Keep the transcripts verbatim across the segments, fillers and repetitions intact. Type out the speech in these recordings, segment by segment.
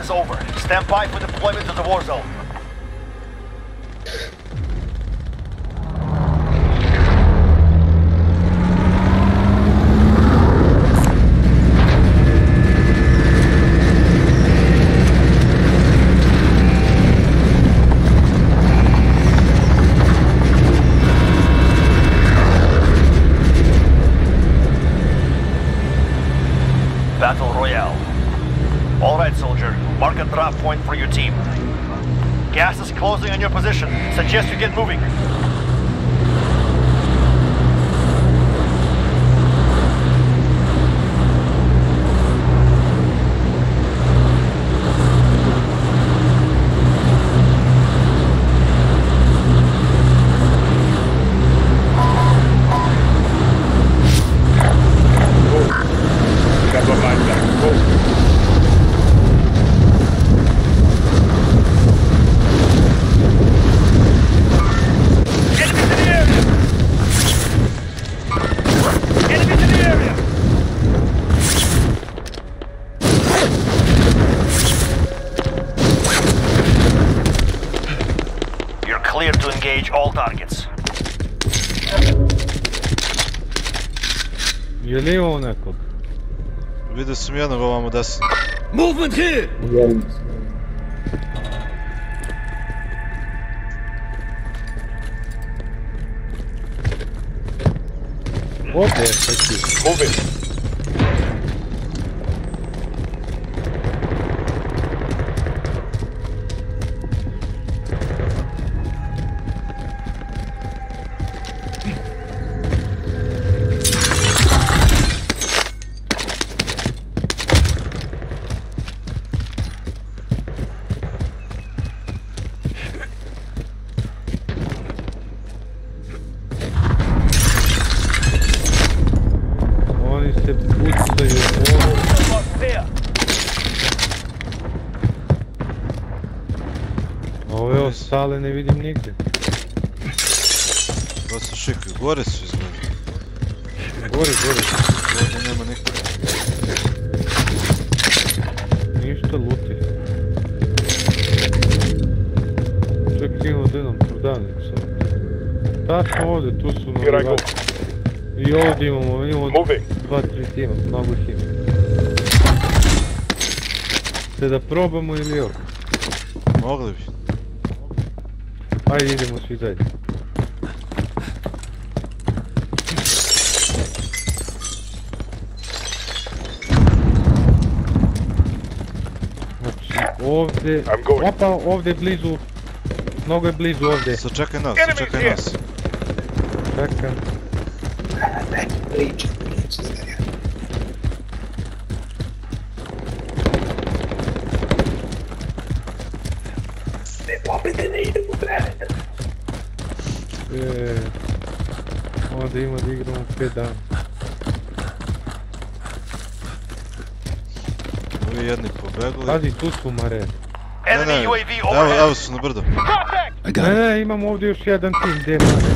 is over. Stand by for deployment to the war zone. Battle Royale. All right, soldier. Mark a drop point for your team. Gas is closing on your position. Suggest you get moving. Clear to engage all targets. Je li ovo nekog? Vidio sam jednog ovamo desno. Movement here! Ovdje je taki. Moving. Oni se pucaju ovo. A ove ostale ne vidim nigdje. Da se šikaju, gore su izgleda. Gore, gore. Ovdje nema nikog. Ništa luti. Ček imamo jednom prodavnicu. Da smo ovdje, tu su novi vati. I ovdje imamo, imamo dva, tri tima, mnogo ih ima. Te da probamo ili ovo? Mogli bi. Ajde idemo svi dalje. Znači ovdje, opa ovdje je blizu, mnogo je blizu ovdje. Sačekaj nas, sačekaj nas. Čekam. Priča, priča, starija. Ne pobjede, ne idemo prevet. Eee, ovdje ima da igramo pet dana. Ovi jedni pobegli. Pazi, tu su mare. Ne, ne, evo, evo su na brdo. Ne, ne, imamo ovdje još jedan tim, gdje je mare?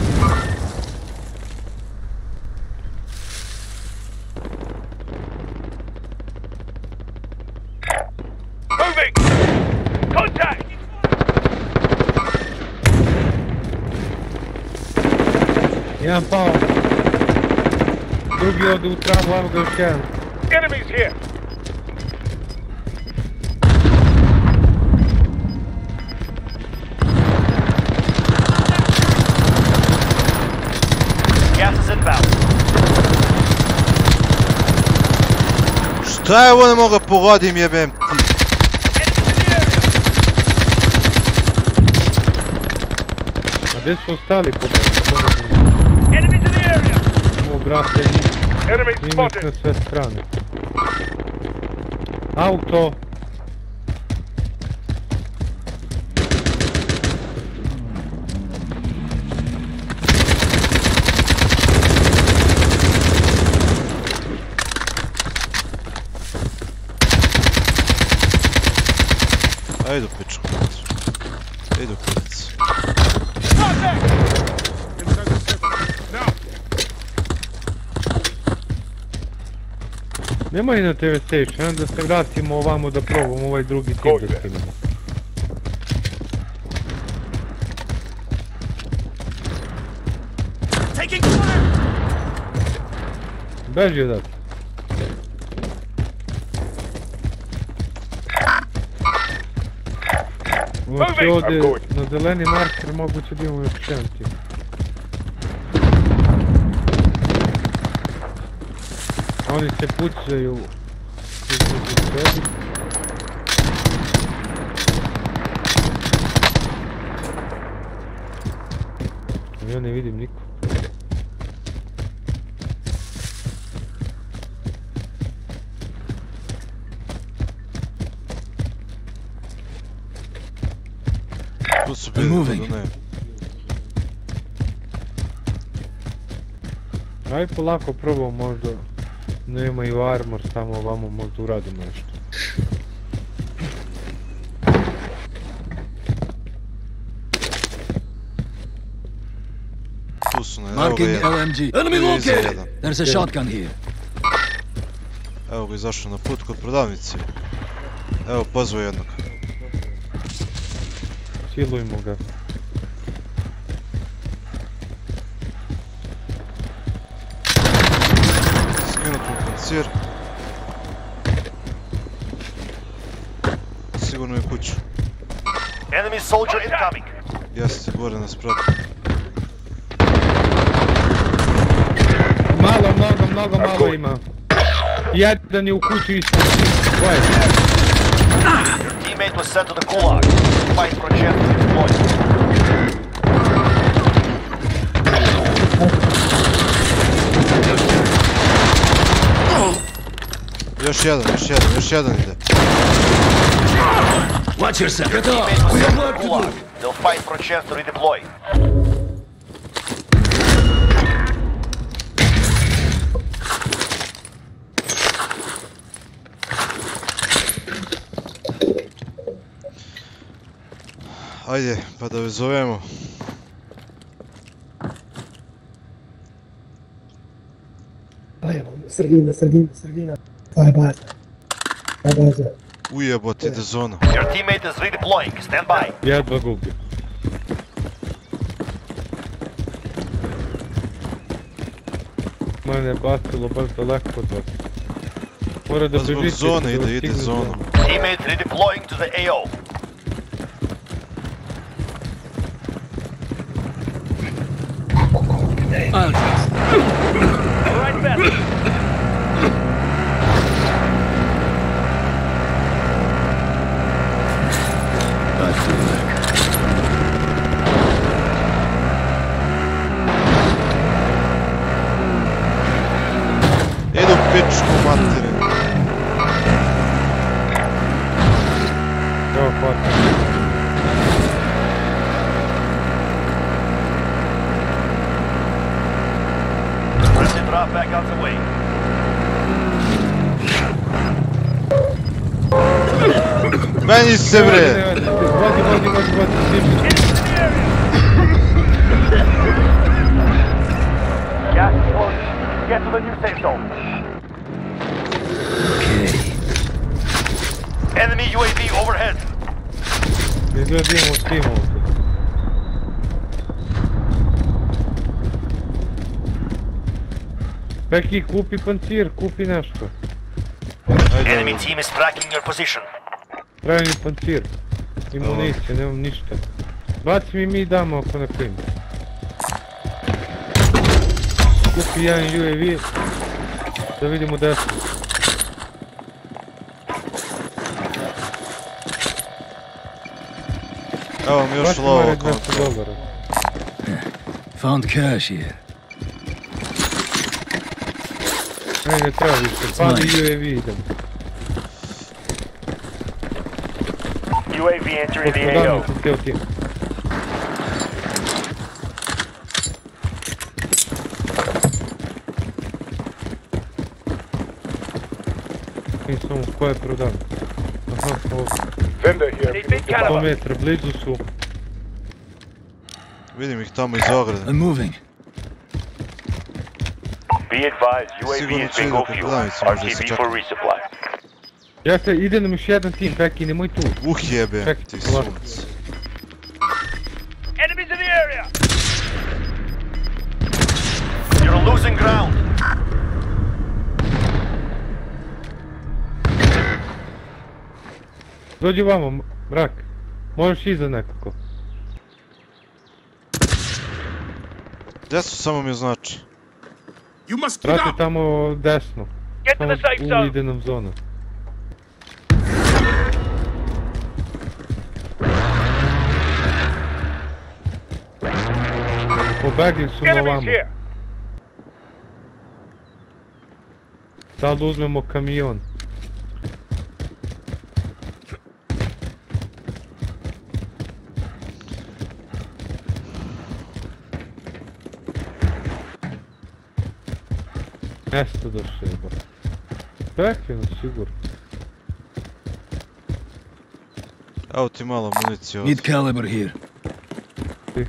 Jedan pao. Drugi ovdje u travu, ajmo ga još jedan. Enemies here. Gas is inbound. Šta je ovo ne mogu pogodim, jebem ti? A gdje su ostali pobjeli? Ovo brate i imaš na sve strane. Auto! Ajde u pičku. Ajde u pičku. Nemoj na te ve station, onda se vratimo ovamo da probamo ovaj drugi tim da skinemo. Beži odat. Znači ovdje na zeleni marker moguće da imamo još jedan tim. Oni se pucaju između sebi. Ja ne vidim niko. Tu su bili, da ne. Aj polako probamo možda. Nemaju armor, samo ovamo možda uradimo nešto. Tu su ne, evo ga Marking jedan. L M G. Enemy Iza located! jedan. There's a shotgun here. Evo ga izašao na put kod prodavnice. Evo pozvao jednog. Silujmo ga. Skinut mu pancir. Sigurno je kuću. Enemy soldier incoming. Jeste, gore nas prati. Malo, mnogo, mnogo, malo ima. Jedan je u kući isto. Koje? Your teammate was sent to the gulag. Fight for a chance to deploy. Još jedan, još jedan, još jedan ide. Watch yourself. Get Your off. teammate was We sent have to work the to gulag. do. They'll fight for a chance to redeploy. Ajde, pa da zovemo. Evo, sredina, sredina, sredina. To je baza. To je baza. Ujebot, ide zona. Your teammate is redeploying. Stand by. Jedva ga ubio. Mene je bacilo baš daleko od vas. Mora da Pa zbog bežite. zone da ide, ide stigne zonom. zonu. Teammate redeploying to the A O. I'll just. Right back. Back to work. Idu pičku materinu. Evo hvata. Friendly drop back out the way. Meni se bre! Vodi, vodi, vodi, vodi, vodi. Gas is close. Get to the new safe zone. Okay. Enemy U A V overhead. Izgleda imamo tim ovdje. Peki, kupi pancir, kupi nešto. Ajde, Enemy team is tracking your position. Pravi mi pancir. I municije, nemam ništa. Baci mi mi damo ako ne primi. Kupi jedan U A V. Da vidimo desno. evo mi još Baci lovo mare kontra. dvesta dolara. Found cash here. Ne, ne treba više. Pali U A V idem. U A V entering the A O. Odavno sam htio tim. Mi samo ko je prodan. Aha, ovo. sto metra, blizu su. Vidim ih tamo iz ograde. I'm moving. Be advised, U A V Sigurno is će bingo ide po fuel. prodavnici, možda R se T B čeka. for resupply. Jeste, ide nam još jedan tim, Peki, nemoj tu. Uh jebe, Čekaj, ti polako. sunce. Enemies in the area! You're losing ground. Dođi vamo, mrak. Možeš iza nekako. Gdje su, samo mi znači? Brate, tamo desno. Get to Tamo the safe u zone. ide nam zona. Pobegli su na Enemies vamo. here. Sad uzmemo kamion. Mjesto došlo je, ba. Pekljeno, sigurno. Evo ti malo municije ovdje. Need caliber here. Ti.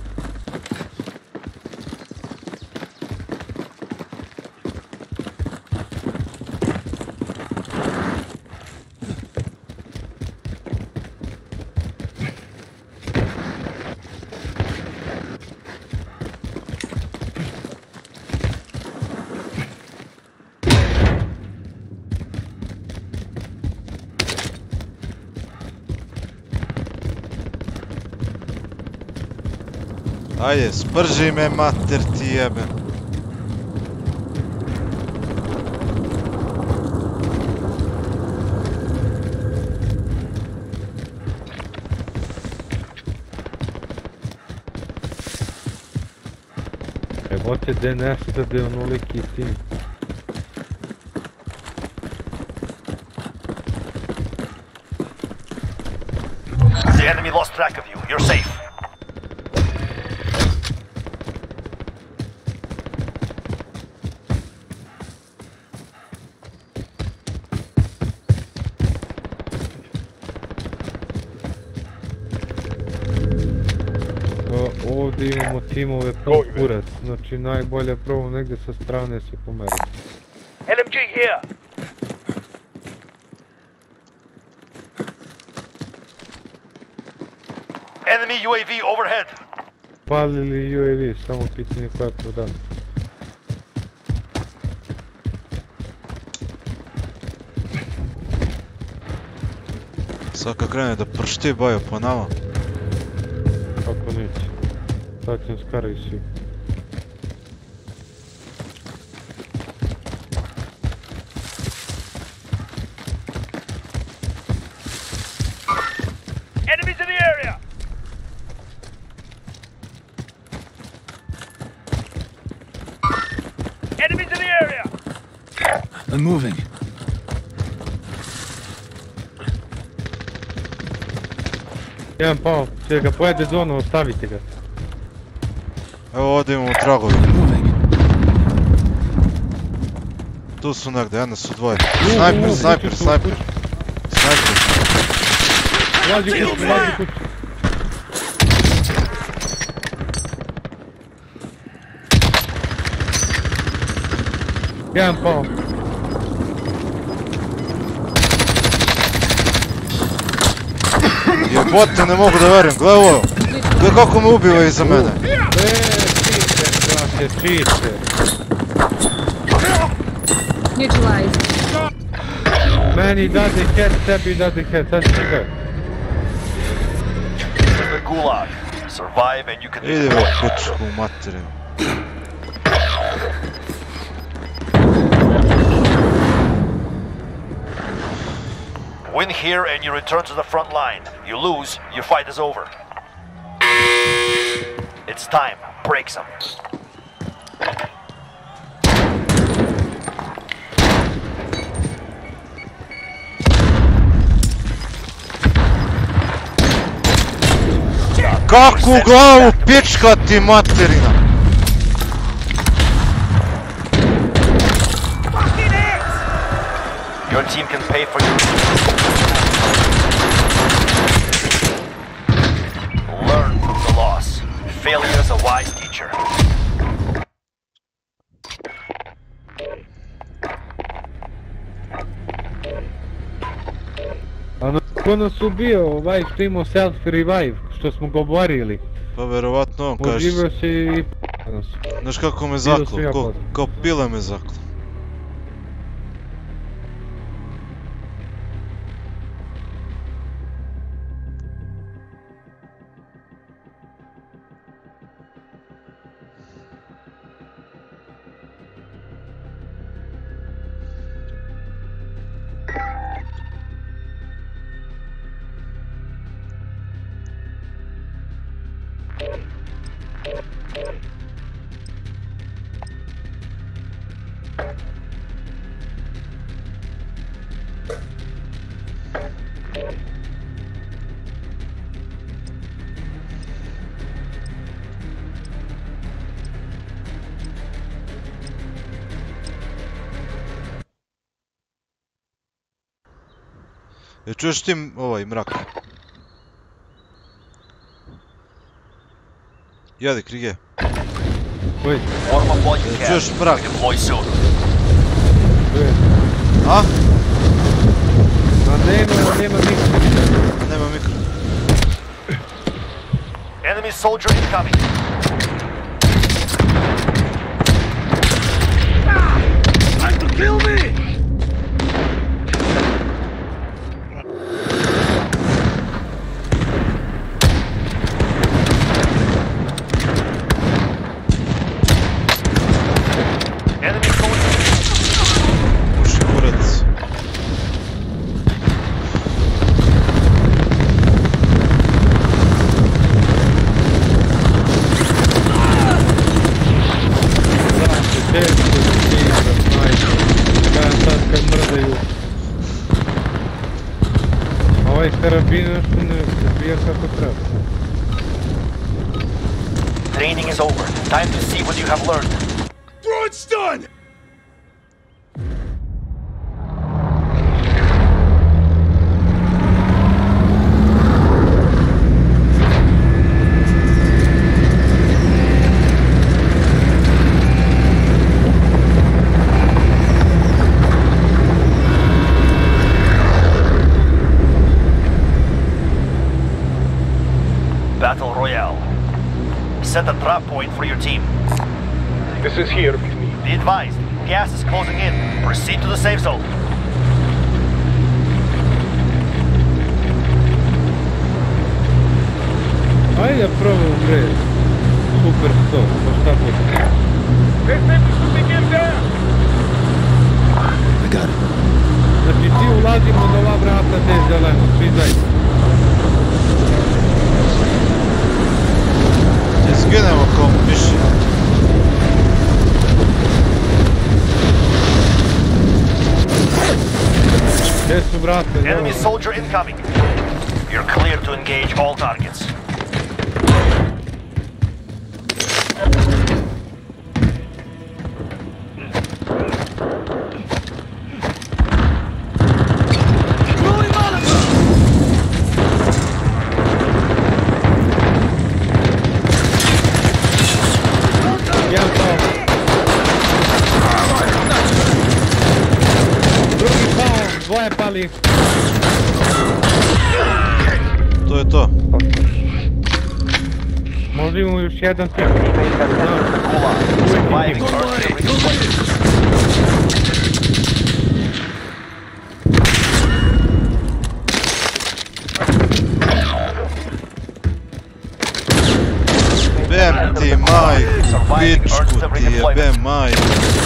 Ajde, sprži me mater ti jebe. Evo te gdje nestade onoliki tim. The enemy lost track of you. You're safe. Ovdje imamo timove pun kurac, znači najbolje prvo negdje sa strane se pomeriti. L M G here. Enemy U A V overhead. Palili U A V, samo pitanje koja je prodana. Sad kad krene da pršti boju po nama. Kako neće. Sad ćem skaraju svi. Enemies in the area. Enemies in the area. I'm moving. Jedan pao, će ga pojede zonu, ostavite ga. Evo ovdje imamo tragovi. Moving. Tu su negdje, jedna su dvoje. Snajper, snajper, snajper. Snajper. Ulazi kuću, ulazi kuću. Jedan pao. Jebote, ne mogu da verujem, gledaj ovo. Gledaj kako me ubiva iza mene. Eee, cheater, brate, cheater. Neutralized. Meni dade head, tebi dade head, sad će ga. The Gulag. Survive and you can Idi deploy. ve kućku u materinu. Win here and you return to the front line. You lose, your fight is over. It's time. Break some. Kakvu glavu pička ti materina? Your team can pay for your... Learn from the loss. Failure is a wise teacher. ko nas ubio, ovaj što imao self revive, što smo govorili. Pa verovatno on kaže... Oživio se i p***no se. Znaš kako me zaklo, ko, kao pile me zaklo. Jel čuješ ti ovaj mrak? Jedi, Krige. Koji? Jel čuješ mrak? A? A nema, nema mikro. Nema mikro. Enemy soldier incoming. Trying to kill me! Training is over. Time to see what you have learned. Bro, it's done! Battle Royale. Set a drop point for your team. This is here with me. Be advised, gas is closing in. Proceed to the safe zone. Ajde probam bre. Super sto, pa šta bude? This safety should begin there! I got it. Znači ti ulazimo na ova vrata gdje je zeleno, svi zajedno. Izginemo kao miši. Gdje su vrata? Enemy soldier incoming. You're clear to engage all targets. Dvoje pali. To je to. Možda imamo još jedan tip. Jebem ti majku, pičku ti jebem majku.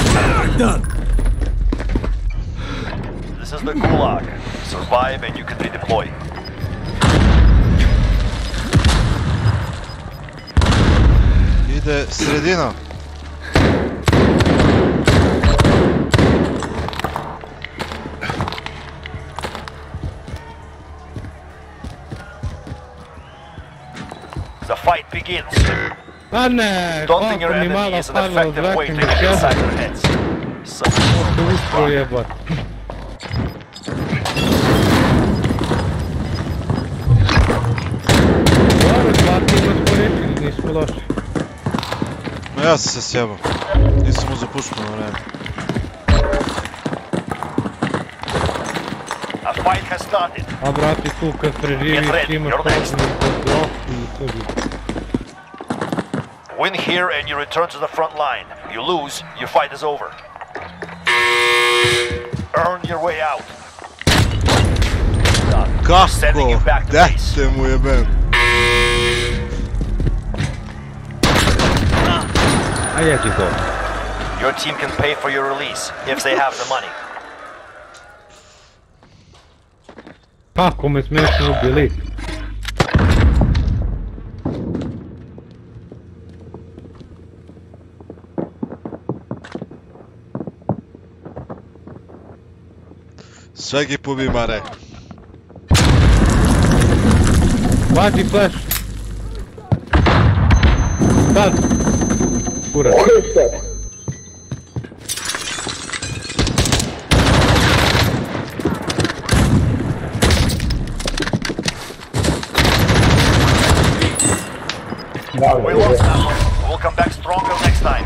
This is the Gulag. Survive and you can redeploy. Ide sredina. The fight begins. A ne, Daunting your koliko mi enemy malo is an padlo od effective way to zračnih get inside sjeda. their heads. So, To uspro jebat. Dobro, dva tima smo rešili, nismo loši. Ma ja sam se sjebao. Nisam uzeo pušku na vreme. a fight has started. A brati tu kad preživiš imaš osnovni kontrol i sve bi. Win here and you return to the front line. You lose, your fight is over. Earn your way out. Kako? Sending you back to base. Dete mu jebem. A jeđi go. Your team can pay for your release if they have the money. Kako me smiješno ubili? Sve gi pobi mare. Vađi flash! Sad! Kurac! We lost that one. We'll come back stronger next time.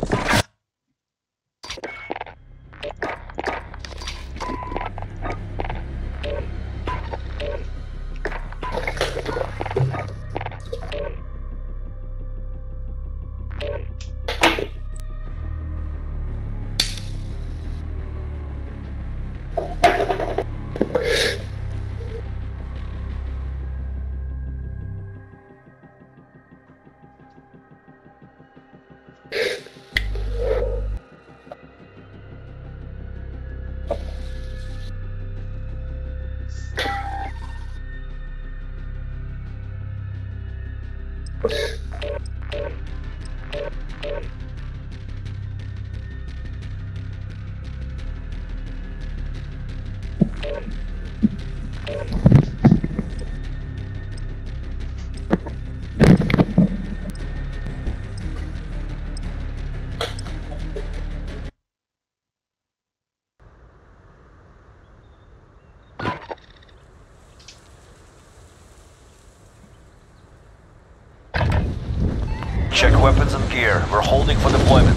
Check weapons and gear. We're holding for deployment.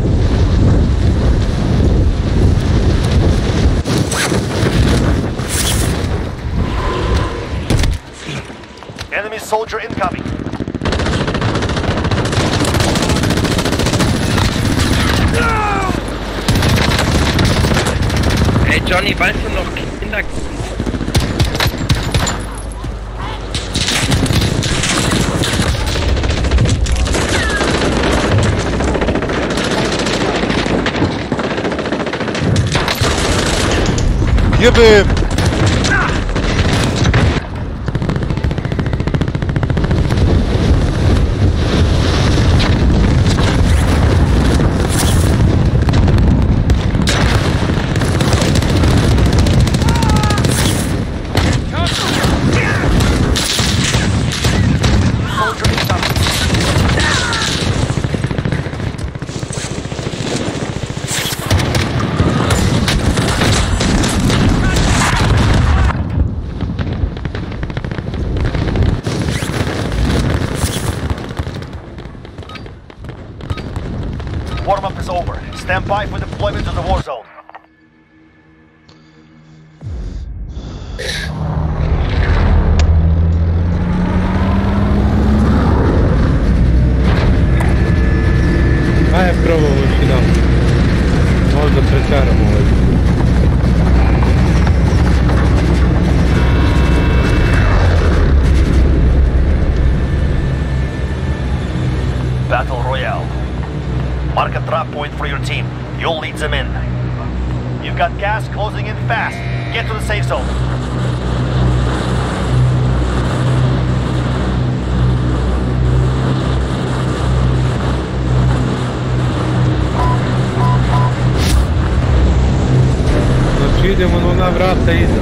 Enemy soldier incoming. Hey Johnny, weißt du noch Kinder... Jebem! Warm-up is over. Stand by for deployment to the war zone. Ajde, probamo još jedan. Možda prečaramo ovaj. Battle Royale. Mark a drop point for your team. You'll lead them in. You've got gas closing in fast. Get to the safe zone. Znači idemo na ona vrata iza.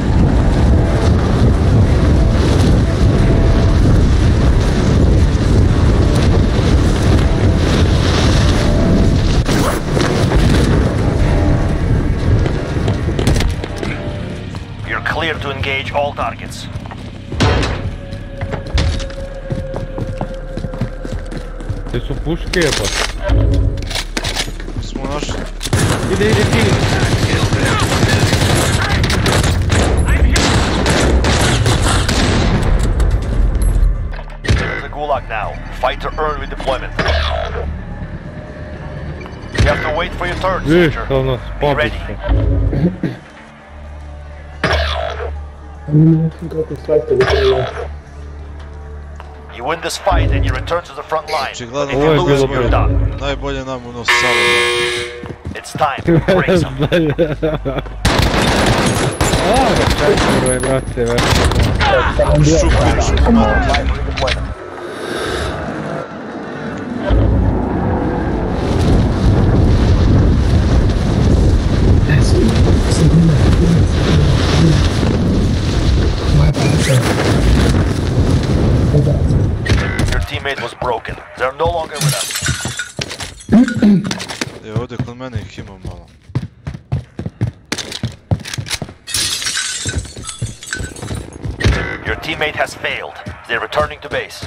Clear to engage all targets. Te su puške jeba. Smo našli. Ide, ide ti. You have to wait for your turn, Viš, soldier. to nas Be ready. pobiše. Kako shvatite da je... You win this fight and you return to the front line. But Očigledno if Ovo you je lose, bilo you're prvo. done. najbolje nam unos salo. It's time. Break some. A, čekaj, brate, već. Šupim, šupim malo. Live for redeployment. Sredina, sredina, sredina. Moja praca. Podaci. Your teammate was broken. They're no longer with us. E, ovdje kod mene ih ima malo. Your teammate has failed. They're returning to base.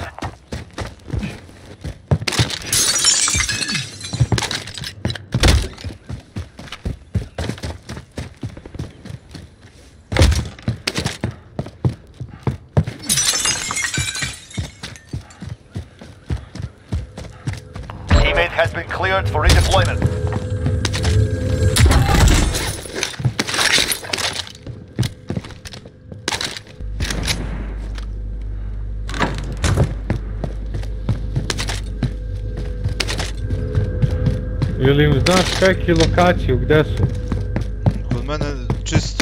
Teammate has been cleared for redeployment. Ili im znaš čeki lokaciju, gdje su? Kod mene čisto.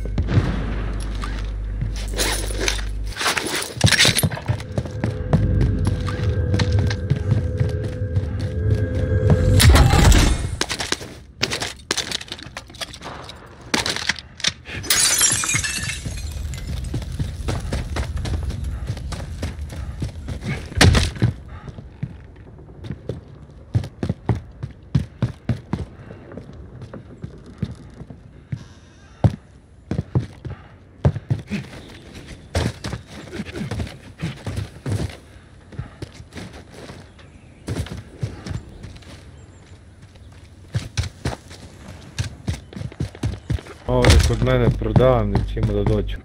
Ovdje kod mene prodavnici ima da dođu.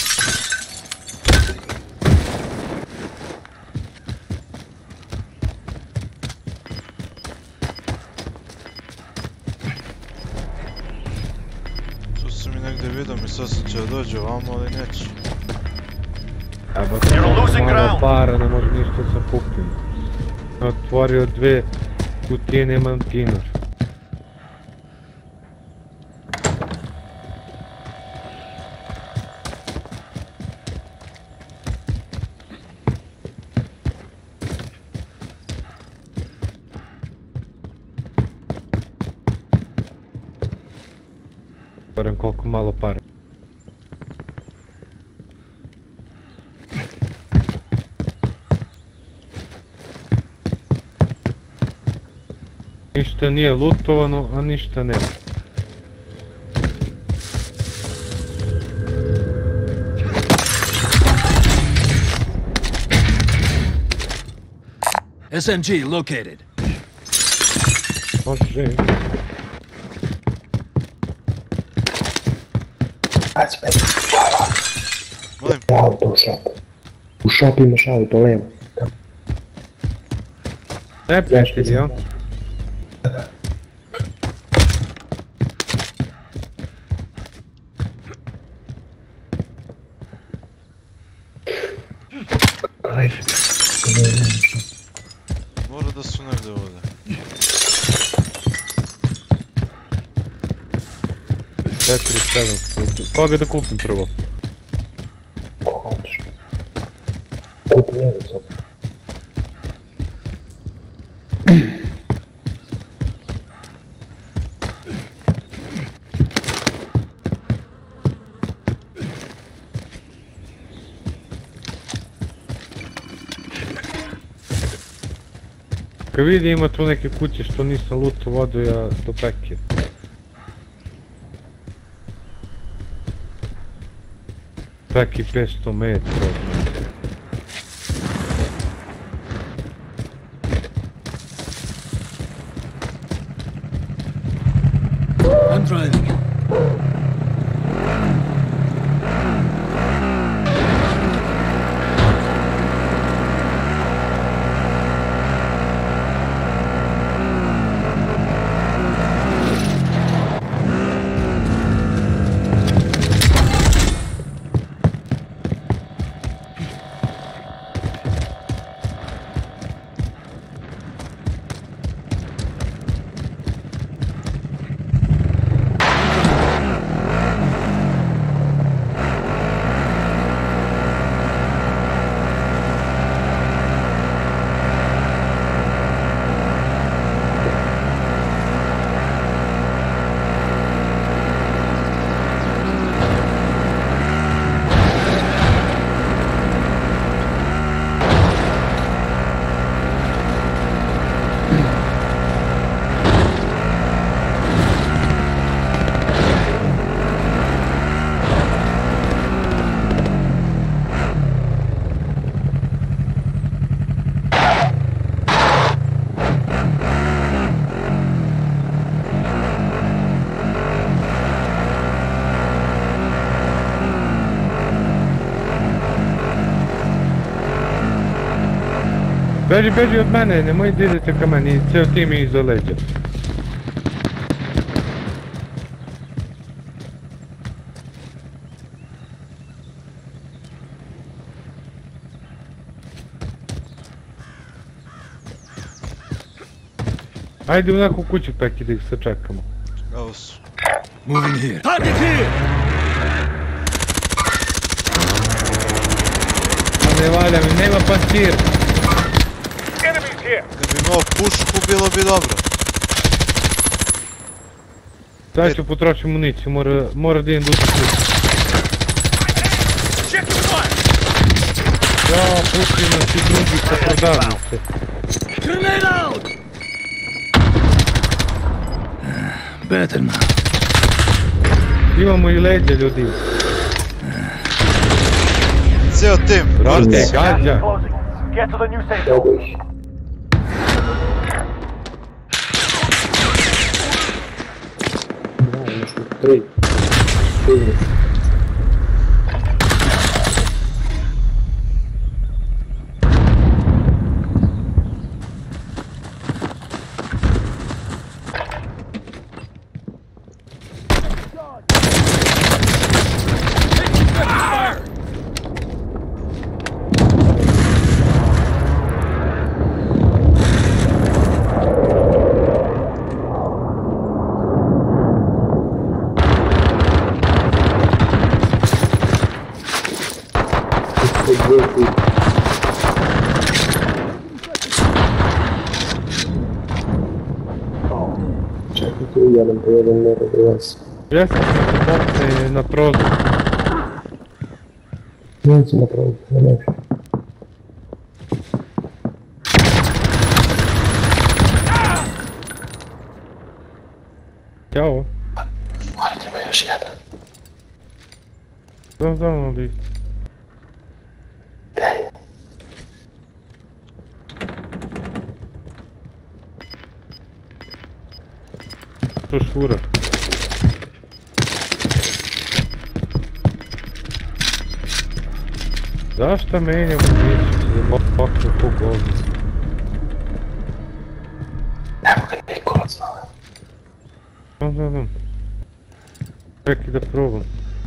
Tu su mi negdje vidio mi sad će da dođe ovamo, ali neće. Evo You're losing malo ground. para, ne može ništa sa kupim. Otvorio dve kutije, nemam dinar. Barem koliko malo para. Ništa nije lutovano, a ništa ne. S M G located. Može. Ajde, spet. Molim, Auto u šopu. U šopu imaš auto, levo. Ne prijatelji, ja? Ajde. mora da su negdje ovdje. četiri sedam. Koga da kupim prvo? Koga hoćeš? Kupi njegu sad. Kad vidi ima tu neke kuće što nisam luto vodu ja do peke. Peki petsto metra. I'm driving. Beži, beži od mene, nemoj da idete ka meni, ceo tim je iza leđa. Ajde u neku kuću peki da ih sačekamo. Evo su. Moving here. Target here! Ne valja mi, nema pastir. Enemies here! Kad bi imao pušku bilo bi dobro. Sad ću potrošiti municiju, mora, mora da idem duši kuću. Check the fire! Ja, pušim nas i drugi sa prodavnice. Grenade out! Better now. Imamo i leđa ljudi. Cijel tim, Brate, vrti. gađa. Closing. Get to the new safe zone. Mogu ih. Da, još u tri. Čini. Čekaj tu, jedan po jedan mora do vas. Jesam se popne na prozor. Neću napraviti, ne neću. Ćao. Mora treba još jedan. Znam, znam ali... Daj. To šura. Zašto menjamo municiju za baknu po govnu? Evo ga Nikola znao. Znam, znam, znam. Čekaj da probam.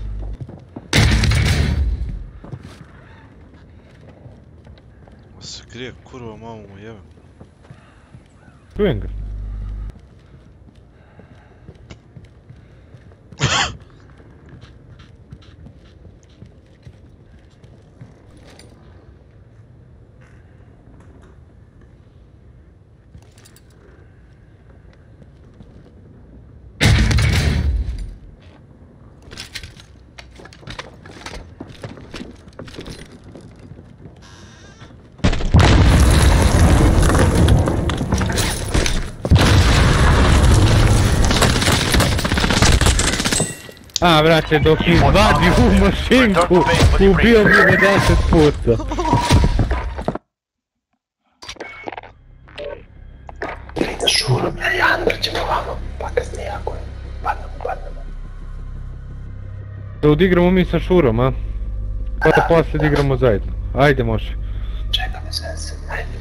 Se krije kurva, mamu mu jebem. Čujem ga. A, brate, dok izvadi u mašinku, ubio bi me deset puta. Idite šurom, ja i Andra ćemo vamo. Pa kasnije ako je. Padnemo, padnemo. Da odigramo mi sa Šurom, a? Pa da poslije igramo zajedno. Ajde, može. Čekaj me sve, ajde.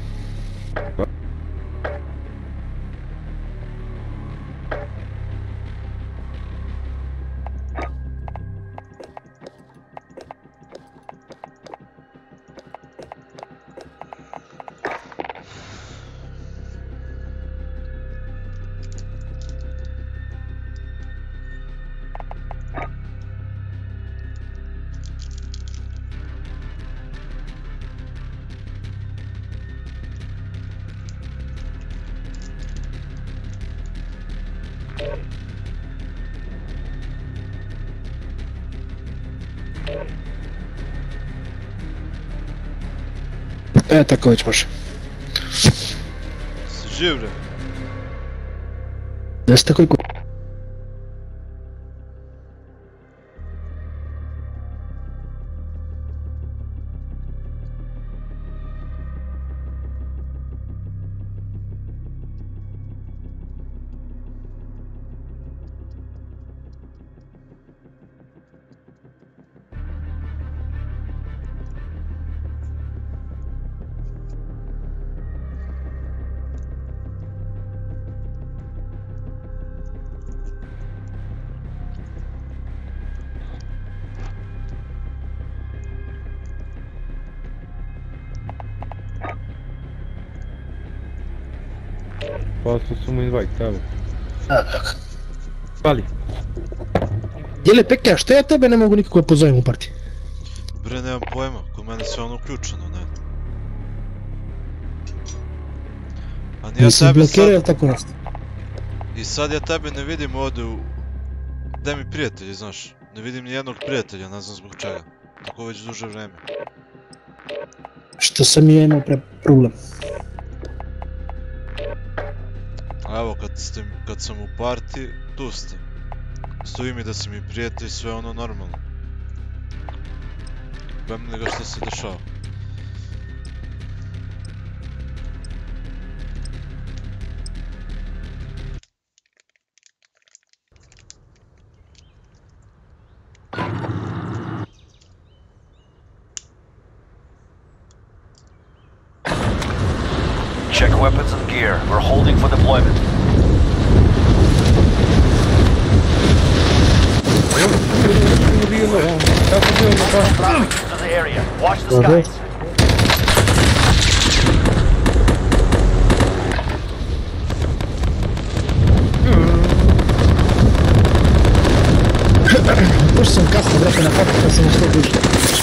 E, tako već može. Si živ bre? Gdje ste koji kući? poslali su mu invite, evo. Pali. Jele Peka, što ja tebe ne mogu nikako pozovem u partiju? Bre, nemam pojma, kod mene sve ono uključeno, ne. A nije Nisam tebe blokirao ili sad... tako nešto? I sad ja tebe ne vidim ovdje u... Gdje mi prijatelji, znaš? Ne vidim ni jednog prijatelja, ne znam zbog čega. Tako već duže vreme. Što sam ja imao pre problem. A evo, kad, ste, kad sam u partiji, tu ste. Stoji mi da si mi prijatelj, sve ono normalno. Bem nego što se dešava. Check weapons and gear. We're holding for deployment. Traffic to the area. Watch the skies. Puš sam kasno vrata na kapu kad sam u sto duže.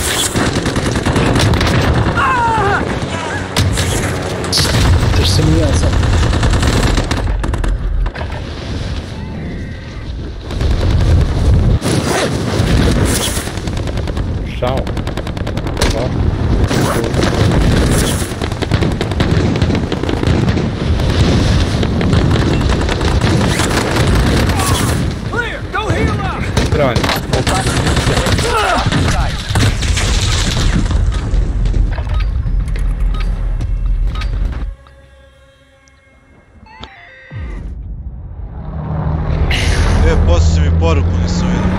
Tež sam i ja sad. Šao. Šao. Clear! Go heal up! Stranje. E, poslije mi poruku, nisam vidio.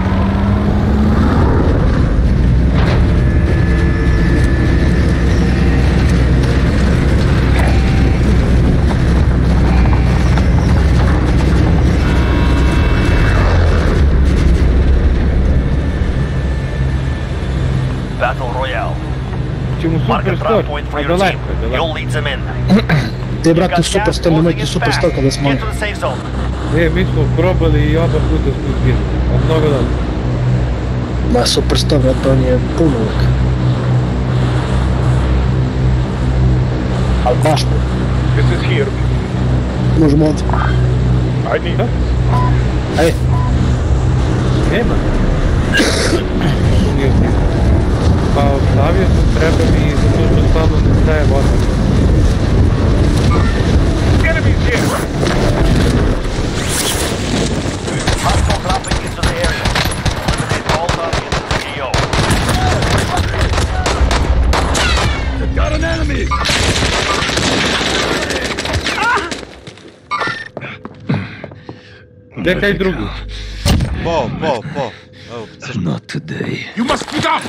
Battle Royale. Ćemo Mark a super drop sto. point for A your daleko team. je, daleko. You'll lead them in. Te You've brate got super gas sto, closing nemojte in super fast. sto kada smo Get to the safe zone. E, mi smo probali i oba puta smo izginuli. Od mnogo dalje. Ma super sto, brate, on je puno uvijek. Ali baš puno. This is here. Možemo ovdje. I need this. Ajde. Nema. Nije ti. Pa ostavio sam, treba mi zato što stvarno ne staje voda. Enemies here. Hostile dropping into the area. Eliminate all targets. G O. Got an enemy! Gdje kaj drugi? Pao, pao, pao. Evo, crta. Not today. You must get up.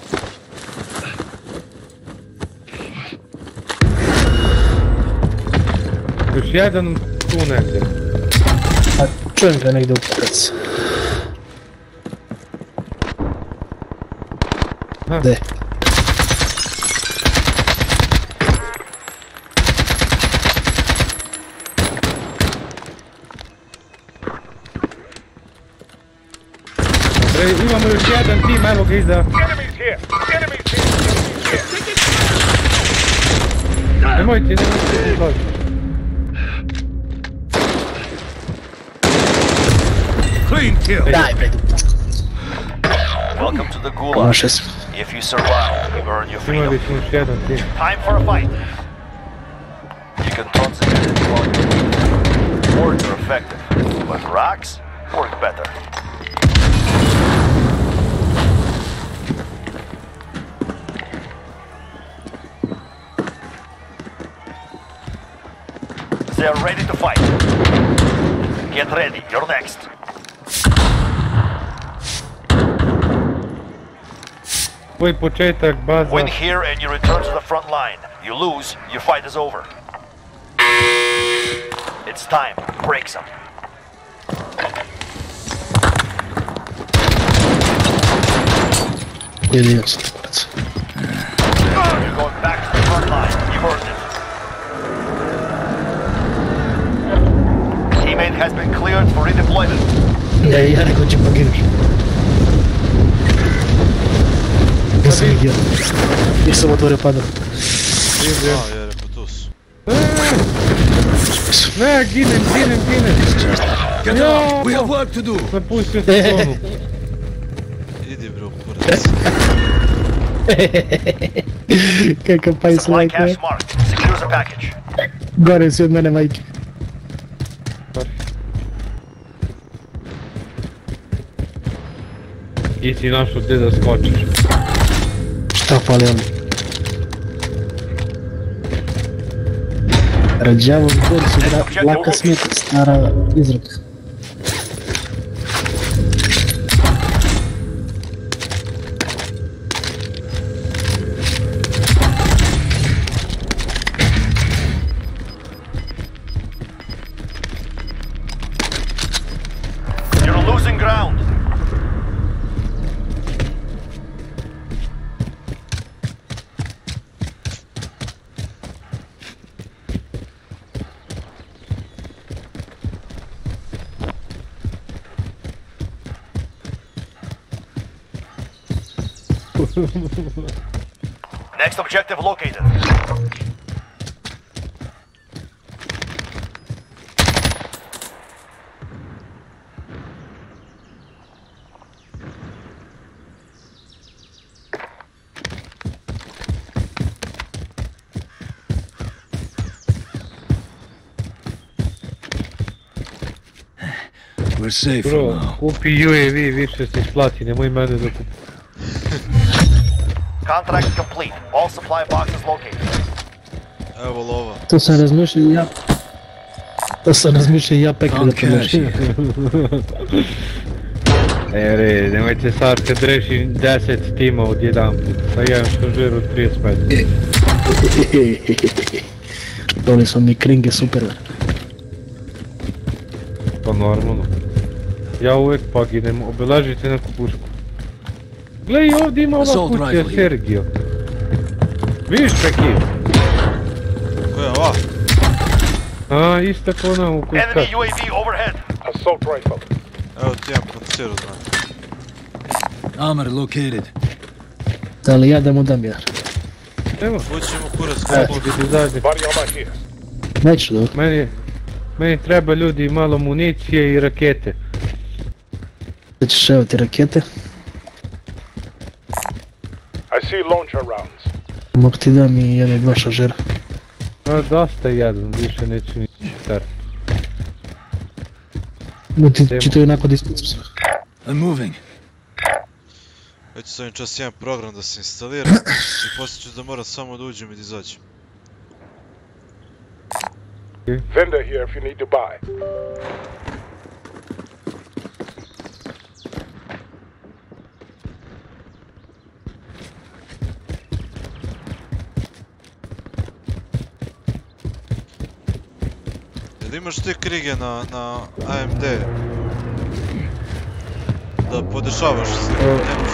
Još jedan tu negdje. A čujem ga negdje u pokrac. Ha. Gde? Bre, imamo još jedan tim, evo ga iza. Enemies here. Enemies here. Enemies here. Nemojte, nemojte, nemojte. Clean kill! Daj bre, du. Welcome to the Gulag. Konaše smo. If you survive, you earn your freedom. Imali smo još jedan tim. Time for a fight. You can toss it in the words are effective, but rocks work better. They are ready to fight. Get ready, you're next. Tvoj početak, baza. Win here and you return to the front line. You lose, your fight is over. It's time. Break some. Jedino sam kurac. You're going back to the front line. You earned it. teammate has been cleared for redeployment. Ja, ja rekao će poginuš. Ja sam vidio. Nisam otvorio padao. A, jer je po tu su. Ne, ginem, ginem, ginem. Get up! We have work to do! Napustio se zonu. Idi bro, kurac. Kakav pajs Supply like cache marked. Secure the package. Gore si od mene, majke. I si našao gdje da skočiš. Šta fali on? Rađavog god su gra- laka smeta, stara izraka. You're losing ground. Next objective located. We're safe for Bro, now. kupi U A V, više se isplati, nemoj mene da kupi. Contract complete. All supply boxes located. Evo lova. To sam razmišljao i ja. To sam razmišljao i ja pekao da pomoći. E, re, nemojte sad kad reši deset tima od jedan put, sa jedan štažer od trideset pet. Doli su mi kringe super. Pa normalno. Ja uvek poginem, obeležite neku pušku. Glej, ovdje ima ova Assault kuća rifle. Sergio. Vidiš Peki? Koja ova? A, ista kao ona u kojoj Enemy U A V overhead. Assault rifle. Evo ti jedan potenciru znam. Armor located. Da li ja da mu dam jar? Evo, Ućemo kurac E. kopu. vidi zađe. Body armor here. Neću da. Meni, meni treba ljudi malo municije i rakete. Da ćeš evo ti rakete. I see launcher rounds. Mogu ti dam i jedan dva šaržera. A, dosta jedan, više neću nići start. Mogu ti čitaju onako distancu. I'm moving. Već ću s ovim čas jedan program da se instalira i poslije ću da moram samo da uđem i da izađem. Vendor here if you need to buy. Jel imaš ti krige na, na A M D? Da podešavaš se, nemaš?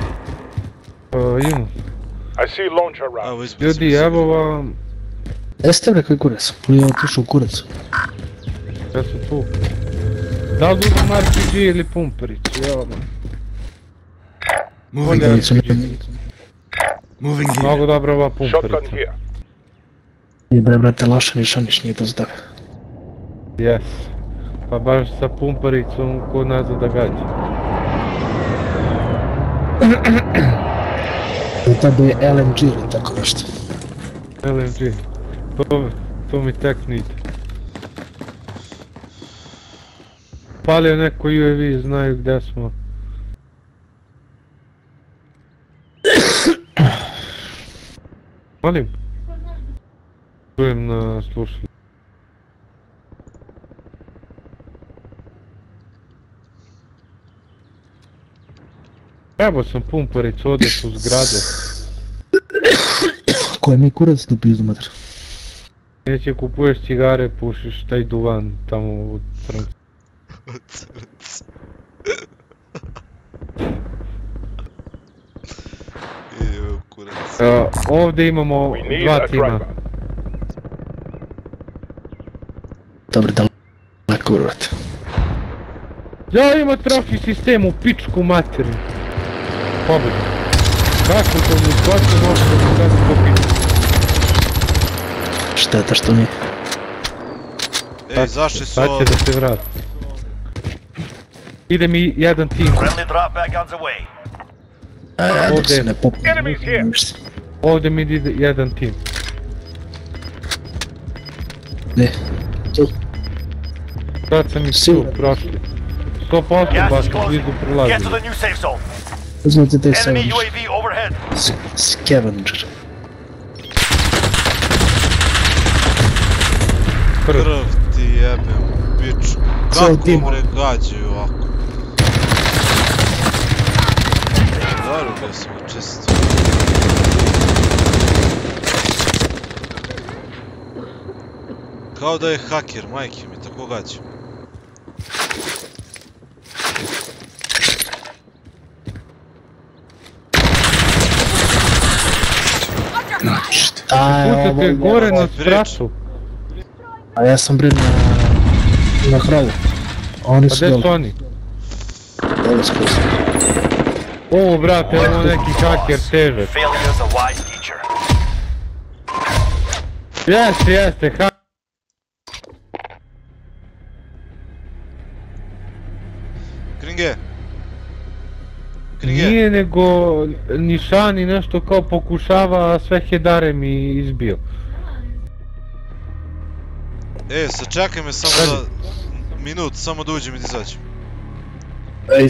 A, imam. I see launcher rounds. Evo izbacim Ljudi, se. evo vam, Jeste bre koji kurac? Ili je otišao u kurac? ja sam tu. Da li uzmem R P G ili pumperić, evo man. Moving. Bolje Nisu R P G. ne... Moving here. Mnogo dobra ova Shotgun pumperica. here. I bre brate, loša nišaniš nije to zdrav. Jes. Pa baš sa pumpericom ko nazad da gađa. I tada je L M G ili tako nešto. L M G. To, to mi tek nide. Palio neko U A V, znaju gdje smo. Molim? Čujem na slušanju. Trebao sam pumpericu, ode su zgrade. Koje mi kurac tu pizdu mater? Neće kupuješ cigare, pušiš taj duvan tamo u crncu. Crnc. Evo kurac. Uh, ovdje imamo We need dva a tima. driver. Dobro, daleko. Kurvat. Ja ima trofi sistem u pičku materinu. Pobjede. Kako to mi shvatio može da mi kada to pičku? Šteta što nije. Ej, zašli su Sad će ovdje. da se vrati. Ide mi jedan tim. Friendly drop back on the way. Ajde, dok Ovdje. se ne popne. Enemies here. Ovdje mi ide jedan tim. Ne. Tu. Sad sam ih tu Sigurno. prošli. sto posto Gas baš is blizu closing. Get to prolazili. the new safe zone. Uzmite te Enemy Scavenger. U A V overhead. Scavenger. Prvi. Krv ti jebem, pičku. Cijeli Kako tim. bre gađaju ovako? Dobro ga smo čisto. Kao da je haker, majke mi, tako gađa. Aj, ovo Pucate je gore na Prič. spratu. A ja sam bre na... na hralu. Oni Pa su gdje su dole. oni? Dole skroz. Ovo brate, ovo neki haker težak. Failure is a wise teacher. Jeste, jeste, haker. Kringe! Kringe! Nije nego nišani nešto kao pokušava, a sve hedare mi izbio. E, sačekaj me samo da... Minut, samo da uđem i da izađem. Ej.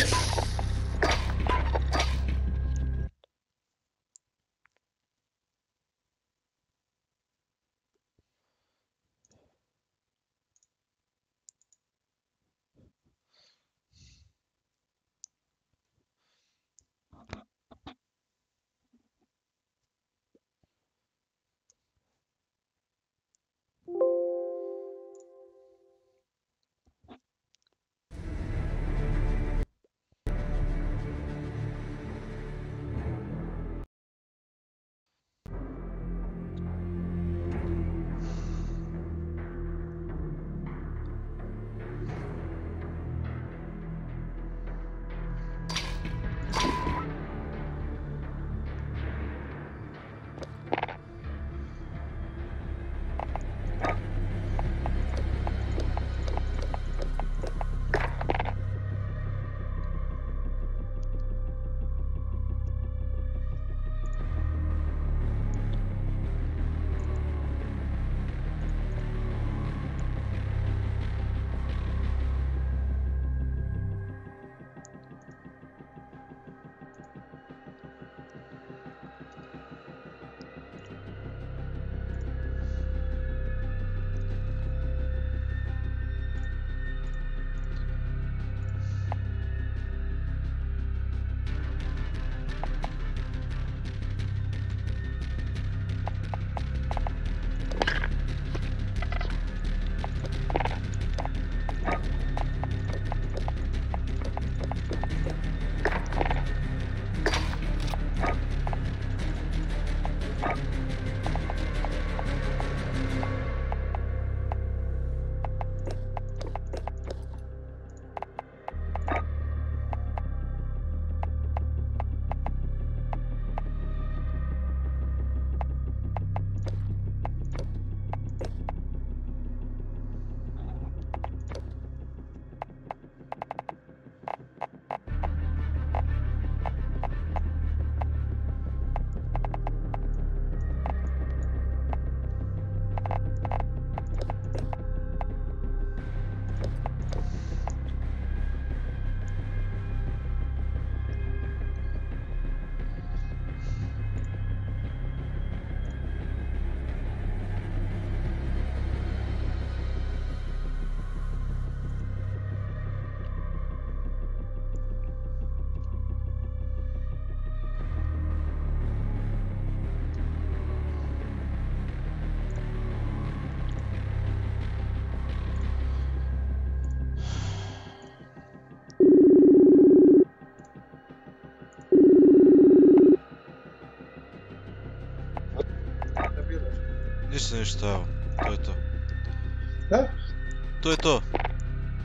Ništa, ništa, evo. To je to. Da? To je to.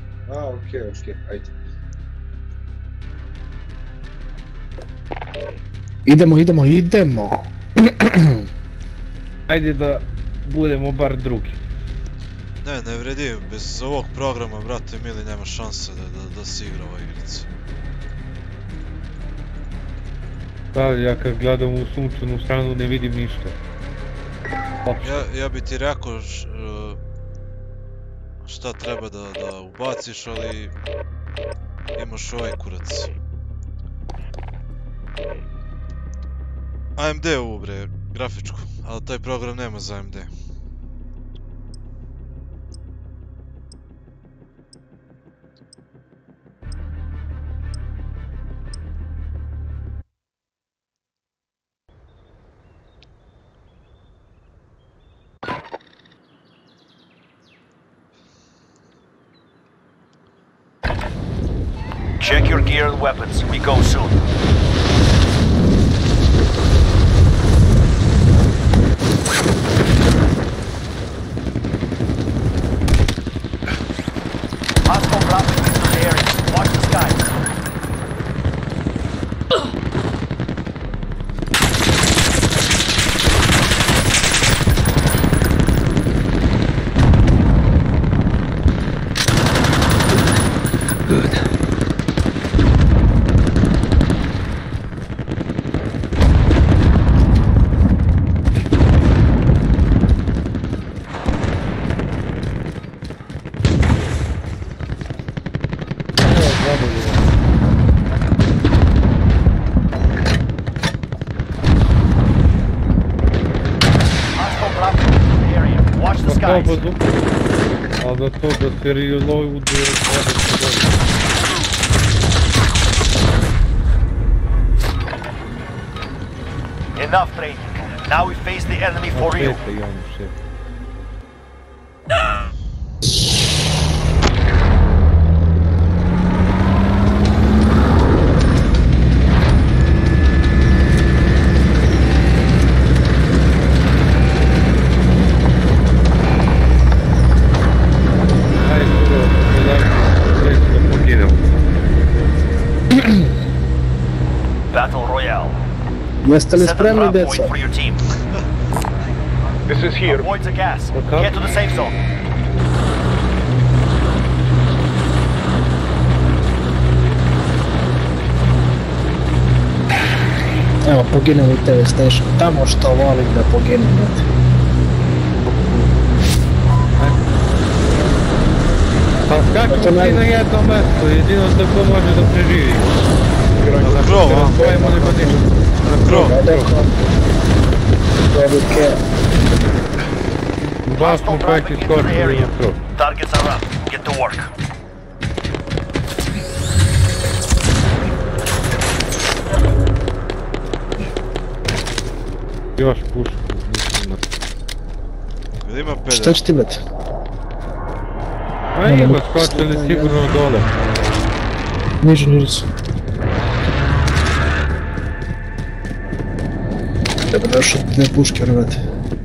okej, okej, ajde. Idemo, idemo, idemo. Ajde da budemo bar drugi. Ne, ne vredi, bez ovog programa, brate mili, nema šanse da, da, da se igra ova igrica. Da, ja kad gledam u sunčanu stranu ne vidim ništa. Ja, ja bi ti rekao š, uh, šta treba da, da ubaciš, ali imaš ovaj kurac. A M D ovu bre, grafičku, ali taj program nema za A M D. Check your gear and weapons. We go soon. Hostile dropping into the area. Watch the skies. Good. Obazu, ali za to da se reload vode se dobro. Enough training. Now we face the enemy for real. Opet je on še. Battle Royale. Jeste li Set a spremni, drop point deca? for your team. This is here. Avoid the gas. Okay. Get to the safe zone. Evo, poginem u T V station. Tamo što volim da poginem. Pa skakamo svi na jedno mesto, jedino da ko može da preživi. Na krov, a? Svojimo nema ništa. Na krov. Odluke. Baš smo kojeg iskočili na krov. Targets are up. Get to work. Još pušku, nisam na... Jel ima pedal? Šta će ti biti? A ima, skočili sigurno dole. Nižu, nižu su. Treba još dve puške rvati.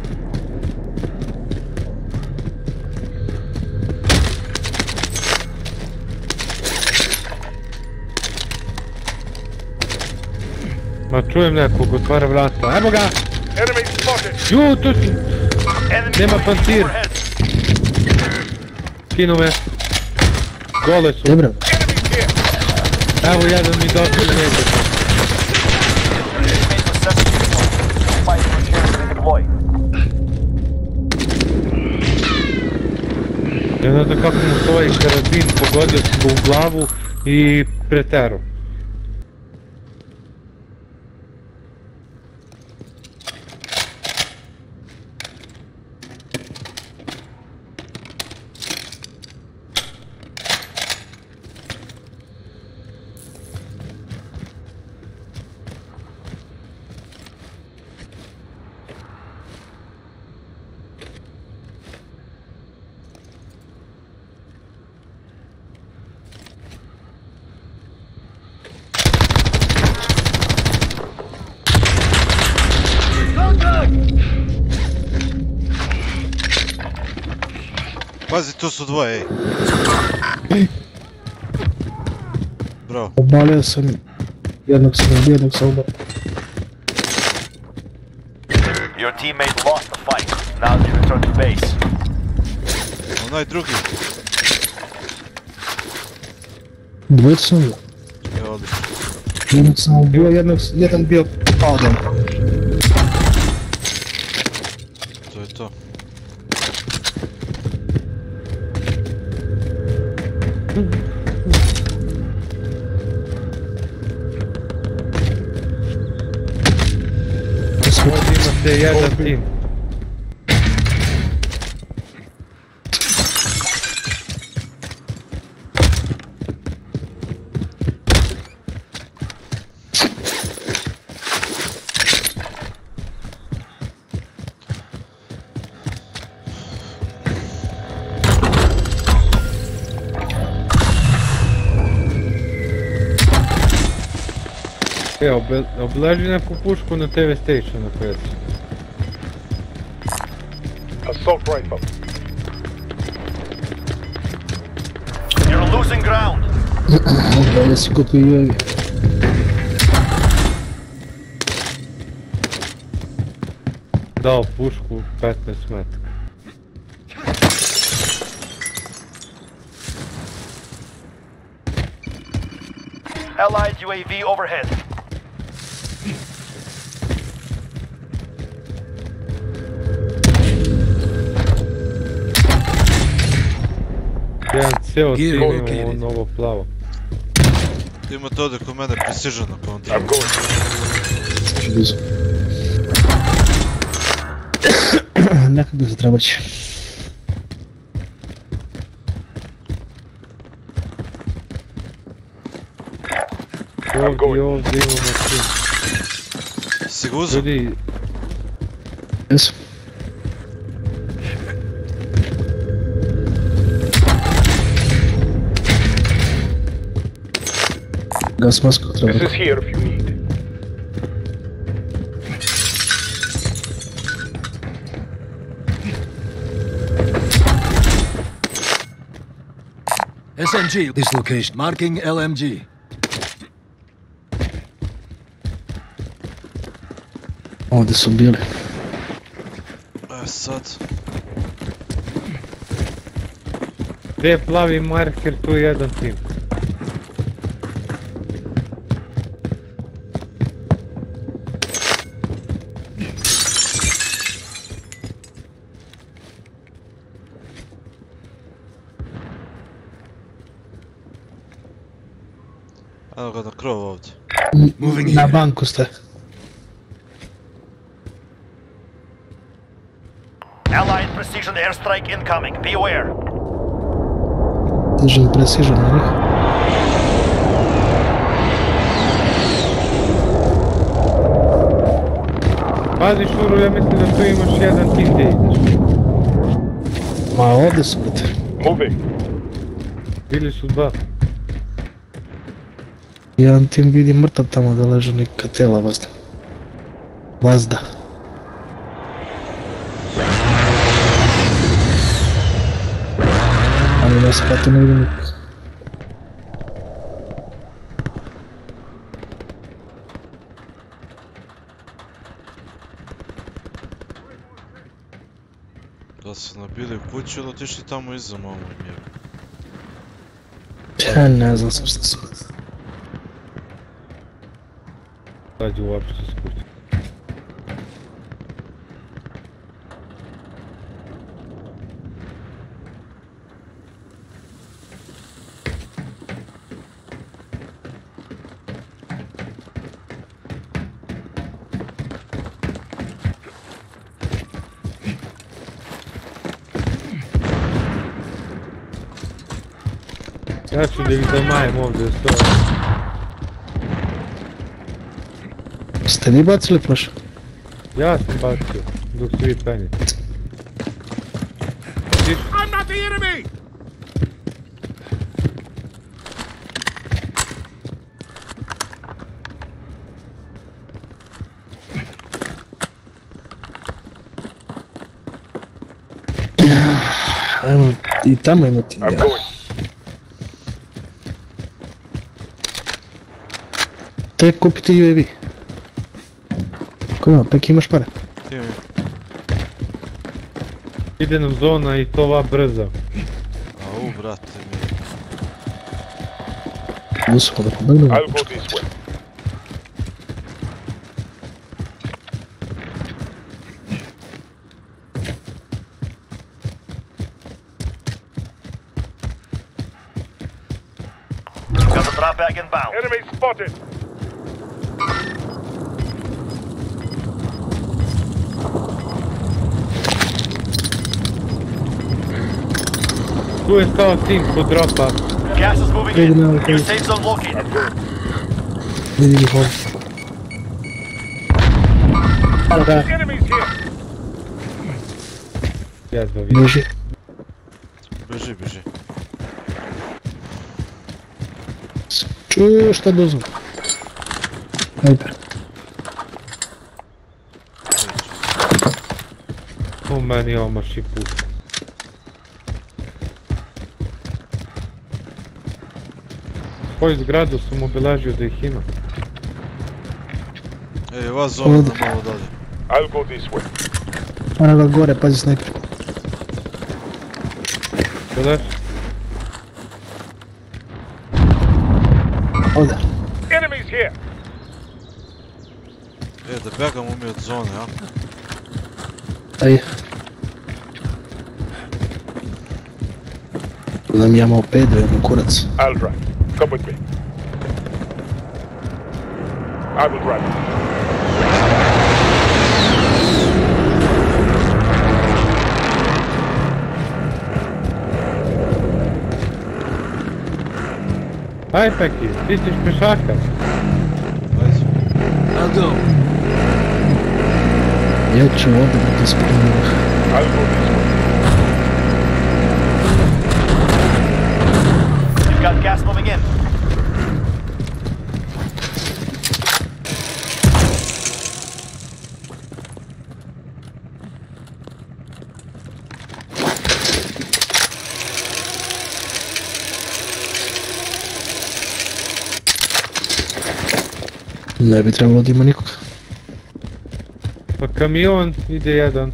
Ma čujem nekog, otvara vrata. Evo ga! Enemy spotted. Ju, tu si! Enemy Nema UAV pancir. overhead. Kinu me. Gole su. Dobro. Enemies here. Evo jedan mi došli neće. Fight for chance to deploy. Ja ne znam kako mu svoj karabin pogodio sam ga u glavu i preterao. Pazi, tu su dvoje, ej. bravo. Obalio sam, jednog sam ubio, jednog sam ubio. Your teammate lost the fight. Now they return to base. Onaj drugi. Dvojicu sam ubio. Je odlično. Jednog sam ubio, jednog, jedan bio padan. To je to. Ovdje imate jedan tim. Evo, obleži neku pušku na T V stationu na pesu. Assault rifle. You're losing ground. Ovdje si kupio U A V. Dao pušku petnaest metara. Allied U A V overhead. Jedan ceo tim imamo novo plavo. Imate ovdje kod mene precision na kontra. Nekako se treba će. Ovdje, ovdje imamo tim. Si ga uzao? Ljudi, Jesu. Gas masku treba. This is here if you need. S M G, this location. Marking L M G. Ovdje su bili. E sad. gdje je plavi marker, tu je jedan tim. Evo ga na krov ovdje. Na banku ste. Allied precision airstrike incoming. Be aware. Držim precision na njih. Pazi Šuru, ja mislim da tu imaš jedan tim gdje ideš. Ma ovdje su biti. Moving. Bili su dva. Jedan tim vidi mrtav tamo da leže neka tela vazda. Vazda. Ali ne spati ne vidim nikog. Da su nabili u kuću ili otišli tamo iza malo im je. Ja ne znam sam što su. Sad je uopšte skući. Ja ću da ih zamajem ovdje stoje. Ste vi bacili prošlo? Ja sam bacio, dok svi penjete. I'm not the enemy! Ajmo, i tamo ima tim. I'm going. Tek kupiti U A V. Ko ima, pek imaš pare. Ti mi. Ide nam zona i to ova brza. Au, brate mi. Usko da pobegnu. I'll go this way. Got the drop back inbound. Enemy spotted. Tu je stao tim kod dropa. Gas is moving Hey, no, in. okay. New safe zone located. Vidim ih ovdje. Hvala da, Enemies here. Jezda vidim. beži. Beži, beži. Čuju šta dozvu. Ajde. U meni omaši put. Koju zgradu sam obilažio da ih ima. Ej, vas zove Ovdje. na malo dalje. I'll go this way. Ona ga gore, pazi snajper. Gledaš? Ovdje. Enemies here. E, da begamo mi od zone, a? Aj. Da mi imamo pedo, jednu kurac. I'll drive. Come with me. I will drive. Aj Peki, ti ćeš pešaka. Ajde. I'll go. Ja ću ovdje da ti spremim. I'll go this way. You've got gas moving in. Ne bi trebalo da ima nikoga. Pa kamion ide jedan.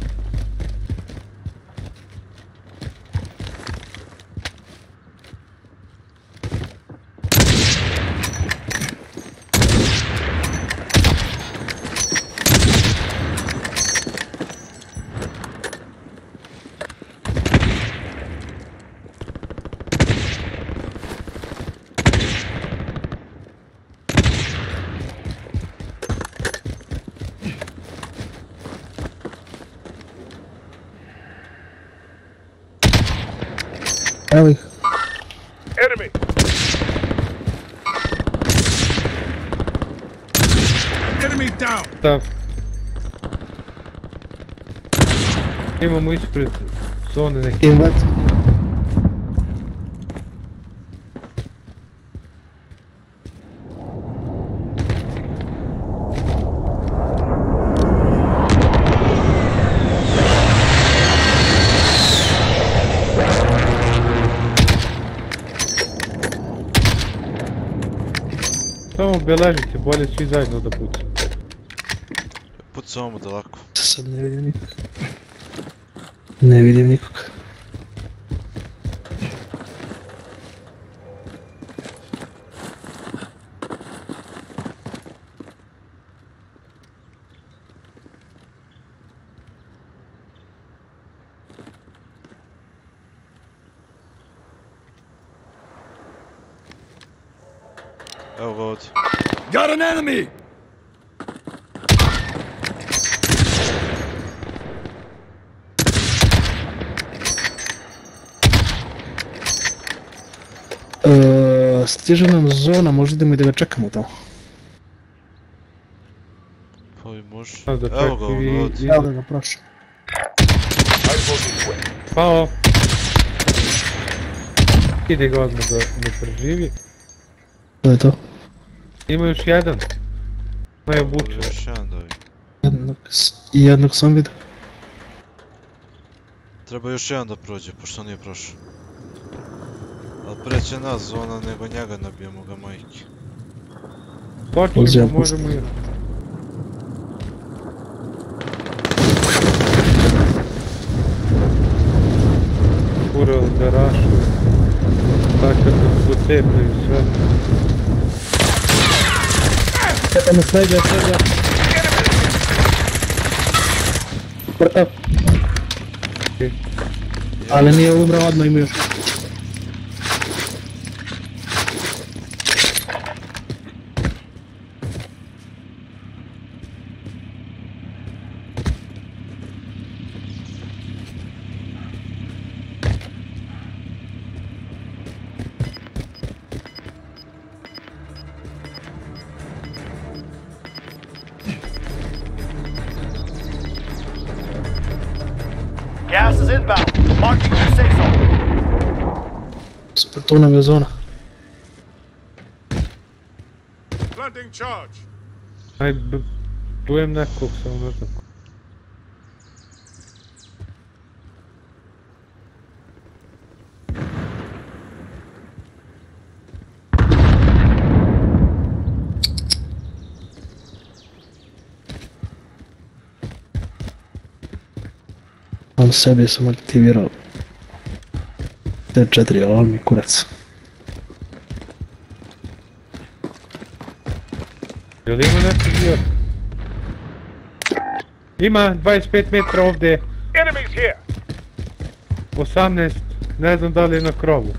Evo ih. Enemy. Enemy down. Stav. Imamo ispred zone neke. Invat. Samo beležite, bolje svi zajedno da pucamo. Pucamo mu da lako. Sad ne vidim nikoga. Ne vidim nikoga. Evo ga ovdje. Got an enemy! Eee, stiže nam zona, možda idemo i da ga čekamo tamo. Pa i može. Sad da Evo ga čak i- ovdje. Evo da ga prošao. I'll go this way. Pao. Ide ga odmah da ne preživi. To je to. Ima još jedan. Najobučen. Još jedan da vidim. Jednog, s- i jednog sam vidio. Treba još jedan da prođe, pošto nije prošao. Ali preće nas zona, nego njega nabijemo ga majke. Počnemo, možemo i... Kurao da rašuje. Tako da se docepaju sve. Eto me sleđa, sleđa. Mrtav. Ali nije umrao odmah im još. Gas is inbound. Marking your safe zone. Super, tu nam je zona. Planting charge. Aj, bujem nekog, samo ne znam. On sebi sam aktivirao T četiri, ali mi kurac. Jel ima neki dio? Ima dvadeset pet metra ovdje. Enemies here. osamnaest, ne znam da li je na krovu.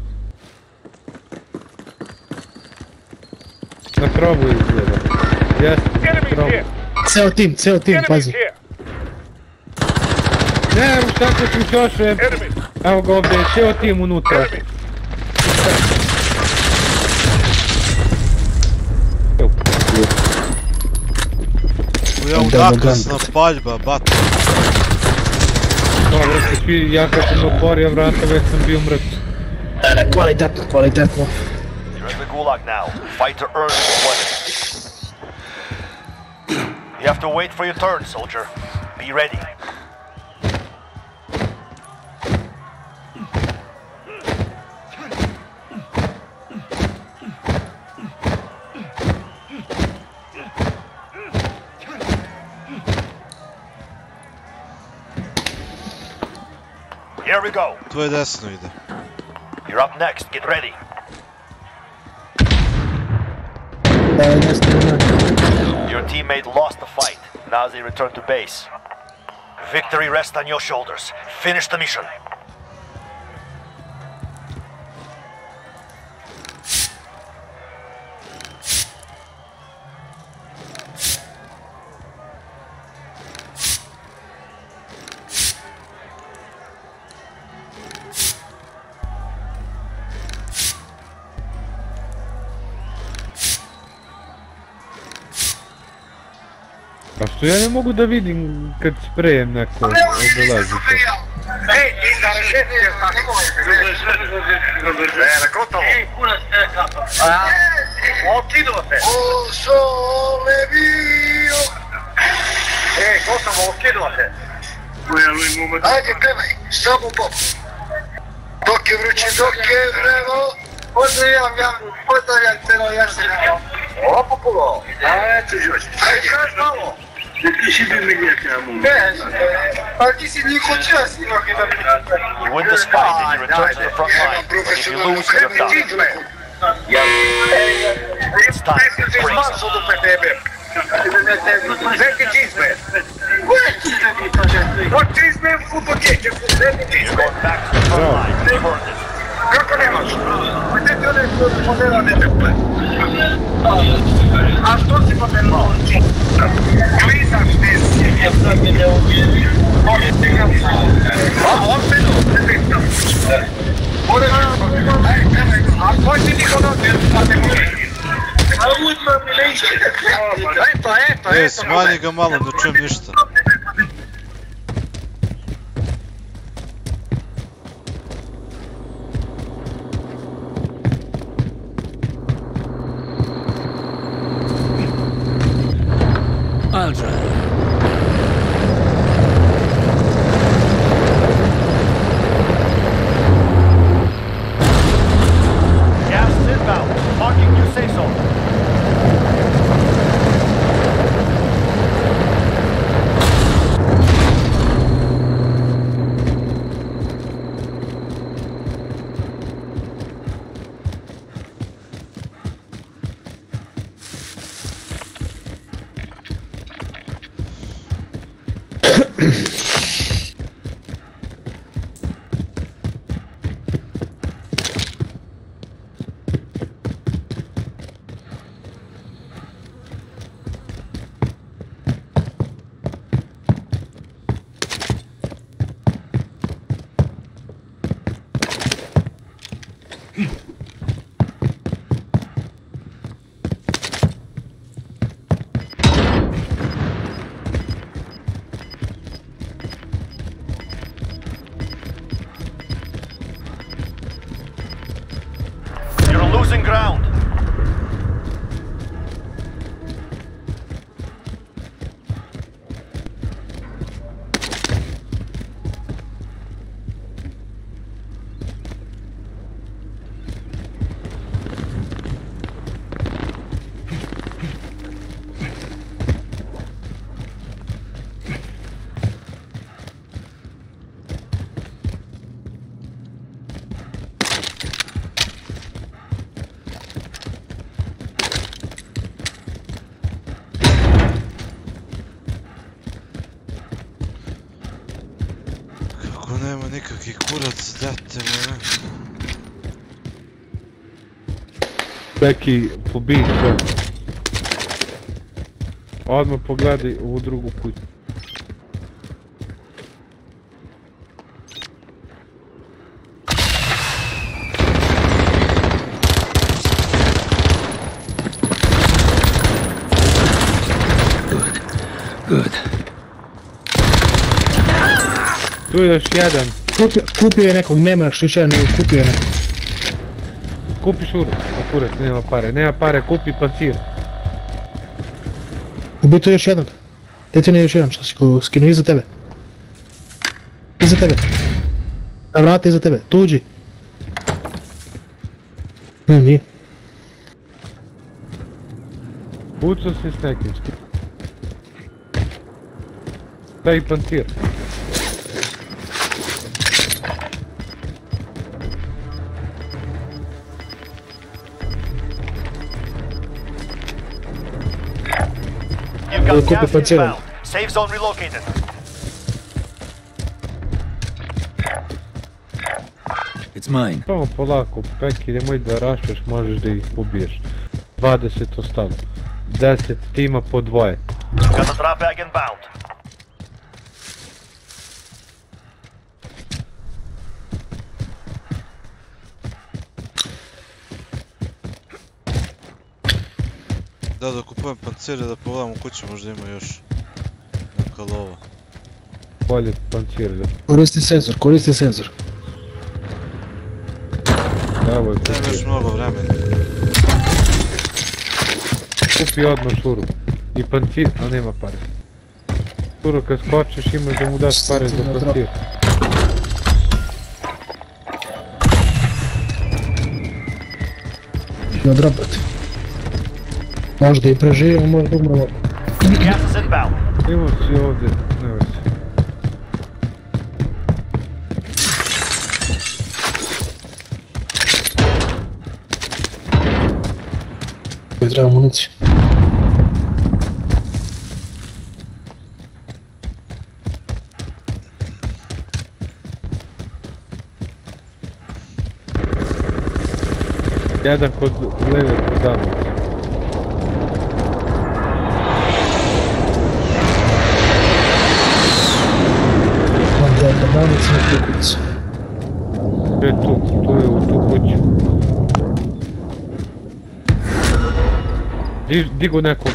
Na krovu izgleda. Jeste, na Enemies krovu. here. Ceo tim, ceo tim, Enemies pazi. here. Ne, evo šta se pričošuje. Enemy. Evo ga ovdje, ceo tim unutra. Enemy. Koja udakasna paljba, bat. Dobro, se svi, ja kad sam otvorio vrata, već sam bio mrtav. Kvalitetno, kvalitetno. You're in the gulag now. Fight to earn employment. You have to wait for your turn, soldier. Be ready. Here we go. Tvoje desno ide. You're up next. Get ready. Your teammate lost the fight. Now they return to base. Victory rests on your shoulders. Finish the mission. A što ja ne mogu da vidim kad sprejem neko obilazite? Ehi, Bene, gotovo. Okidovate. O sole mio. Ehi, gotovo, okidovate. Ajde, pevaj, samo un po'. Dok je vruće, dok je vremo. Pozdravljam, ja, pozdravljam celo Jasena. Opa, pulo. Ajde, Đorđe. Ajde, kaži malo. You win this fight and you return to the front line. If you lose, you're done. It's time to break some. You're going back to the front line. You've earned it. Kako nemaš? A što si podelao? Klizaš ti si. A, on se do. A koji ti niko nosi? Eto, eto, E, eto. smanji ga malo, ne čujem ništa. I'll drive. Gas is inbound. Marking your safe zone. nikakvi kurac, date me. Beki, pobij sve. Odmah pogledaj ovu drugu kuću. Good. Tu je još jedan. Kupio, kupio je nekog, nema šličara, nego kupio je nekog. Kupi šuru. A kurac, nema pare. Nema pare, kupi pancir. Ubito još jednog. Dajte ne još jedan što si ko skinu iza tebe. Iza tebe. Na vrata iza tebe, tuđi. Ne, nije. Pucao si s nekim. Daj pancir. You've got gas inbound. Safe zone relocated. It's mine. Samo polako, Peki, nemoj da rašpeš, možeš da ih pobiješ. dvadeset ostalo. deset tima po dvoje. Got the drop bag inbound. Da, da kupujem pancire da pogledam u kuću, možda ima još neka lova. Bolje pancir da. Koristi senzor, koristi senzor. Evo je Dajem još pancir. mnogo vremena. Kupi odmah šuru. I pancir, a nema pare. Šuru kad skočiš imaš da mu daš pare za pancir. Na drobati. Možda i preživimo, možda umremo. Gas is inbound. Imao si ovdje, ne već. Koji treba municiju. Jedan kod leve prodavnice. Mam dvije prodavnice na kukulicu. Tu je tu, tu je u tu kuću. Diž, digu nekog.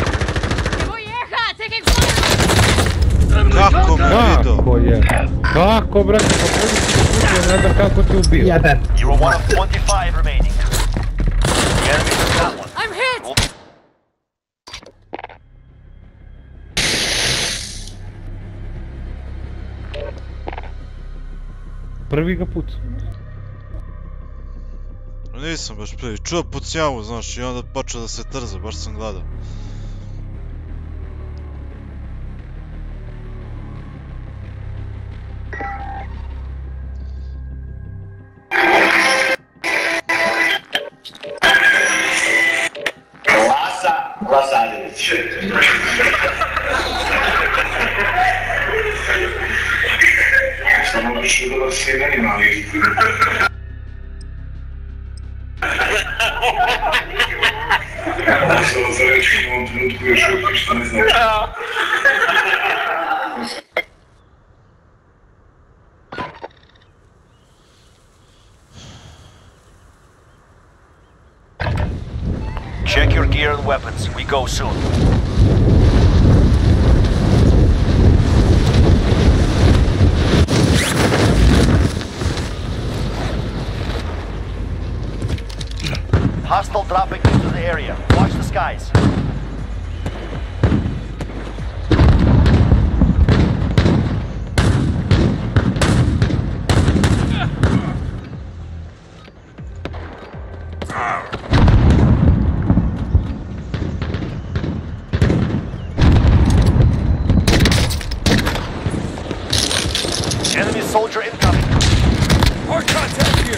Kako me vidio? Kako je? Kako, brate, pa podi si kuću, ne znam kako te ubio. Jedan. You were one of twenty-five remaining. The enemy took that one. I'm hit! Prvi ga puca. Nisam baš prvi, čuo pucnjavu, znaš, i onda počeo da se trza, baš sam gledao. Glasa, Glasarević. Samo više da vas sve ne imali. Samo za reći u ovom trenutku još uvijek ništa ne znači. Check your gear and weapons. We go soon. Hostile dropping into the area. Watch the skies. Enemy soldier incoming. Hard contact here.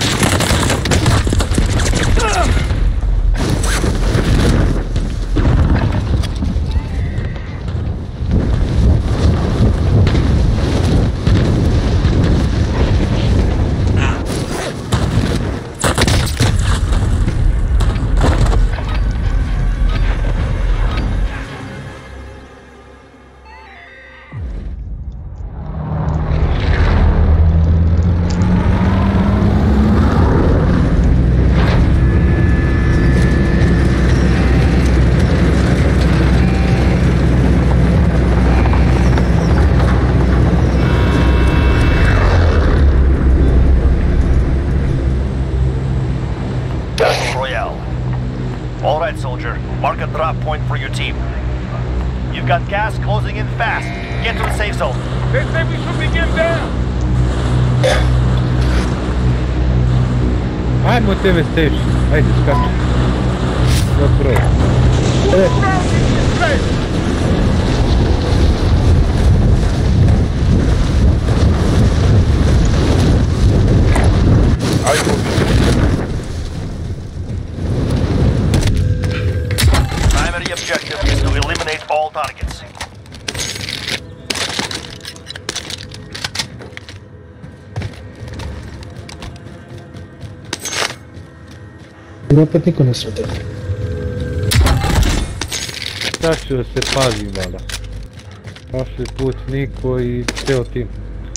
soldier. Mark a drop point for your team. You've got gas closing in fast. Get to the safe zone. They say we should begin there. Ajmo T V station. Ajde, skači. Zapravo. Primary objective is to eliminate all targets. Opet niko ne sredi. Sad ću da se pazim, vada. Prošli put niko i ceo tim.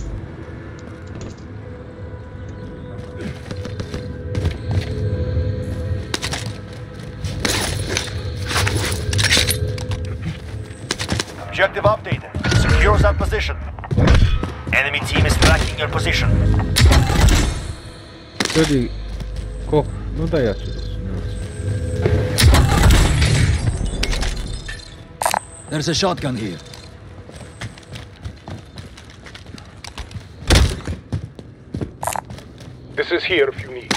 Objective updated. Secure that position. Enemy team is tracking your position. Ljudi, ko? No da ja ću da su. There's a shotgun here. This is here if you need.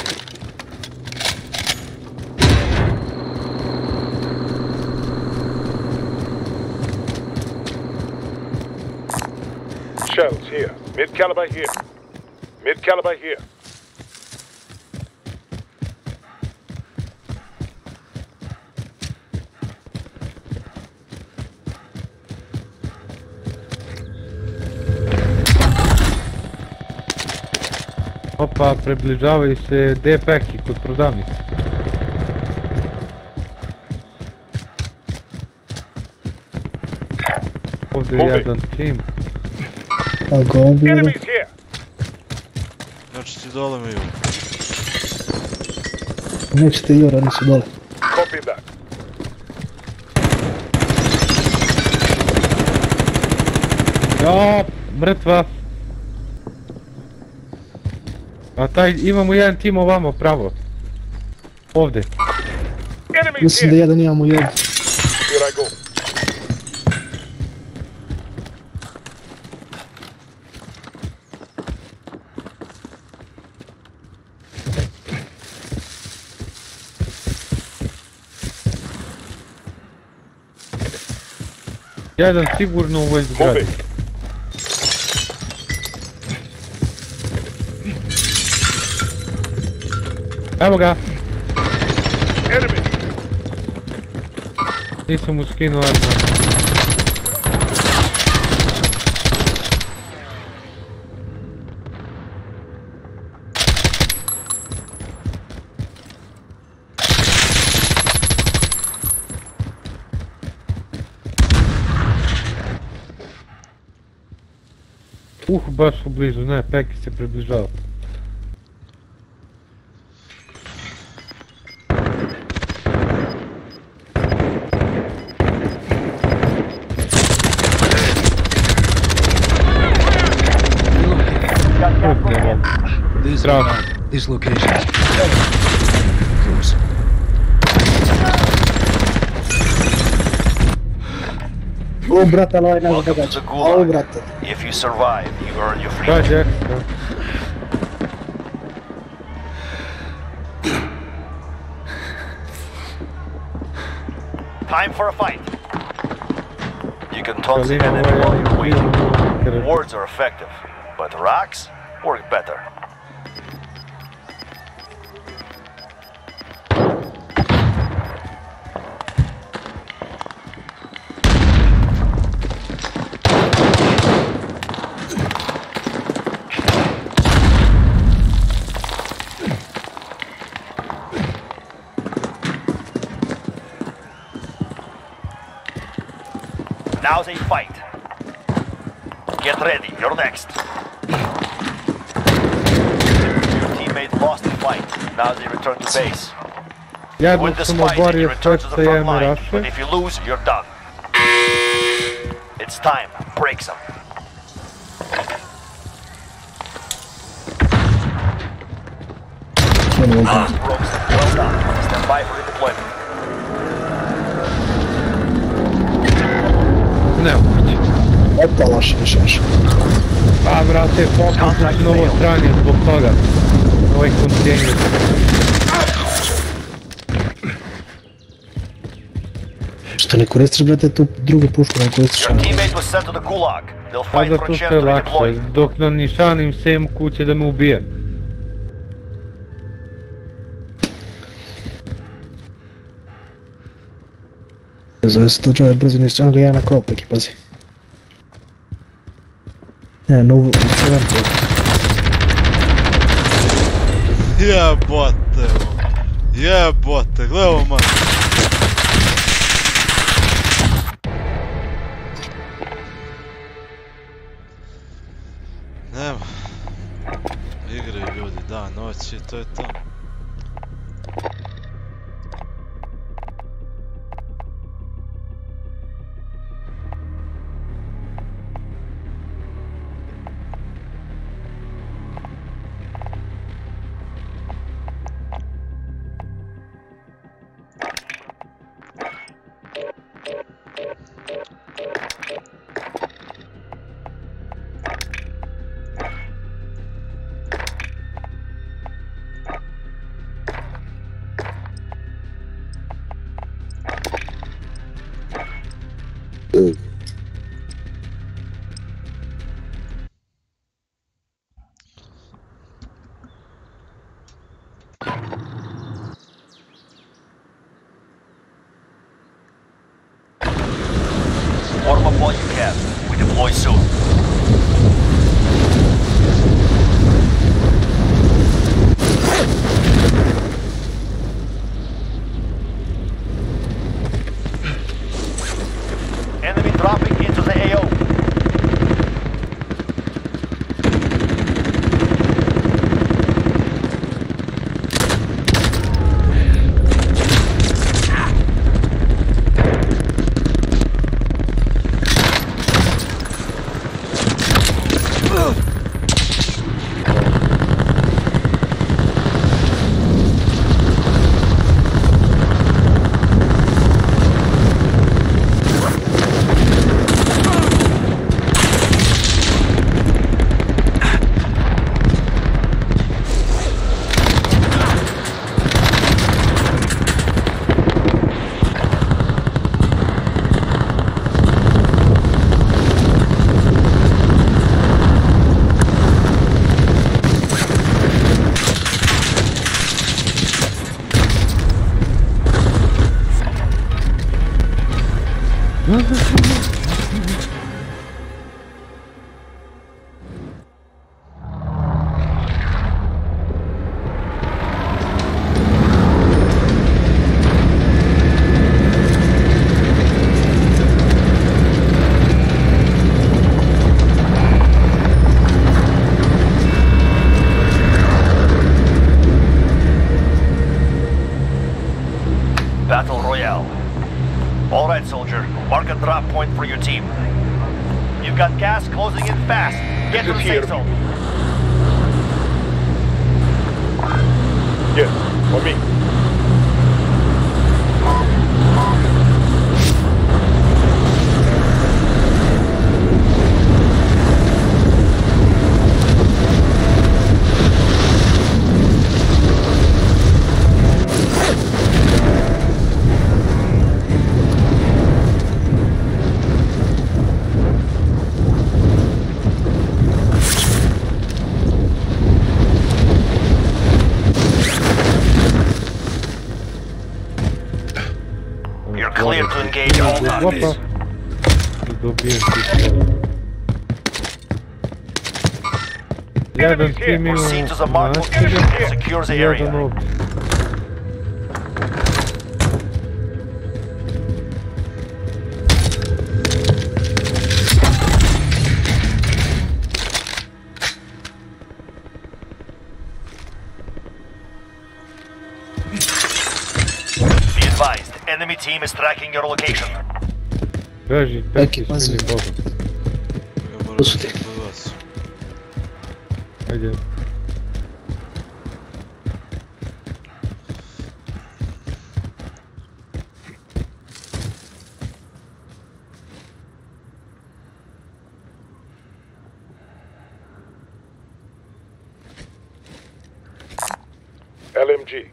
Shells here. Mid caliber here. Mid caliber here. Opa, približavaju se D-Pack-i kod prodavnice. Ovdje je jedan tim. A go ubiju. Enemies here. Znači ti dole mi ju. Nećete Jura, oni su dole. Copy that. Ja, mrtva. A taj, imamo jedan tim ovamo, pravo. Ovdje. Enemies Mislim da here. jedan imamo jedan. Here I go. Jedan sigurno u ovoj zgradi. Moving. Evo ga, Enemy. nisam mu skinuo arma. Uh, baš u blizu, ne, Peki se približava. This, Drop. uh, this location. Close. O, brate, ali ovaj nas Welcome to događa. the Ovo, Gulag. brate. If you survive, you earn your freedom. Dođe ekstra. Time for a fight. You can taunt the Kalina, enemy ovo while je you're waiting. waiting. Words are effective, but rocks work better. Now's a fight. Get ready, you're next. Your teammate lost the fight. Now they return to base. Win Jednog this sam fight and you oborio return to sad the sa front jedne line. raše. But if you lose, you're done. It's time. Break some. Ah, broke some. Well done. Stand by for redeployment. Nemoguće. Opa, loše, više, više. Pa, brate, fokus na novo stranje zbog toga. Ovaj kontejner. Što ne koristiš, brate, tu drugu pušku, ne koristiš Your teammate was sent to the gulag. They'll Pa fight da for tu a sve chance to lakše, redeploy. dok na nišanim sem kuće da me ubije. Zove se to čovjek brzo ništa, ono ga ja na krop neki, pazi. Ne, no, sve vam to. Jebote, jebote, gledaj ovo man. Nema. Igraju ljudi dan, noć i to je to. Warm up while you can. We deploy soon. Enemy dropping into the A O. Battle Royale. All right, soldier. Mark a drop point for your team. You've got gas closing in fast. Get to the safe zone. Yes, on me. Clear to engage all targets. Dobijem ti. Jedan tim ima Proceed to the marked naselje, location. Secure the jedan area. ovdje. Be advised, enemy team is tracking your location. Traži, peki, smini Boga. Ja moram biti kod vas. Ajde. L M G.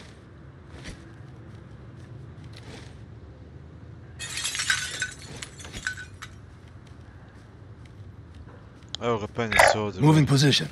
Evo ga, penje se ovdje. Moving position.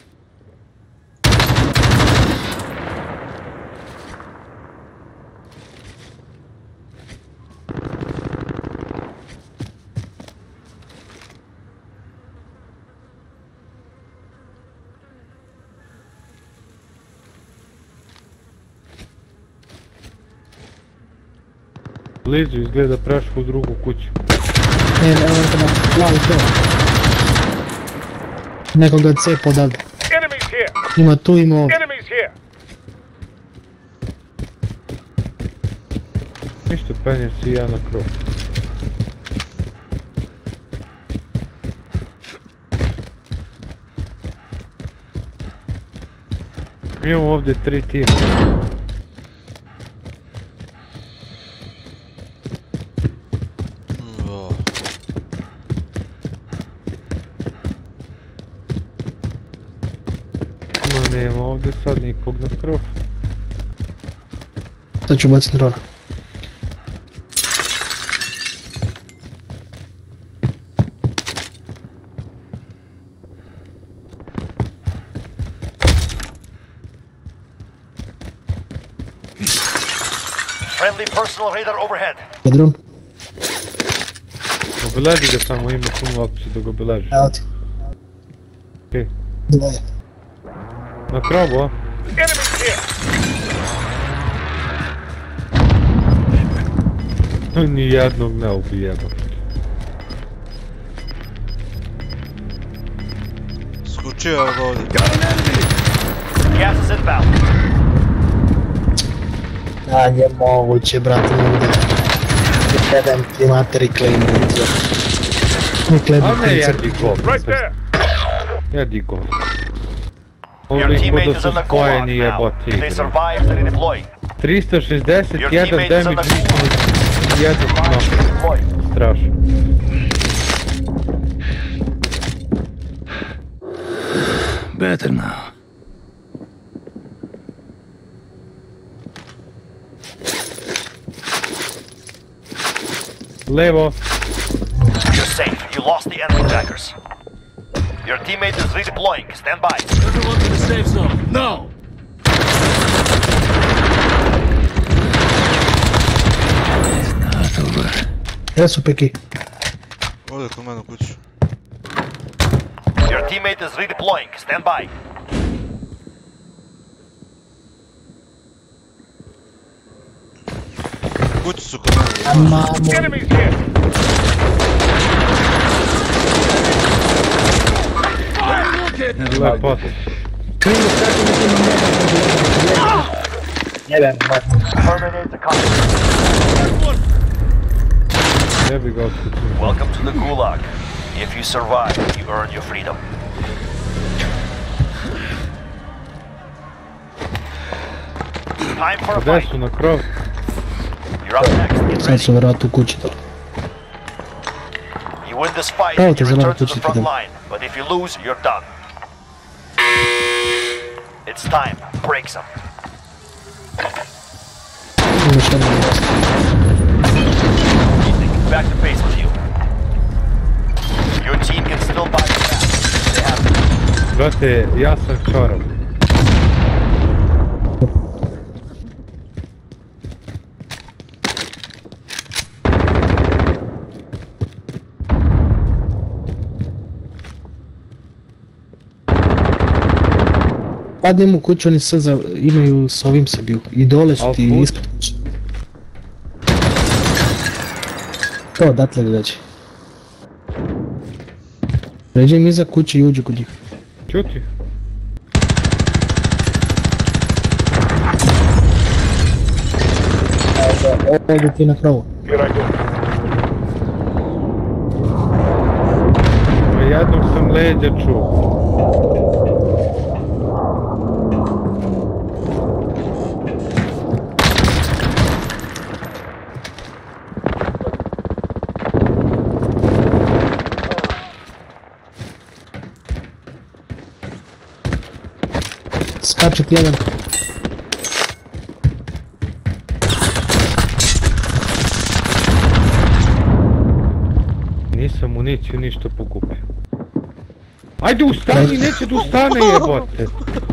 Blizu izgleda prešao u drugu kuću. Ne, ne, evo tamo, glavi to. Nekoga cepa odavde. Enemies here! Ima tu, ima ovdje. Enemies here! Ništa, penjem si ja na krov. Imamo ovdje tri tima. Nema ovdje sad nikog na krov. Sad ću baciti drona. Friendly personal radar overhead. Je dron? Obeleži ga samo, ima puno opcije da ga obeležiš. Evo ti. Okej. Dvoje. Na krovu, a? Enemies here! Nijednog ne ubijemo. Skučio je ga ovdje. Gas is inbound. Da, nije moguće, brate, ne bude. Jebem ti materi klejnu. Ne klejnu A ne, klejnu. jedi gol. Right there! Jedi gol. Your Ovdje teammate kod da is su on the gulag spojeni now. jeboti. They survived to redeploy. tristo šezdeset Your jedan teammate is on damage, the gulag. jedan knock. Deploy. Strašno. Better now. Levo. You're safe. You lost the enemy trackers. Your teammate is redeploying. Stand by. Everyone to the safe zone. Now! It's not over. Gdje su peki? Ovdje kod mene u kuću. Your teammate is redeploying. Stand by. Kući su kod mene. Mamo. Enemies here! Lepot. Jebem, brate. Terminate the conflict. Jebi ga otkuću. Welcome to the gulag. If you survive, you earn your freedom. Time for a Gdje fight. su na krov? You're up next. Get Sad ready. su vjerojatno u kući to. You win this fight, Oh, you there's a lot return of to the touchy front feeling. line. But if you lose, you're done. It's time. Break some. Ima što nam dosta. Back to base with you. Your team can still buy you back. They have Brate, ja sam čorav. Padnem u kuću, oni sad za, imaju s ovim se biju. I dole su Al ti put? ispred kuće. To, odatle ga gađe. Pređe im iza kuće i uđu kod njih. Čuti. Ovdje ti na krovu. Here I go. Ma jednog sam leđa čuo. Skače ti jedan. nisam municiju ništa pokupio. Ajde ustani, neće da ustane jebote.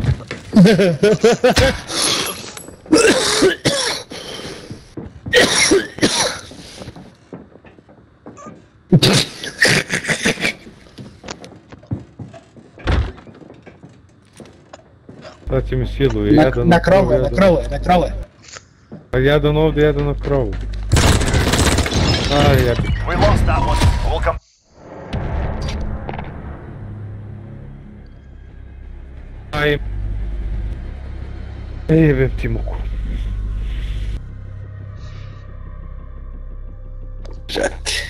Sad će mi siluje, na, jedan na, na krovu, na krovu, na krovu. Pa jedan ovdje, jedan na krovu. Aj, jebi. We lost that one. We'll come. Aj. Jebem ti muku. Žati.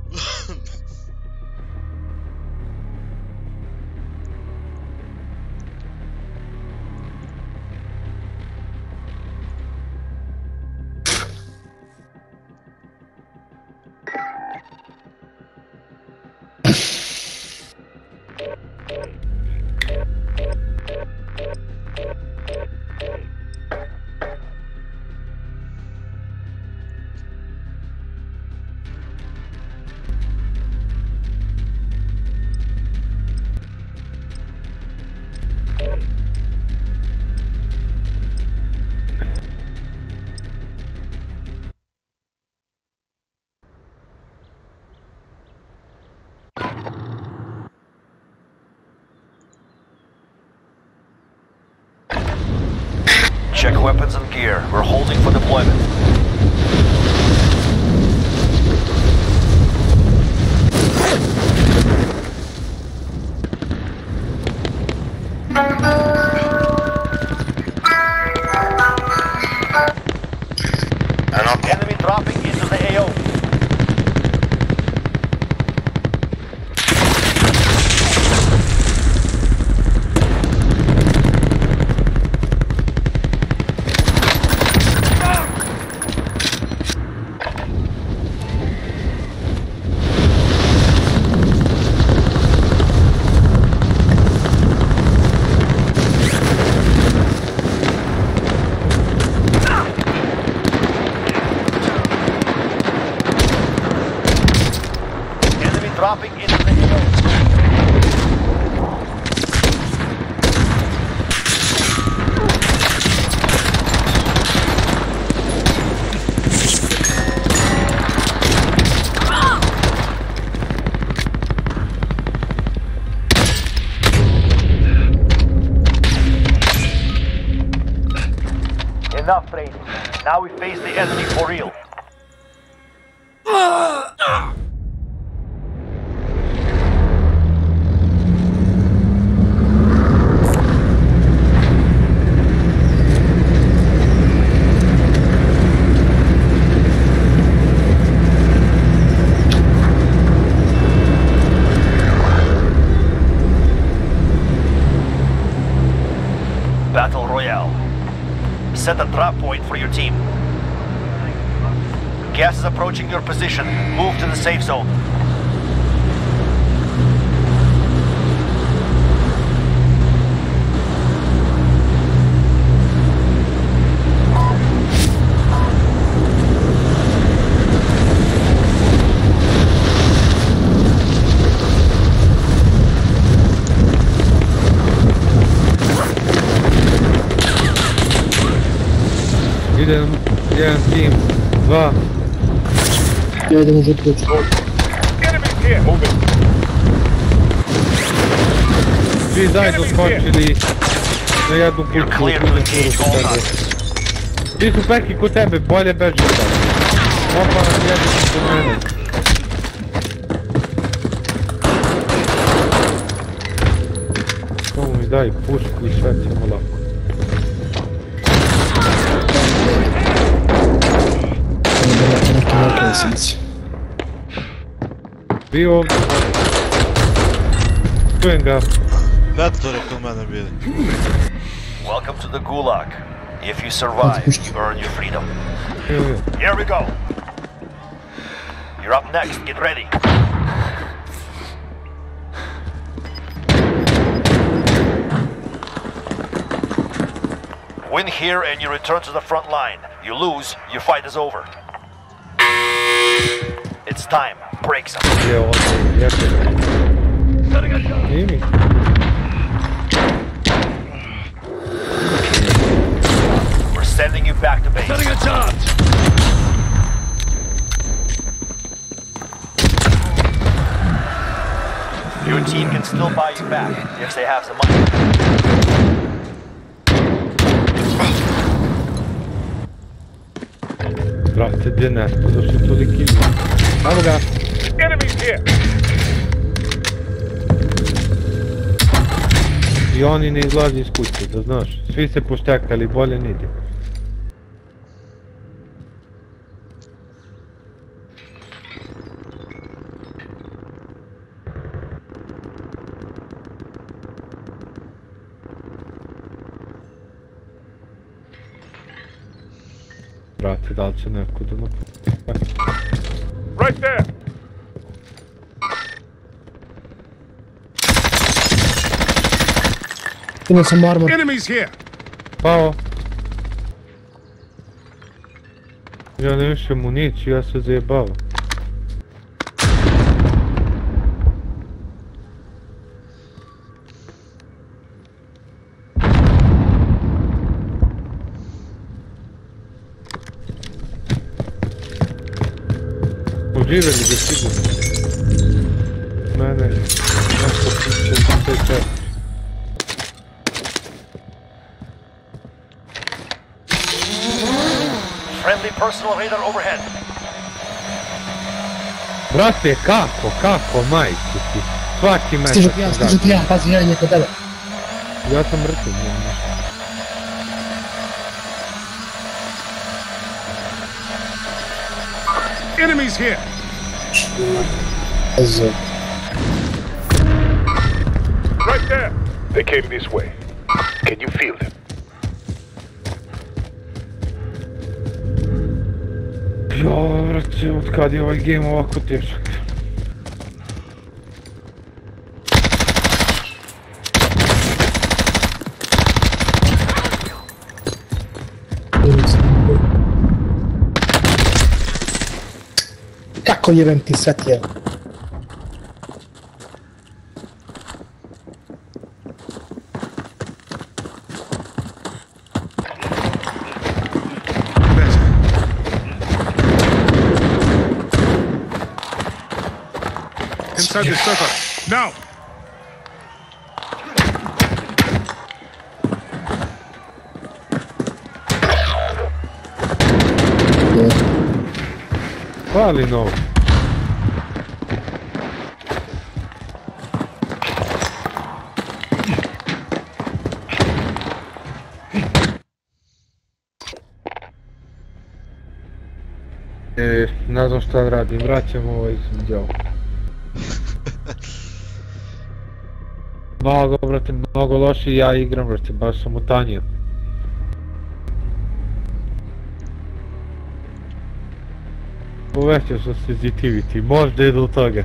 Check weapons and gear. We're holding for deployment. Enemy dropping into the A O. Dropping into the hill. Enough training. Now we face the enemy for real. Battle Royale. Set a drop point for your team. Gas is approaching your position. Move to the safe zone. Idem, jedan tim, dva. Ja idem u žutku. Svi zajedno skočili na jednu kuću. Svi su peki kod tebe, bolje beži sad. Opa, jedni su kod mene. Samo mi daj pušku i sve ćemo lako. Bio ovdje. Čujem ga. Vettori kod mene bili. Welcome to the Gulag. If you survive, you earn your freedom. Here we go. You're up next. Get ready. Win here and you return to the front line. You lose, your fight is over. It's time. Break some. Gdje ovo? Jeste. Nimi. We're sending you back to base. Setting a charge! Your team can still buy you back if they have some money. Brate, gdje nešto, zašto toliki ljudi? Evo ga! Enemies here! I oni ne izlazi iz kuće, da znaš. Svi se poštekali, bolje nidi. Brate, da li će neko da napravi? Right there! Imao sam armor. Enemies here! Pao! Ja ne više municiju, ja se zajebavam. Živeli ga sigurno. Mene, nešto piće za sve čas. Friendly personal radar overhead. Brate, kako, kako, majke ti? Svaki metak. Stižu ti ja, stižu ti ja, pazi, jedan je kod tebe. Ja sam mrtav, nema ništa. Enemies here! Right there! They came this way. Can you feel them? Jo, vrati, od kad je ovaj game ovako težak? Kako jebem ti svetljeva? Inside the circle. Now! Pali novo. E, ne znam šta radim, vraćam ovaj djel. Mnogo, brate, mnogo loši ja igram, brate, baš sam utanio. Povećao sam sensitivity, možda je do toga.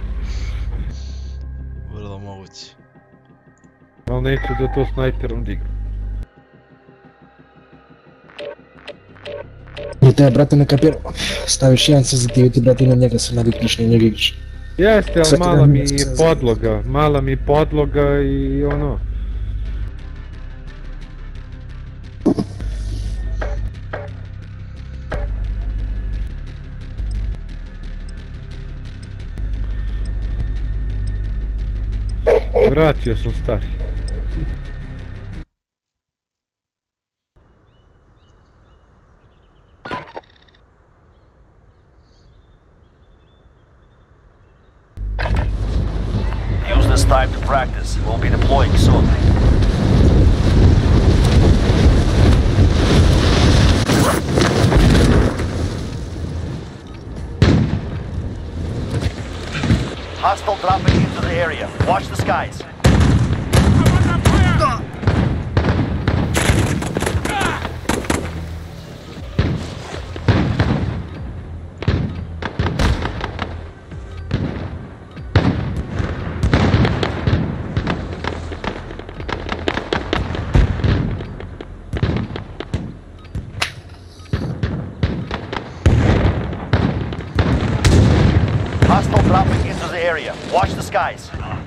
Vrlo moguće. Ali neću da to snajperom digram. I te, brate, ne kapiram. Staviš jedan sensitivity, brate, i na njega se navikneš, na njega igraš. Jeste, ali mala mi je podloga, mala mi podloga i ono... Vratio sam stari. Use this time to practice. We'll be deploying soon. Hostile dropping into the area. Watch the skies. Hostile dropping into the area. Watch the skies.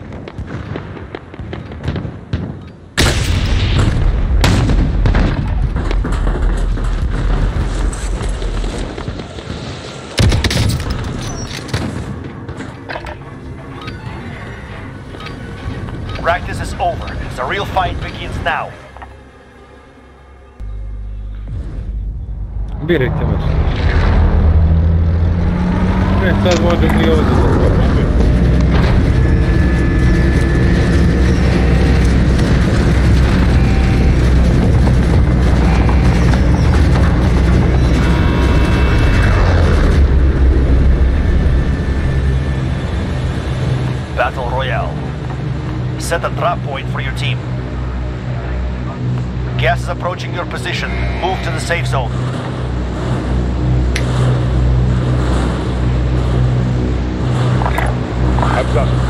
Practice is over. The real fight begins now. Birajte me. Ne, sad možemo i ovdje da skočimo. Battle Royale. Set a drop point for your team. Gas is approaching your position. Move to the safe zone. I've got it.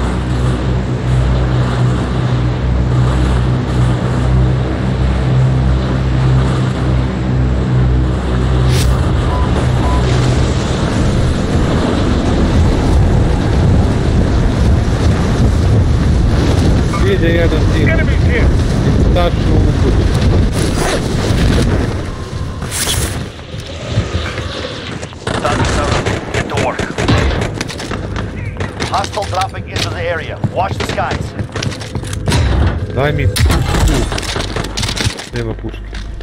Ide jedan tim. Tačno u kuću. Get to work. Hostile dropping into the area. Watch the skies. Daj mi pušku. Nema puške.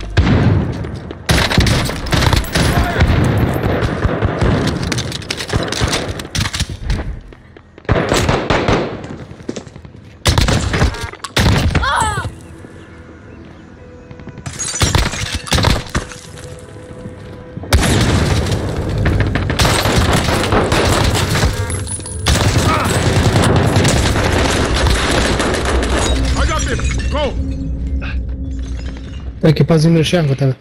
Neki, pazim još jedan kod tebe.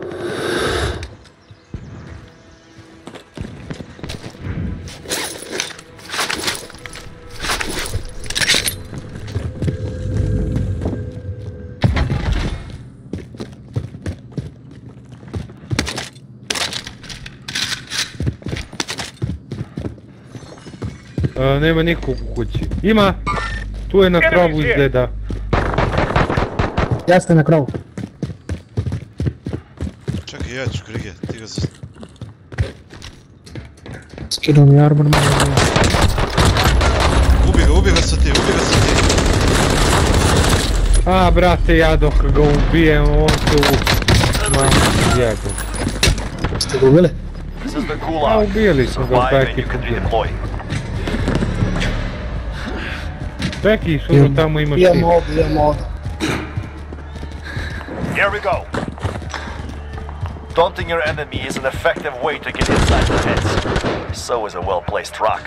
A, nema nikog u kući. Ima! Tu je na krovu izgleda. Ja ste na krovu. Čekaj, ja ću Grige, ti ga se... Skinuo mi armor malo. Ubi ga, ubi ga sa ti, ubi ga sa ti. A, brate, ja dok ga ubijem, on se u... Ma, jebo. Ste ga ubili? This is the A, gulag. ubili smo ga, Survive and Peki. you can redeploy. Peki, što tamo imaš ti? Idemo ovdje, idemo ovdje. Here we go. Daunting your enemy is an effective way to get inside their heads. So is a well-placed rock.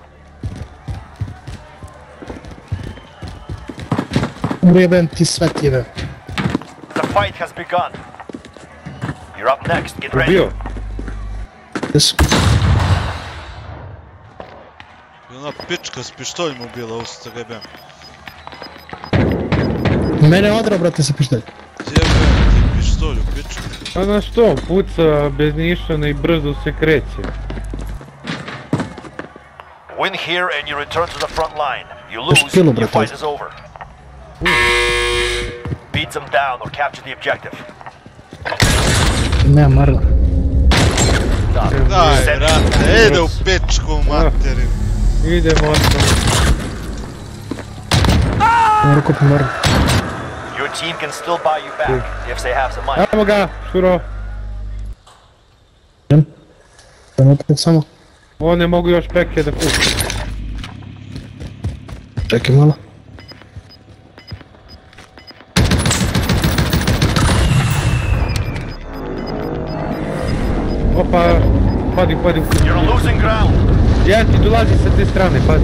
Ujebem ti sve tive. The fight has begun. You're up next. Get ready. Ubio? Jesu. I ona pička s pištoljem ubila, ovo se ga jebem. Mene odro, brate, sa pištolj. Jebem ti pištolju, pička. A na što? Puca bez nišana i brzo se kreće. Win here and you return to the front line. You lose, kilo, your brate. fight is over. Beat them down or capture the objective. Nema marla. Done. Daj, Send brate, ide u pičku materinu. Idemo odmah. Moram kupim marla. Your team can still buy you back if they have some money. Evo ga, Šuro. Trenutak samo. One mogu još peke da kupi. Čekaj malo. Opa, padi, padi u kuću. You're losing ground. Ja ti dolazi sa te strane, padi.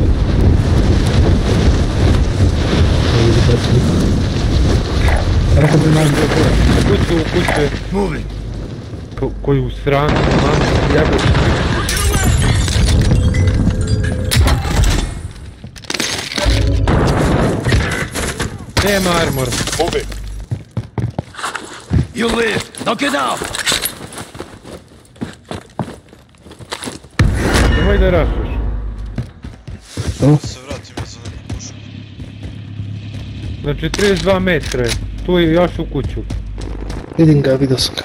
Rekao bi nas bio kura. U kuću, u kuću. Moving. Ko, koju stranu, man, jebo. Nema armor. Move it. You live. Now get out. Nemoj da rašaš. Da se vratim ja za neku pušku. Znači trideset dva metra je, tu je još u kuću. Vidim ga, vidio sam ga.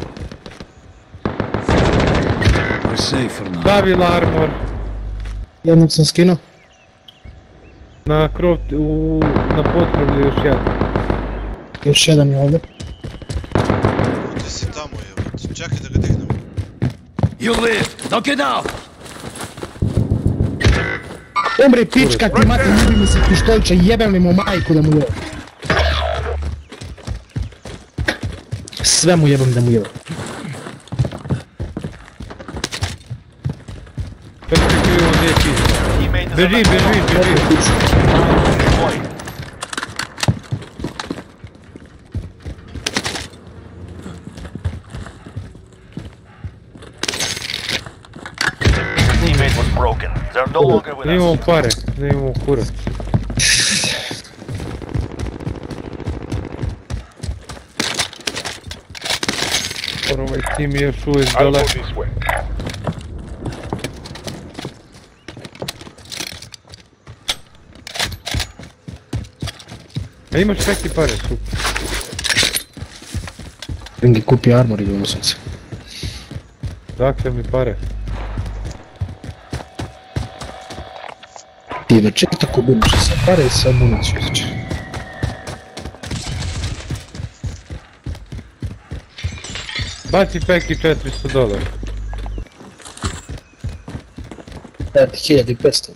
Stavila armor. Jednog sam skinuo. Na krov, u, na potkrovlju još jedan. Još jedan je ovdje. Gdje si tamo jebati, čekaj da ga dignem. You live, don't get out! Umri pička ti mati, ljubi mi se pištoljića, jebem li mu majku da mu jebem. Sve mu jebem da mu jebem. Čekaj ti vidimo gdje je čisto. Beži, beži, beži. Teammate was broken. They're no longer with Ne us. imamo pare, ne imamo kurac. Ovaj tim je još uvijek I'll go dole. this way. A imaš neki pare, super. Ringi kupi armor i donosim se. Dakle mi pare. Ti već tako budiš sa pare i sa amuniciju izveće. Baci peki četiristo dolara. Dati hiljadu i petsto.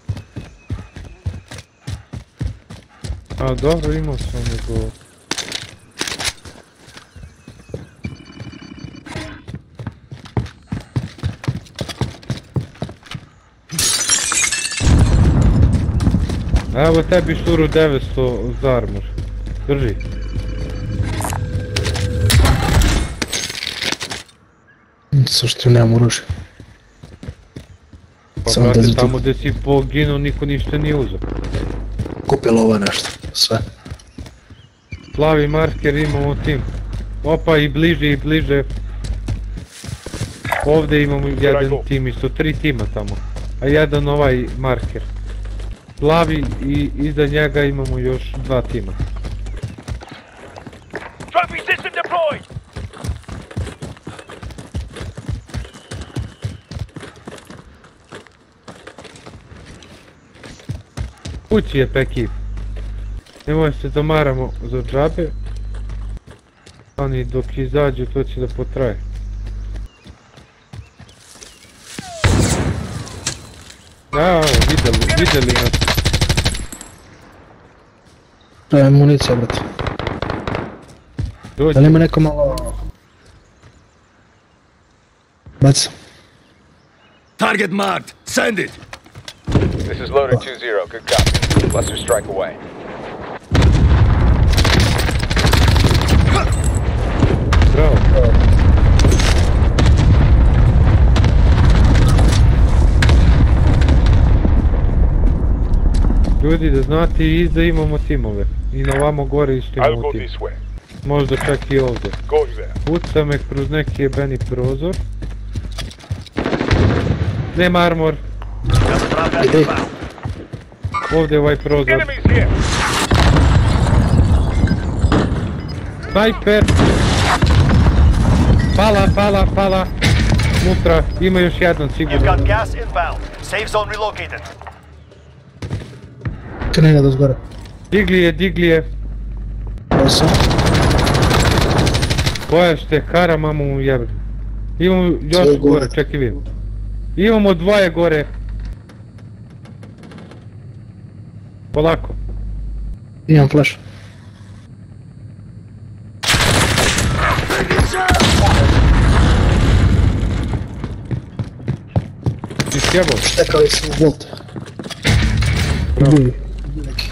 A dobro, imao sam nego... Evo tebi šuru devetsto za armor. Drži. Suštvo nemam oružje. Pa Samo brate, da za tamo gdje si poginuo niko ništa nije uzeo. kupi lova nešto, sve. Plavi marker imamo tim. Opa, i bliže i bliže. Ovdje imamo jedan tim, isto tri tima tamo. A jedan ovaj marker. Plavi i iza njega imamo još dva tima. Trophy system deployed! Kući je peki. Nemoj se zamaramo za džabe. Oni dok izađu to će da potraje. Ja, vidjeli, vidjeli nas. To je municija, brate. Da li ima neko malo... Bac. Target marked. Send it. This is loader two zero. Good copy. Cluster strike away. Bravo. Ljudi, da znate, i iza imamo timove. I na vamo gore isto I'll imamo go tim. this way. Možda čak i ovdje. Going there. Puca me kroz neki jebeni prozor. Nema armor. Just drop that Ide. found. Ovdje je ovaj prozor. Enemies here. Snajper! Pala, pala, pala! Unutra, ima još jedan You've sigurno. got gas inbound. Safe zone relocated. Krene do zgore. Digli je, digli je. Osam. Bojašte, kara mamu mu jebri. Imamo još Sve gore, gore. čekaj vidim. Imamo dvoje gore. Polako. Imam flash. Ti sjebao? Čekali su u volt. Bravo. Buji. Neki.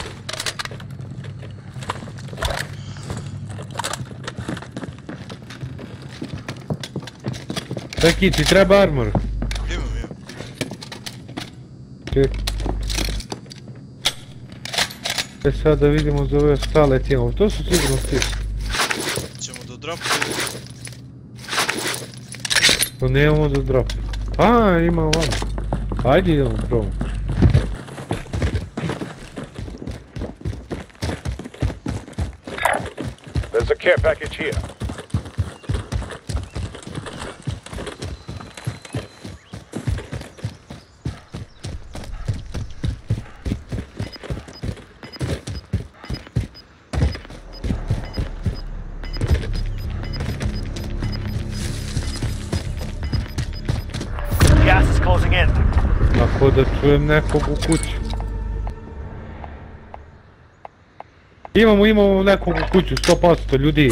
Čekaj, ti treba armor. Imam, imam. Čekaj. E sad da vidimo za ove ostale timove. To su sigurno ti. Ćemo do dropu. To nemamo za drop. A, ima ovamo. Ajde idemo probamo. Care package here. Gas is closing in. Ako da čujem nekog u kući. Imamo, imamo nekog u kuću, sto posto ljudi.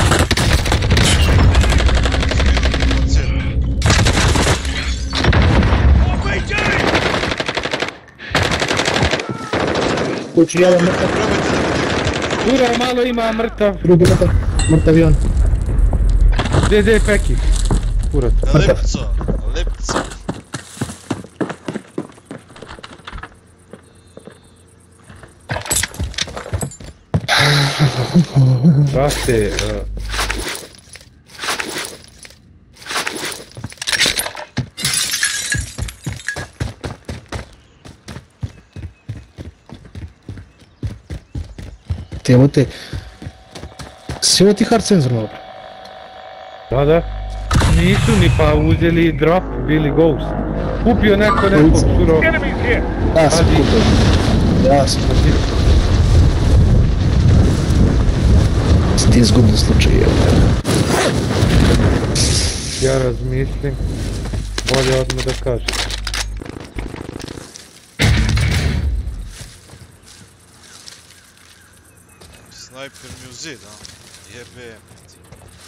Kuću, jedan mrtav. Ura, malo ima mrtav. Drugi mrtav, mrtav avion. Gdje, gdje je Peki? Kurat. Na Lipco, Lipco. Brate, uh... Ti evo te... Si ovo ti hard senzor malo? Da, da. Nisu ni pa uzeli drop, bili ghost. Kupio neko nekog suro... Ja sam kupio. Ja sam kupio. Si ti izgubni slučaj, evo. Ja razmislim. Bolje odmah da kažem. Sniper mi u zid, a? Jebem ti.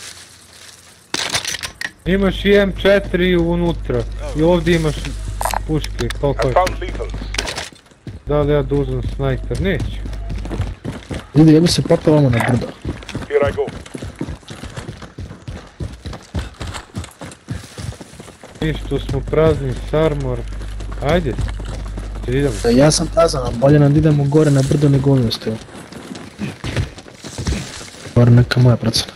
Imaš i em četiri unutra. I ovdje imaš puške, koliko je. Da li ja da uzmem snajper? Neću. Ljudi, ja bi se popao vamo na brdo. Here I go. Ništo smo prazni s armor. Ajde. Idemo. Ja sam prazan, a bolje nam idemo gore na brdo nego ovdje ostavimo. Bar neka moja procena.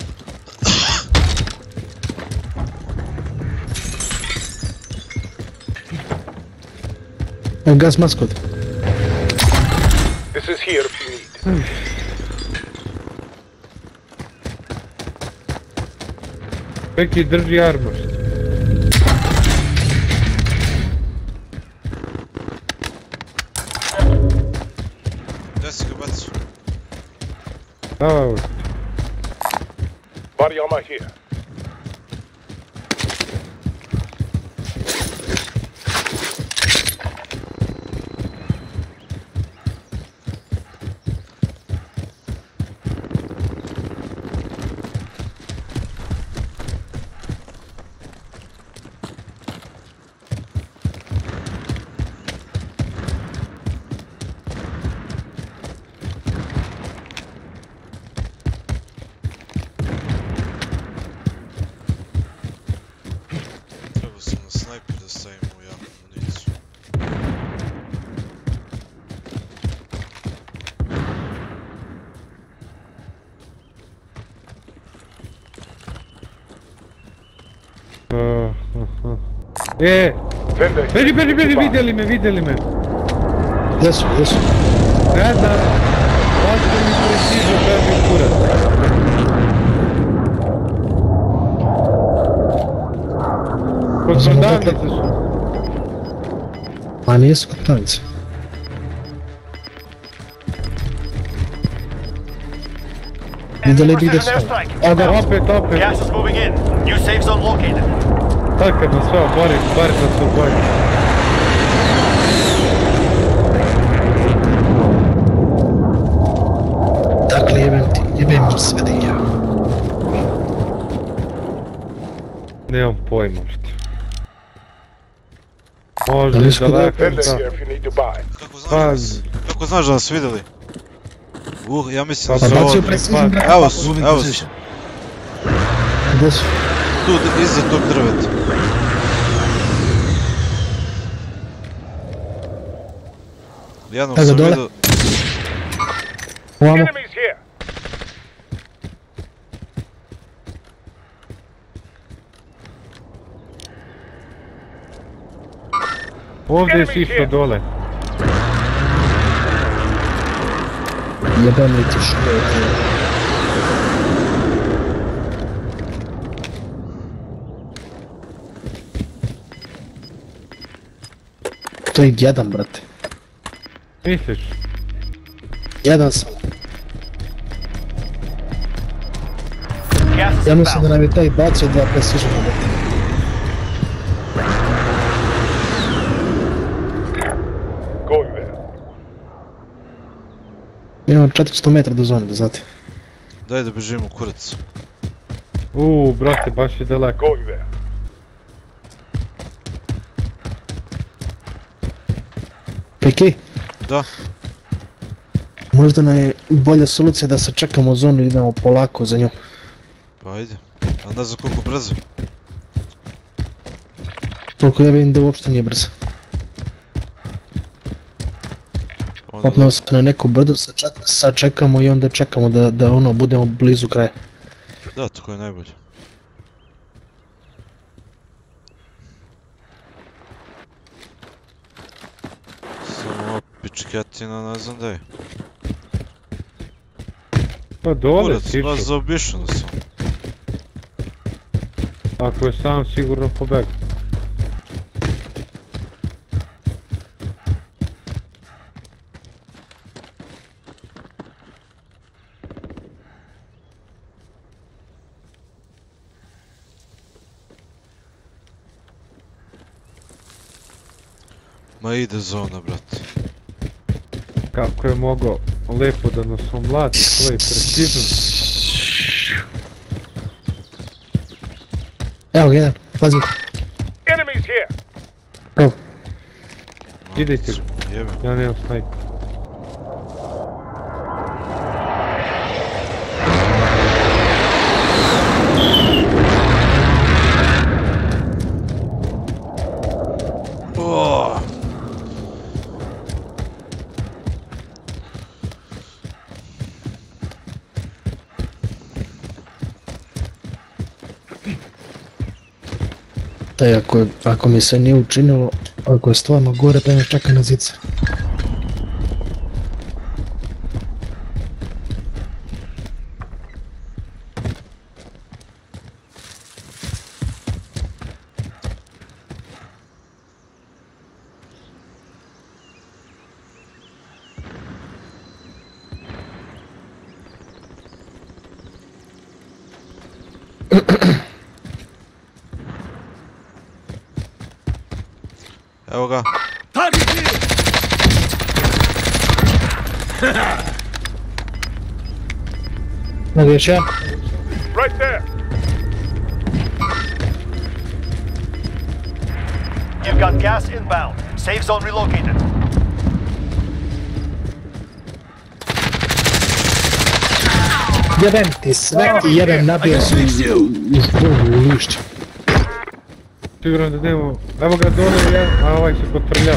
Evo gas maskot. This is here if you need. Peki drži armor. Gdje si ga bacio? Evo. Body armor here. E, beži, beži, beži, vidjeli me, vidjeli me. Gdje su, gdje su? Ne znam, ošto mi precižu, beži kurat. Kod prodavnice su. Ma nisu kod prodavnice. Vidjeli bi da su. A da, opet, opet. Gas is moving in. New safe zone located. Tako kad nas sve obori, bar da se obori. Dakle, jebem ti, jebem sve da je. Nemam pojma što. Možda je daleko. Kako znaš, kako znaš da nas vidjeli? Uh, ja mislim da Pa su bacio ovdje. precision brate. Evo su, evo su. Gdje su? Tu, iza tog drveta. Jednom sam vidio... Ovamo. Enemies here. Ovdje si isto dole. Jebem li ti što je. To je jedan, brate. Misliš? Jedan sam. Gas is Ja mislim da inbound. nam je taj bacio dva precision, brate. Going there. Imamo četiristo metra do zone, da znate. Daj da bežimo kurac. Uuu, brate, baš je daleko. Going there. Peki, Da, možda nam je bolja solucija da se čekamo zonu i idemo polako za nju. pa ajde. A ne znam koliko brzo. Toliko ja vidim da uopšte nije brzo. Onda Popnemo se na neko brdo, sad ček- sad čekamo i onda čekamo da, da ono, budemo blizu kraja. Da, tako je najbolje. Samo ova pičketina ne znam da je. Pa dole Kurac, si baš išao. zaobišao sam. Ako je sam sigurno pobeg. Ma ide zona, brate. Kako je mogao lepo da nas omlati svoj precizno. Evo ga jedan, pazi. Enemies here. Evo, Idite, Jebe. ja nemam snajper. Oh. taj ako, je- ako mi se nije učinilo, ako je stvarno gore, taj me čeka na zice. Evo ga. Target here! Nego još jedan. Right there. You've got gas inbound. Safe zone relocated. Jebem ti sve, ti jebem, nabio si u, u školu, u lišće. Sigurno da nemamo... Evo ga dole jedan, a ovaj se potrlja.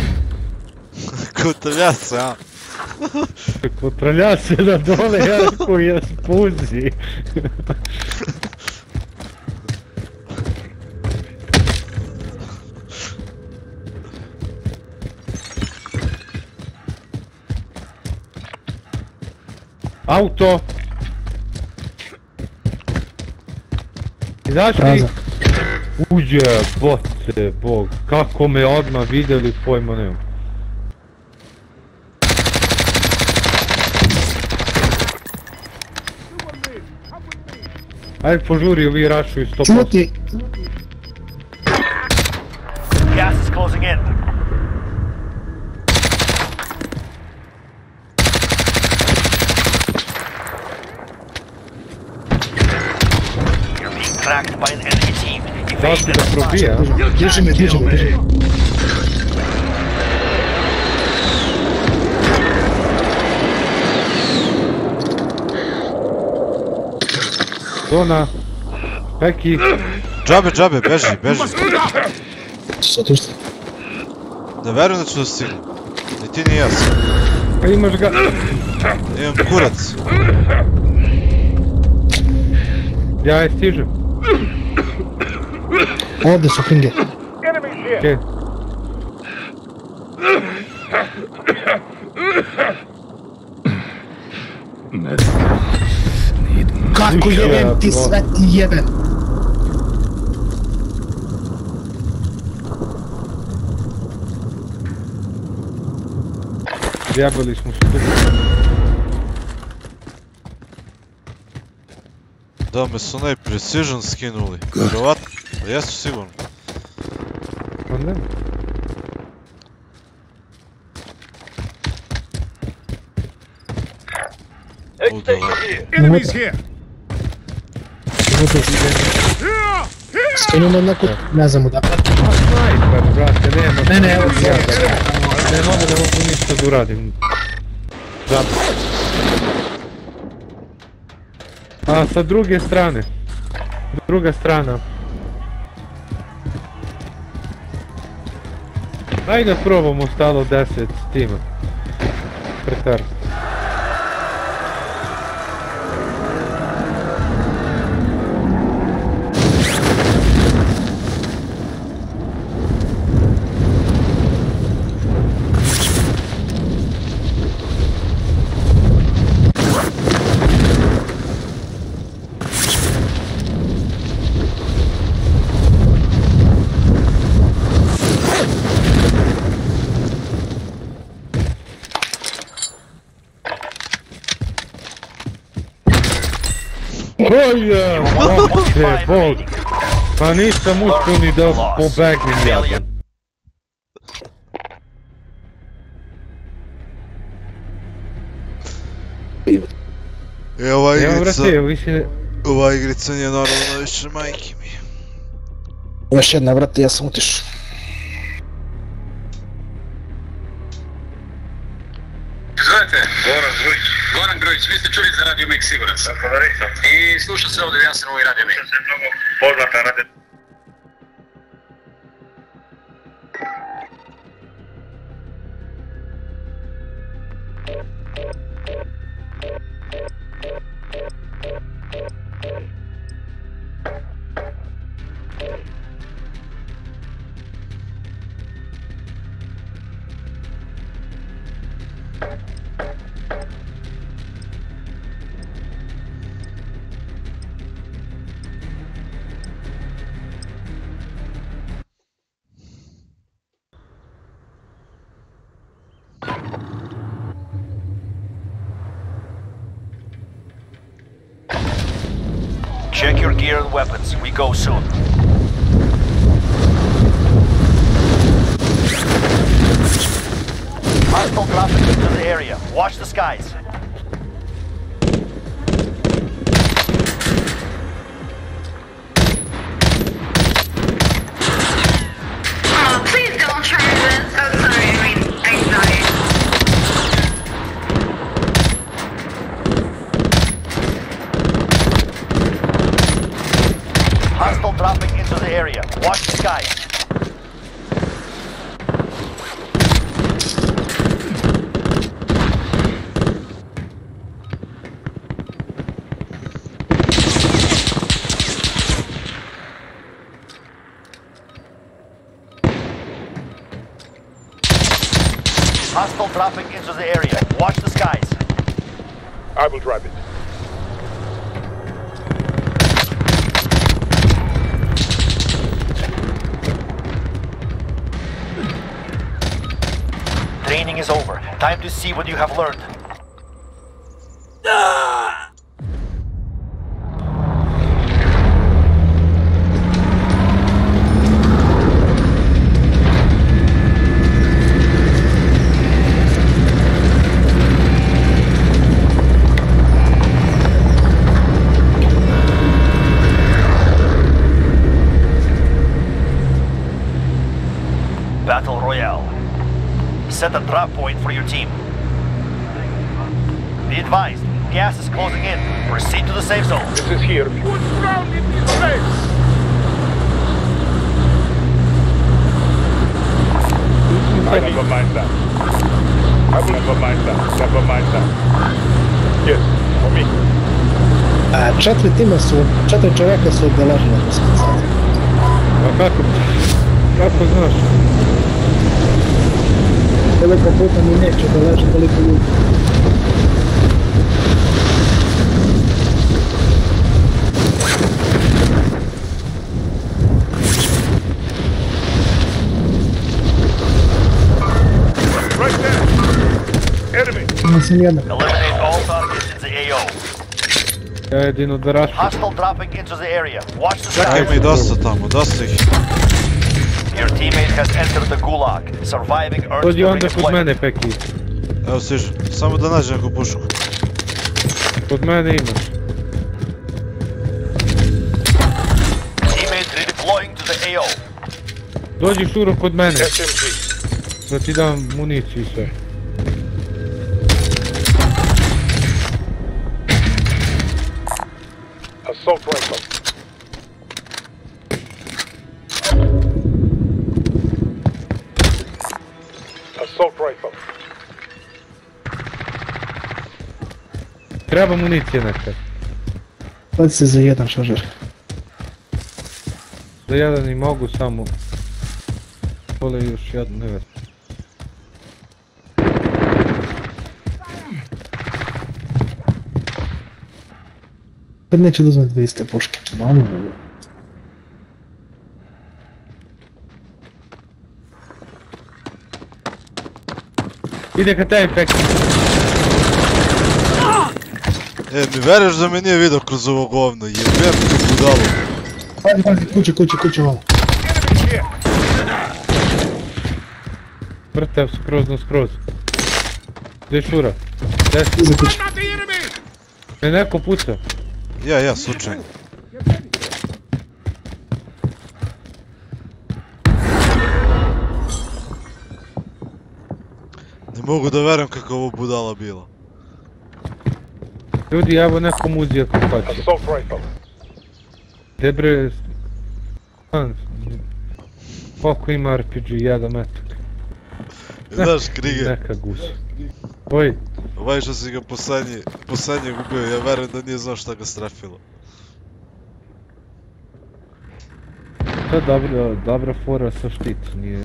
Kotrlja se, a? Potrlja se na dole, jedan koji je spuzi. Auto! Znaš li? Prazan. Uđe, boce, bog, kako me odmah vidjeli, pojma nemam. Ajde požuri, ovi rašuju sto posto. Čuti, Gas is closing in. You're being tracked by an enemy team. Da Evade ti them da as fast probije, a? diži me, diži me, diži me. Zona. Peki. Džabe, džabe, beži, beži. Sad tu što? Da verujem da ću da stignu. Ni ti ni ja sam. Pa imaš ga. Imam kurac. Ja je stižem. Ovdje su finge. Enemies here. Okej. Kako jebem ti sve, ti jebem. Zjabali smo stup. Da, me su onaj precision skinuli. Vjerovatno, ali jesu sigurno. Pa ne. Enemies here! Skinimo neku, ne znam da. A snajper, brate, nema. Ne, ne, evo ti ja. Ne mogu, ne mogu ništa da uradim. Zato. A sa druge strane. Druga strana. Ajde probamo stalo deset s tima. Pretar. Oje, oče, bog. Pa nisam uspio ni da pobegnem jadan. E, ova Evo igrica... vrati, evo više... Ova igrica nije normalno više, majke mi. Još jedna, vrati, ja sam utišao. Izvolite, Goran Grujić. Goran Grujić, vi ste čuli za Radio Mix, siguran sam. I sluša se ovdje, ja sam ovoj Radio Mix. Sluša se mnogo poznata Radio. Check your gear and weapons. We go soon. Hostile dropping into the area. Watch the skies. Oh, please don't try this. I'm sorry. I mean, I'm sorry. Hostile dropping into the area. Watch the skies. Hostile dropping into the area. Watch the skies. I will drive it. Training is over. Time to see what you have learned. Battle Royale. Set a drop point for your team. Be advised, gas is closing in. Proceed to the safe zone. This is here. What's wrong in this place? I never mind that. I will never mind that. Never mind that. Yes, for me. A četiri tima su, četiri čovjeka su obeležili na smisati. A kako? Kako znaš? Koliko puta mi neće obeležiti toliko ljudi. Right there. Nisam jedan. Eliminate all targets in the A O. Ja jedino da rašim. Hostile dropping into the area. Watch the Čekaj, ima i skies. dosta tamo, dosta ih. Your teammate has entered the gulag. Surviving earns Dođi the onda kod redeployment. mene, Peki. Evo stižem, samo da nađem neku pušku. Kod mene imaš. Teammate redeploying to the A O. Dođi Šuro kod mene. S M G. Da ti dam municiju i sve. Assault rifle. Assault rifle. Treba municije nekad. Pati se za jedan šaržer. Za jedan i mogu samo. Vole još jednu, ne već. Kad neće da uzme dvije iste puške. Malo. Ide ka tebi, Peki. E, mi veruješ da me nije vidio kroz ovo govno, jebem ti budalo. Pazi, pazi, kuće, kuće, kuće malo. Vrtev skroz na skroz. Gdje je Šura? Gdje si? Iza kuće. Me neko puca. Ja, ja, slučajno. Ne mogu da verujem kako ovo budala bila. Ljudi, evo neko muzija ko hoće. Assault rifle. Gdje bre... Koliko ima R P G? Jedan metak. Znaš, Krige, Neka gusa. Oj, ovaj što si ga poslednji, poslednjeg ubio, ja verujem da nije znao šta ga strafilo. to je dobra, dobra fora sa štit, nije...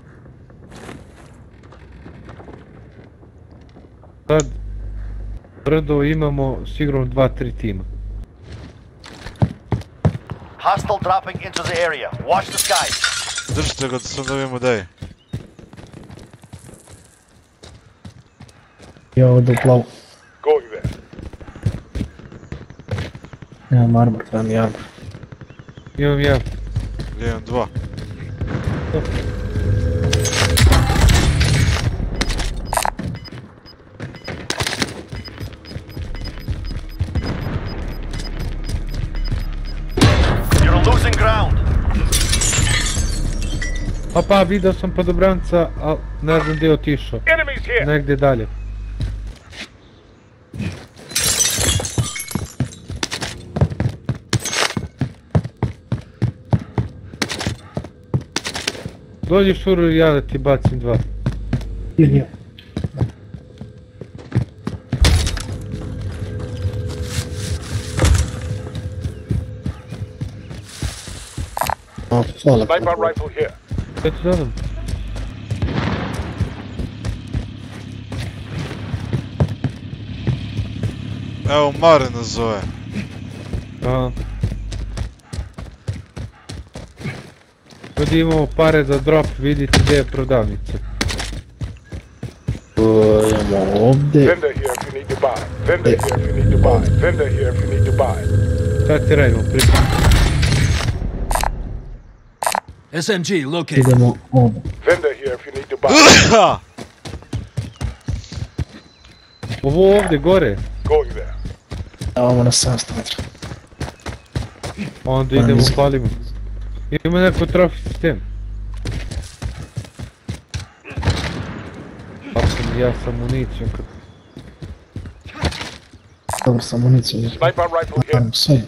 Sad... Brdo imamo sigurno dva tri tima. Hostile dropping into the area. Watch the skies. Držite ga da sam da vidimo da je. Ja odu u plavu. Going there. Nemam armor, treba mi armor. Imam ja. Imam dva. You're losing ground. Opa, vidio sam podobranca, ali ne znam gdje je otišao. Enemies here. Negdje dalje. Dođi Šuru i ja da ti bacim dva. Ili nije. O, hvala. Sniper rifle here. Sve ti zadam. Evo Mare nas zove. Aha. Ljudi imamo pare za drop, vidite gdje je prodavnica. Imamo ovdje. Vendor here if you need to buy. Vendor here if you need to buy. Vendor here if you need to buy. Sad ti radimo priču. S M G located. Idemo ovdje. Vendor here if you need to buy. Ovo ovdje gore. Going there. Davamo na sedamsto metra. Onda idemo palimo. Ima neko trofi sistem. Pa sam ja sa municijom kad... Dobro, sa municijom. Sniper rifle here. Imam sve.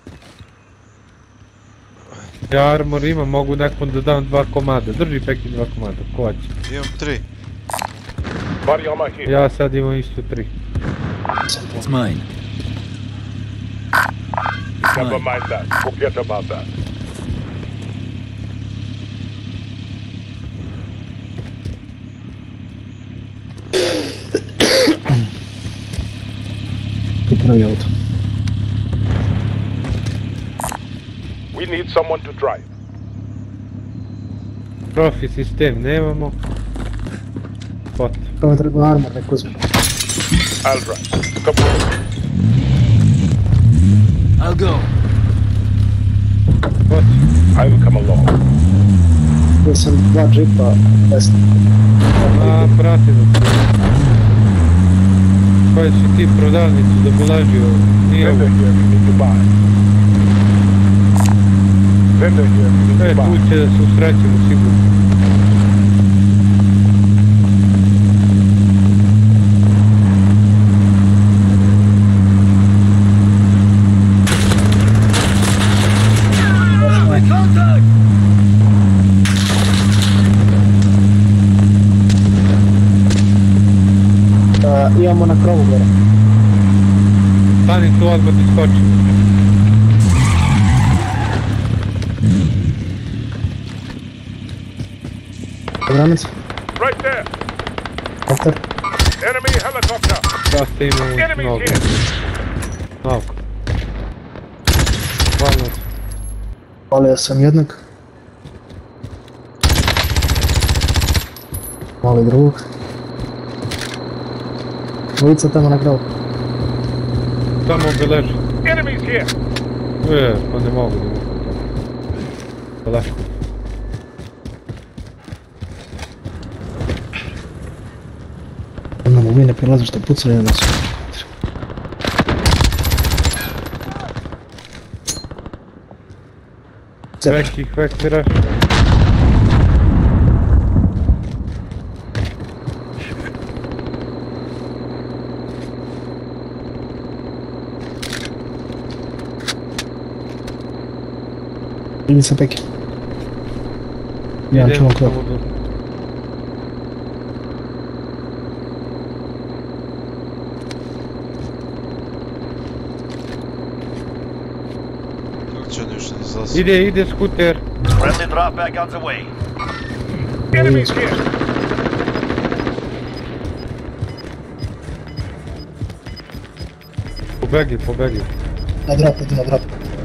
Ja armor imam, mogu nekom da dam dva komada. Drži Peki dva komada, ko hoće. Imam tri. Body armor here. Ja sad imam isto tri. It's mine. Never mind that. Forget about that. Prvi auto. We need someone to drive. Profi sistem nemamo. Pot. Prvo treba armor, neko uzme. I'll drive. Come on. I'll go. What? I will come along. Ja sam dva džipa, desno. A, prati da se. Koji si ti prodavnicu zabilazio? Nije ovo. Vendor here, we need to buy. Vendor here, we need E, to buy. tu će da se usrećemo sigurno. Imamo na krovu gore. Stani tu odmah ti skočimo. Granic. Right there. Helikopter. Enemy helicopter. Da ste imamo Enemies mnogo. here. Mnogo. Hvala. Palio sam jednog. Mali drugog. Dvojica tamo na krovu. Tamo obeleži. Enemies here. E, pa ne mogu da mogu tamo. Daleko. Imamo mi ne prilazu što pucaju jedna su. Većih vektiraš. Idem sa peke. Jedan čuvam krov. Ide, ide skuter. Friendly drop back on the way. Enemies here. Pobegi, pobegi. Na drap, idu na drap.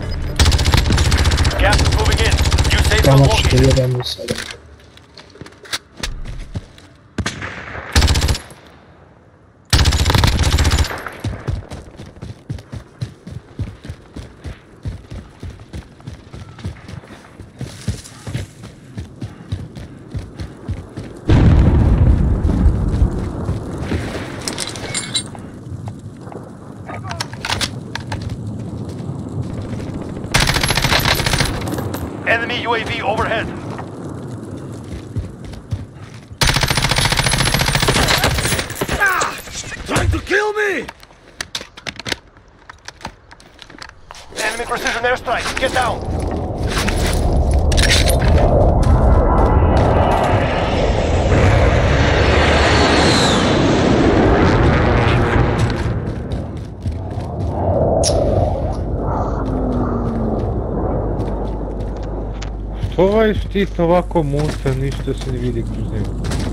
Gas is moving in. You safe zone Tamo located. što jedan sada. Enemy U A V overhead. Trying to kill me! Enemy precision airstrike. Get down. Ovaj štit ovako muca, ništa se ne vidi kroz njega.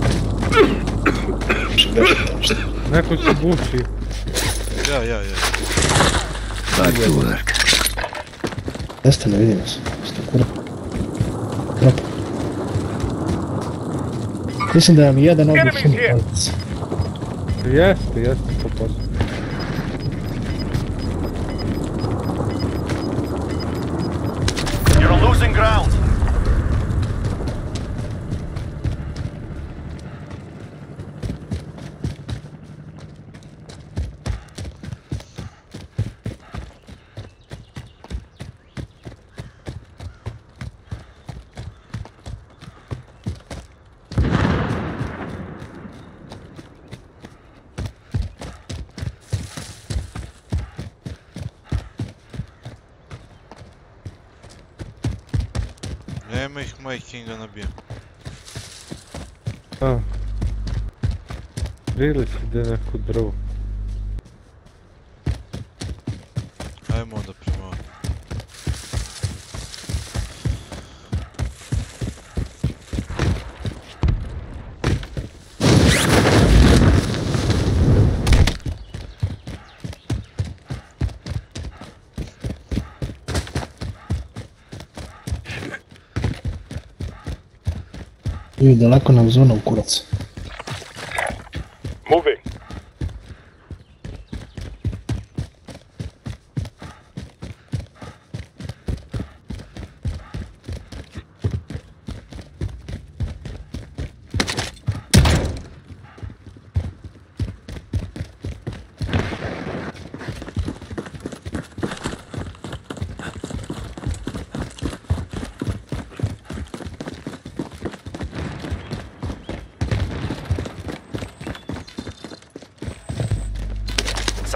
Neko se buši. Ja, ja, ja. Back to work. Jeste, ne vidimo se. Jeste kura. Drap. Mislim da vam jedan obu šumi palic. Jeste, jeste, to posao. You're losing ground. Nema ih Majkinga nabija. A. Priliči da je neko drvo. Ajmo onda prema ovo. I daleko nam zona u kurac. Moving.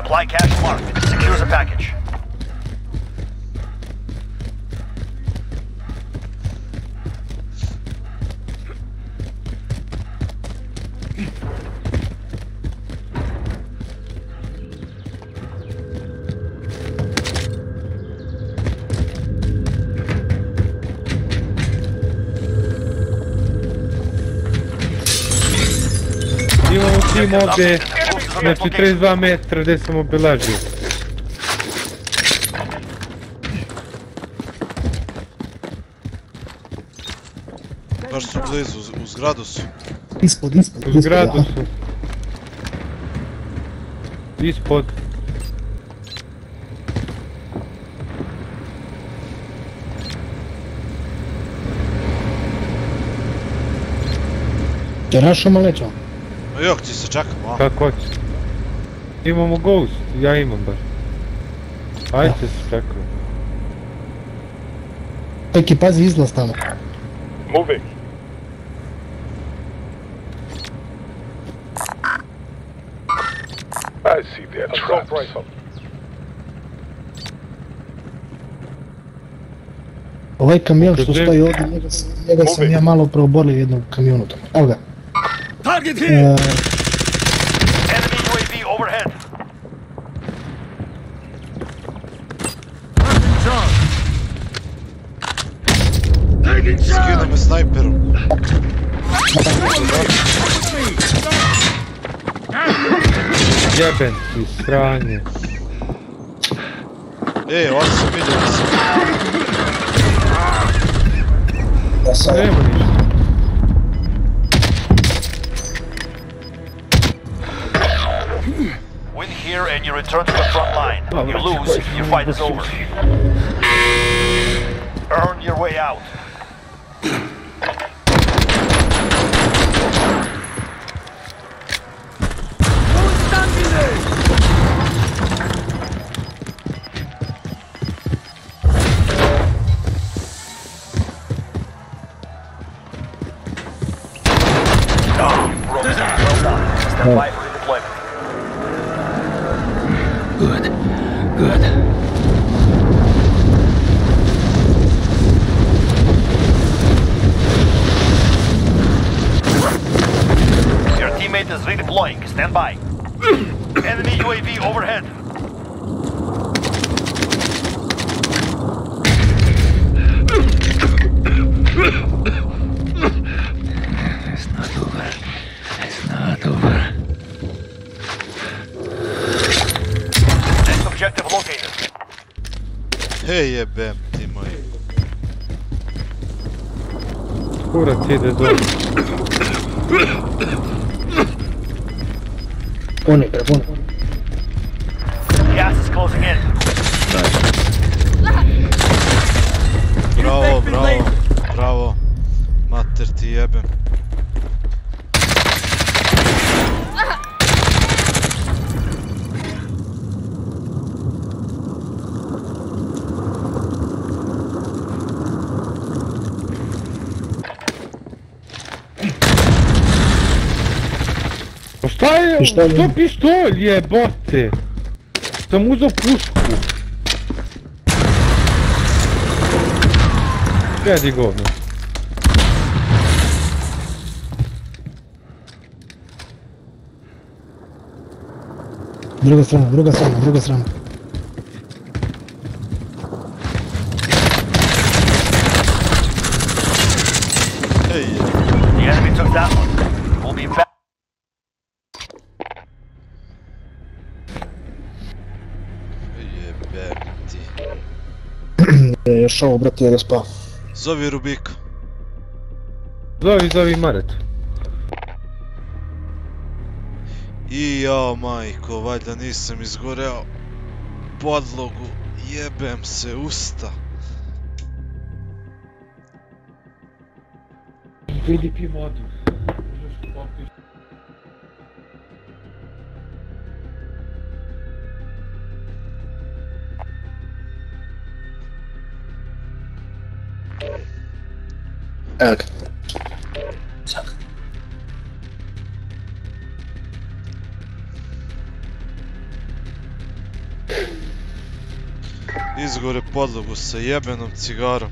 Supply cache marked. Secure the package. Imamo tim ovdje, znači trideset dva metra gdje sam obilazio. Baš su blizu, u zgradu su. Ispod, ispod, ispod. U zgradu su. Ispod. Te rašamo lećamo. No jok, ti se čekamo, a? Kako hoće. Imamo Ghost, ja imam baš. Ajde se čekamo. Peki, pazi izlaz tamo. Moving. I see their traps. Ovaj kamion što stoji ovdje, njega, njega sam ja malo proborio u jednom kamionu tamo. Evo ga. Target here! E, Enemy U A V overhead. Skinu me snajperom. Jeben ti sranje. Ej, ovdje sam vidio da sam... ja sam... Nema ništa. Win here and you return to the front line. You lose, your fight is over. Earn your way out. Stand by for redeployment. Good. Good. Your teammate is redeploying. Stand by. Enemy U A V overhead. It's not over. It's not over. Next objective located. Hej, jebem ti moji. Kurac ide dole. Puni, bre, puni. Gas is closing in. Bravo, bravo, bravo. Mater ti jebem. Pa šta je? Pištolj. Što pištolj jebote? Sam uzao pušku. Sjedi govno. Druga strana, druga strana, druga strana. Hej, jebem. The enemy took that one. We'll be back. Jebem ti. E, još ovo, brate, je da spava. Zovi Rubika. Zovi, zovi Maret. I jao majko, valjda nisam izgoreo podlogu. Jebem se usta. Vidi pi vodu. Evo ga. Izgore podlogu sa jebenom cigarom.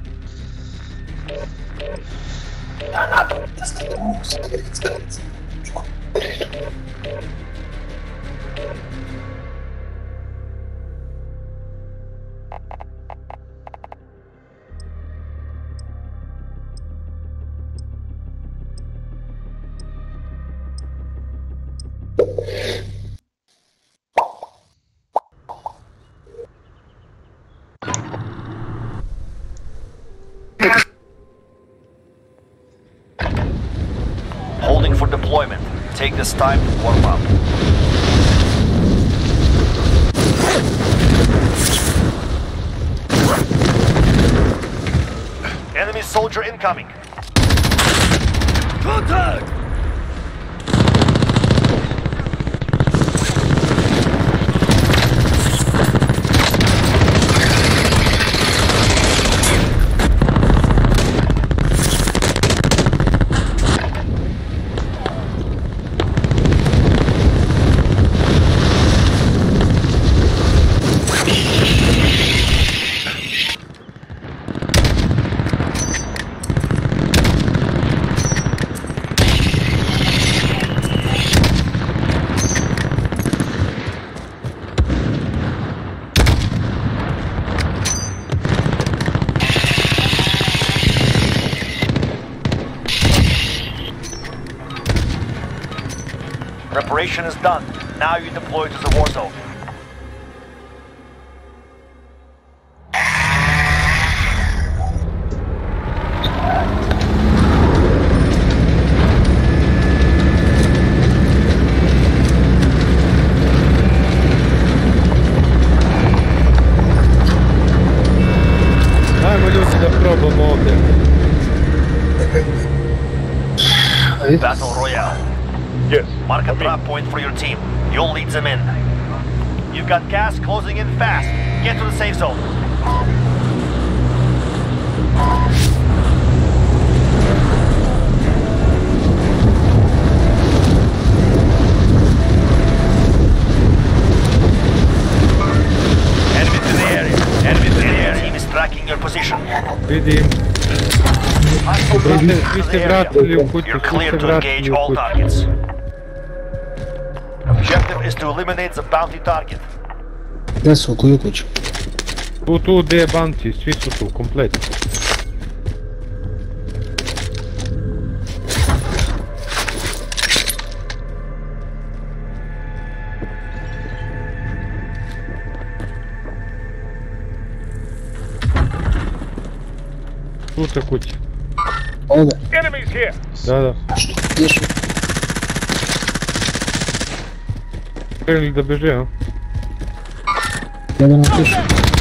Holding for deployment. Take this time to warm up. Enemy soldier incoming. Contact! Preparation is done. Now you deploy to the war zone. Ajmo ljudi da probamo ovdje. Battle Royale. Yes. Mark a drop point for your team. You'll lead them in. You've got gas closing in fast. Get to the safe zone. Enemies in the area. Enemies in the area. Team is tracking your position. Vidim. Svi se vratili u kuću, You're svi clear se to vratili engage u all kuću. targets. Objective is to eliminate the bounty target. Gdje su, u koju kuću? Tu, tu, gdje je banci, svi su tu, komplet. Tu se kuća. Ovdje. Enemies here. Da, da. Gdje su? Krenuli da beže, a? Jedan otišu.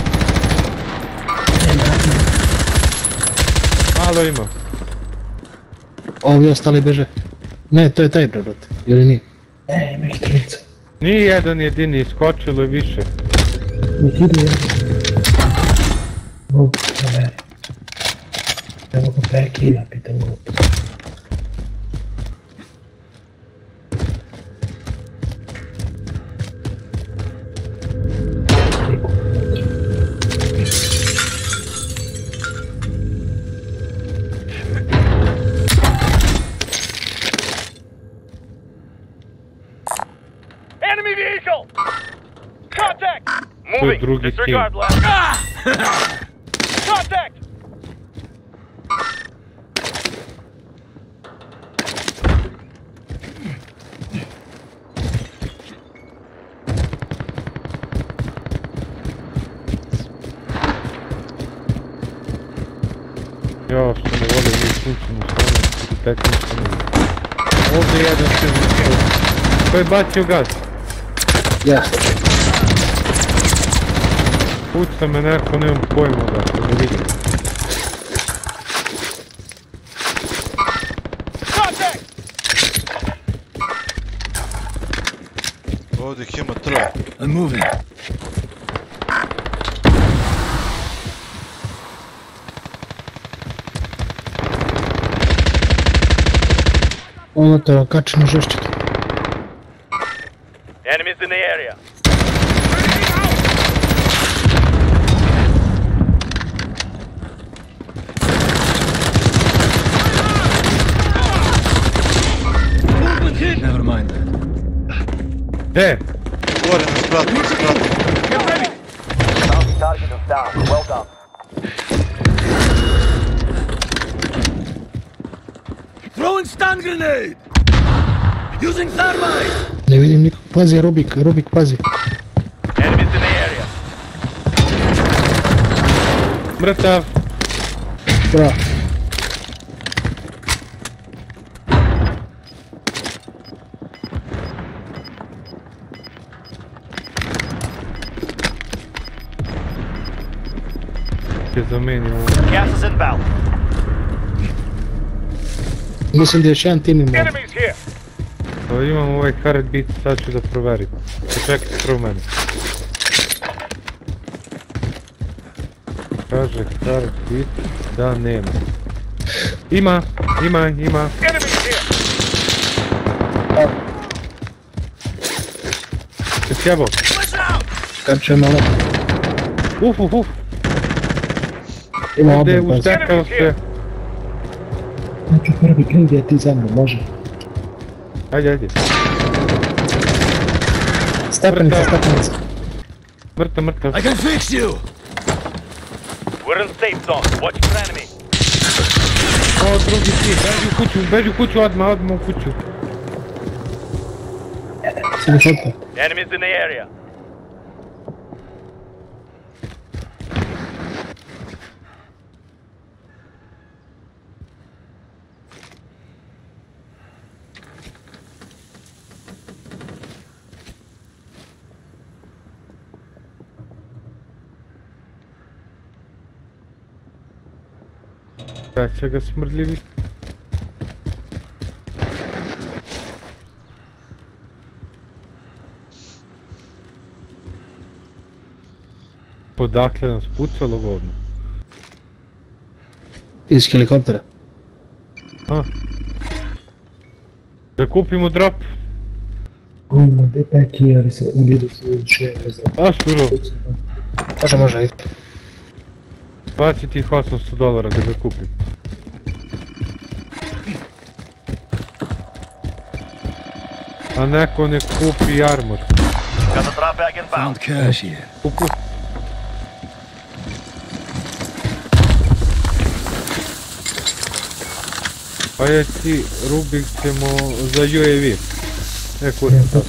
Malo ima. Ovi ostali beže. Ne, to je taj brod. Ili nije? Ne, ima ih trojica. Nije jedan jedini, iskočilo je više. Nek ide jedan. Mogu na mene. Ne mogu prekida, pitam mogu. Enemy vehicle. Contact. To je Moving. drugi Disregard tim. left. Contact. Ja što ne volim mi slučajno stavljati i tako ništa ne. Ovdje jedan se ne. Ko je bacio gaz? Ja. Puca me neko, nemam pojma da, da vidim. Contact. Ovdje ih ima troje. I'm moving. Ono te kači na žešće. Enemies in the area. mind that. Gdje? Gore na spratu, na spratu. Target is down. Well done. Throwing stun grenade! Using thermite! Ne vidim nikog, pazi Rubik, Rubik pazi. Enemies in the area. Mrtav. Bra. Je zamenimo. Gas is inbound. Mislim da je još jedan tim imao. Enemies here. Pa imam ovaj heartbeat, sad ću da proverim. Počekajte prvo mene. Kaže heartbeat da nema. Ima, ima, ima. Enemies here. Se sjebo. Kače malo. Uf, uf, uf. Ima Ovdje oban pazi. ustekao se. Znači prvi krig je ti za mnom, može. Ajde, ajde. Stepenica, stepenica. Mrtav, mrtav. I can fix you! We're in safe zone. Watch for enemy. O, drugi ti, beži u kuću, beži u kuću, odmah, odmah u kuću. Sidi šota. Enemies in the area. Da će ga smrdljivi. Odakle nas pucalo govno? Iz helikoptera. A. Da kupimo drop. Guma, gdje peki, ali se ulijedu se u šeje za... A šuro. Može, može, ajde. Baci tih osamsto dolara da ga kupim. A neko ne kupi armor. Got the drop bag inbound. Found cash here. Kupu. Pa je ti, Rubik ćemo za U A V. E, kurim sad.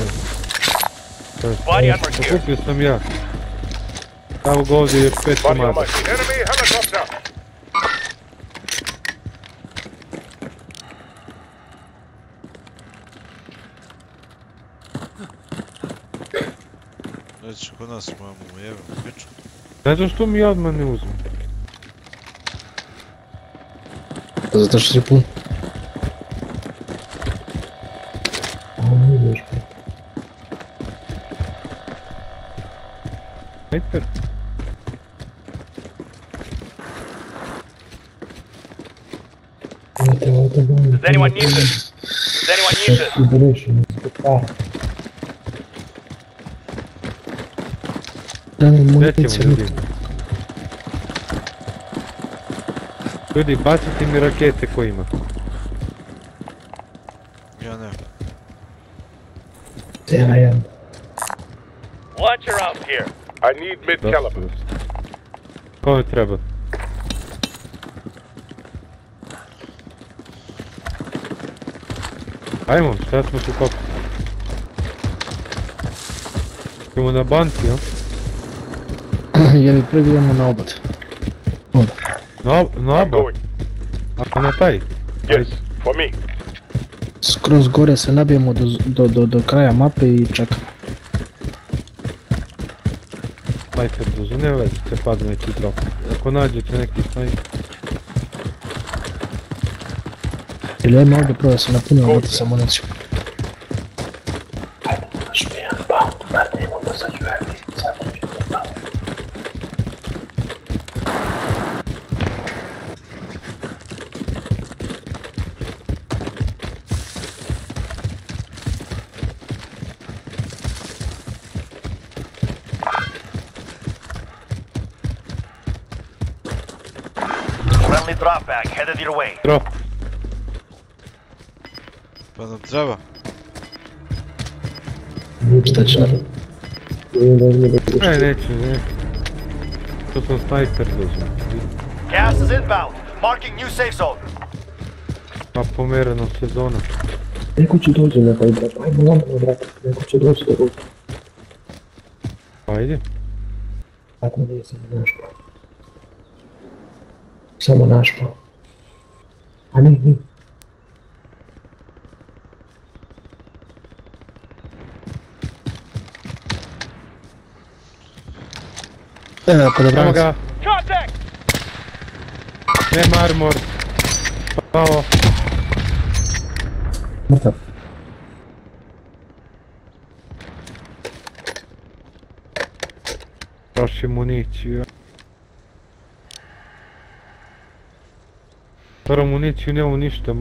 Body armor here. Kupio sam ja. Evo ga ovdje je pet Body on komada. my feet. Enemy helicopter. Reći kod nas imamo jevim piču. Ne znam što mi odmah ne uzmem. Zato što si pun. Ajde. Does anyone need this? Does anyone need this? Gdje ćemo ljudi? Ljudi, bacite mi rakete ko ima. Ja ne. Ja, ja. Launcher out here. I need mid caliber. Kome treba? Ajmo, šta smo tu kopali? Idemo na banci, jel? Jer prvi idemo na obad. Onda. Na, na oba? A na taj? Yes, for me. Skroz gore se nabijemo do, do, do, do kraja mape i čekamo. Snajper duže, ne vezi se padne neki drop. Ako nađete neki snajper. Ili ajme ovdje prvo da se napunimo vati sa municijom. Ajde, naš pijan, pa, naredimo da sad ću raditi. Friendly drop bag headed your way. Drop. Pa nam treba. Šta će nam? Ne, neće, ne. To sam snajper dođem. Gas is inbound. Marking new safe zone. Pa pomereno sezona. Neko će dođe na taj brat, ajmo lomano brate, neko će doći do ruke. Ajde. Tako nije samo naš brat. Samo naš brat. A ne, ne. Evo, kod Evo obranac. ga. Nema armor. Pao. Mrtav. Troši municiju. Prvo municiju nemamo ništa.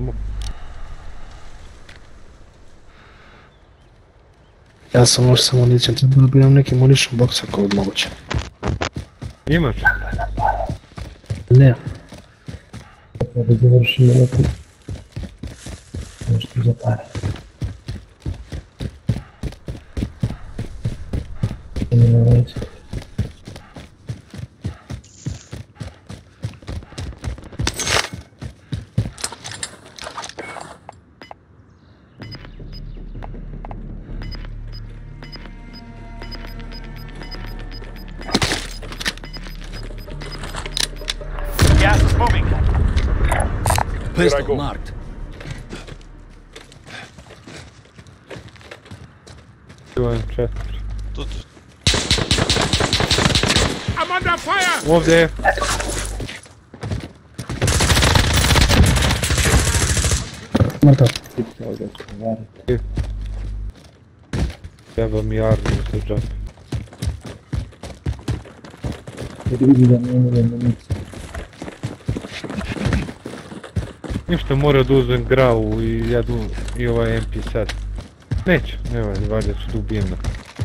Ja sam možda sa municijom, trebalo bi nam neki munition box ako je moguće. Imaš? Ne. Treba da završimo neku... nešto za pare. Nema veze. Gas is moving. Pistol marked. četiri. Tu, tu. I'm under fire! Ovdje je. Mrtav. Treba mi armiju za džap. Jer vidi da nema municije. Ništa, mora da uzem gravu i jedu i ovaj M P sedam. Neću, ne valjda, valjda ću da ubijem na.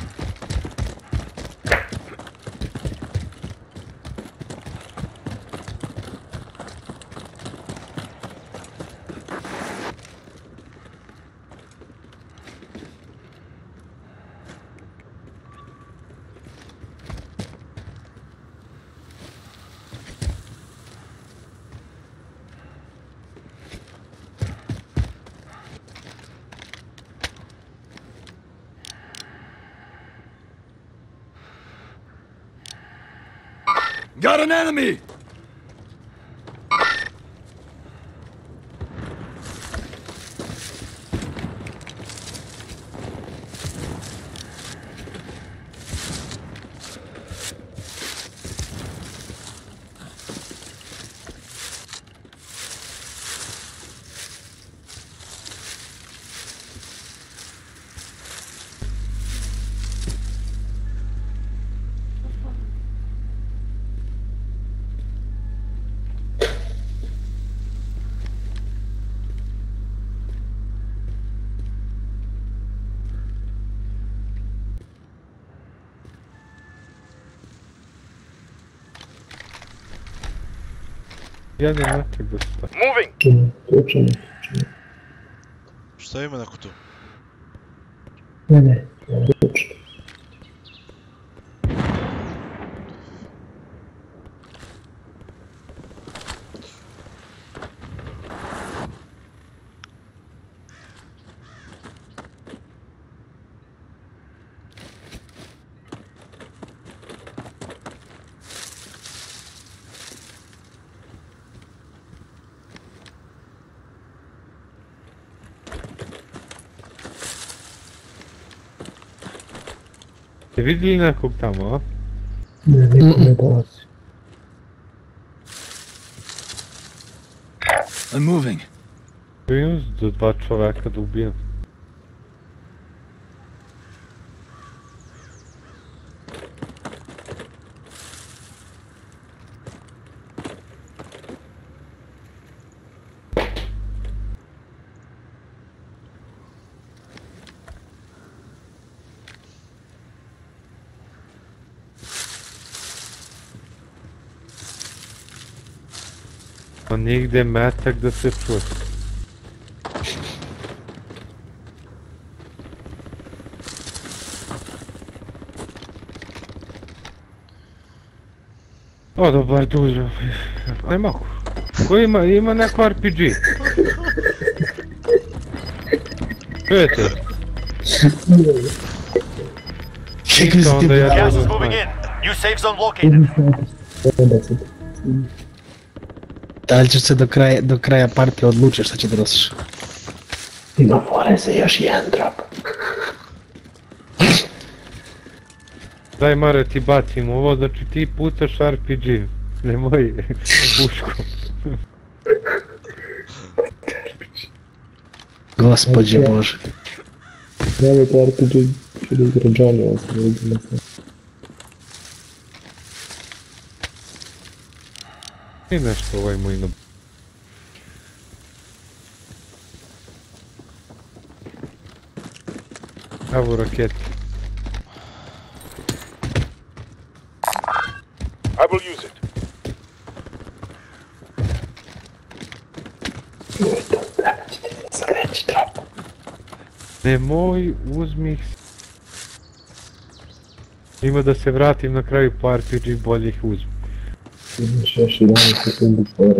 Got an enemy! Jedan metak da sta. Moving! Točno, točno. Šta ima neko tu? Ne, ne, točno. Ste vidjeli nekog tamo, a? Ne, niko ne dolazi. I'm moving. Vidim do dva čoveka da ubijem. Pa nigde metak da se čuje. O, dobar duže. Aj mogu. Ko ima, ima neko R P G? Čujete? Ništa, onda ja Gas is dođem moving s in. New safe zone located. Da li ćeš se do kraja, do kraja partije odlučiti šta će da nosiš? Ima more za još jedan drop. Daj Mare ti bacim ovo, znači ti pucaš R P G. Nemoj pušku. Gospodje Bože. Nemojte R P G, ću da igra Johnny, ovo sam vidio. I nešto ovaj moj na... Evo raketi. I will use it. Skreći drop. Nemoj, uzmi ih. Ima da se vratim na kraju po R P G, bolje ih uzmi. Imaš još jedanaest sekundi fora.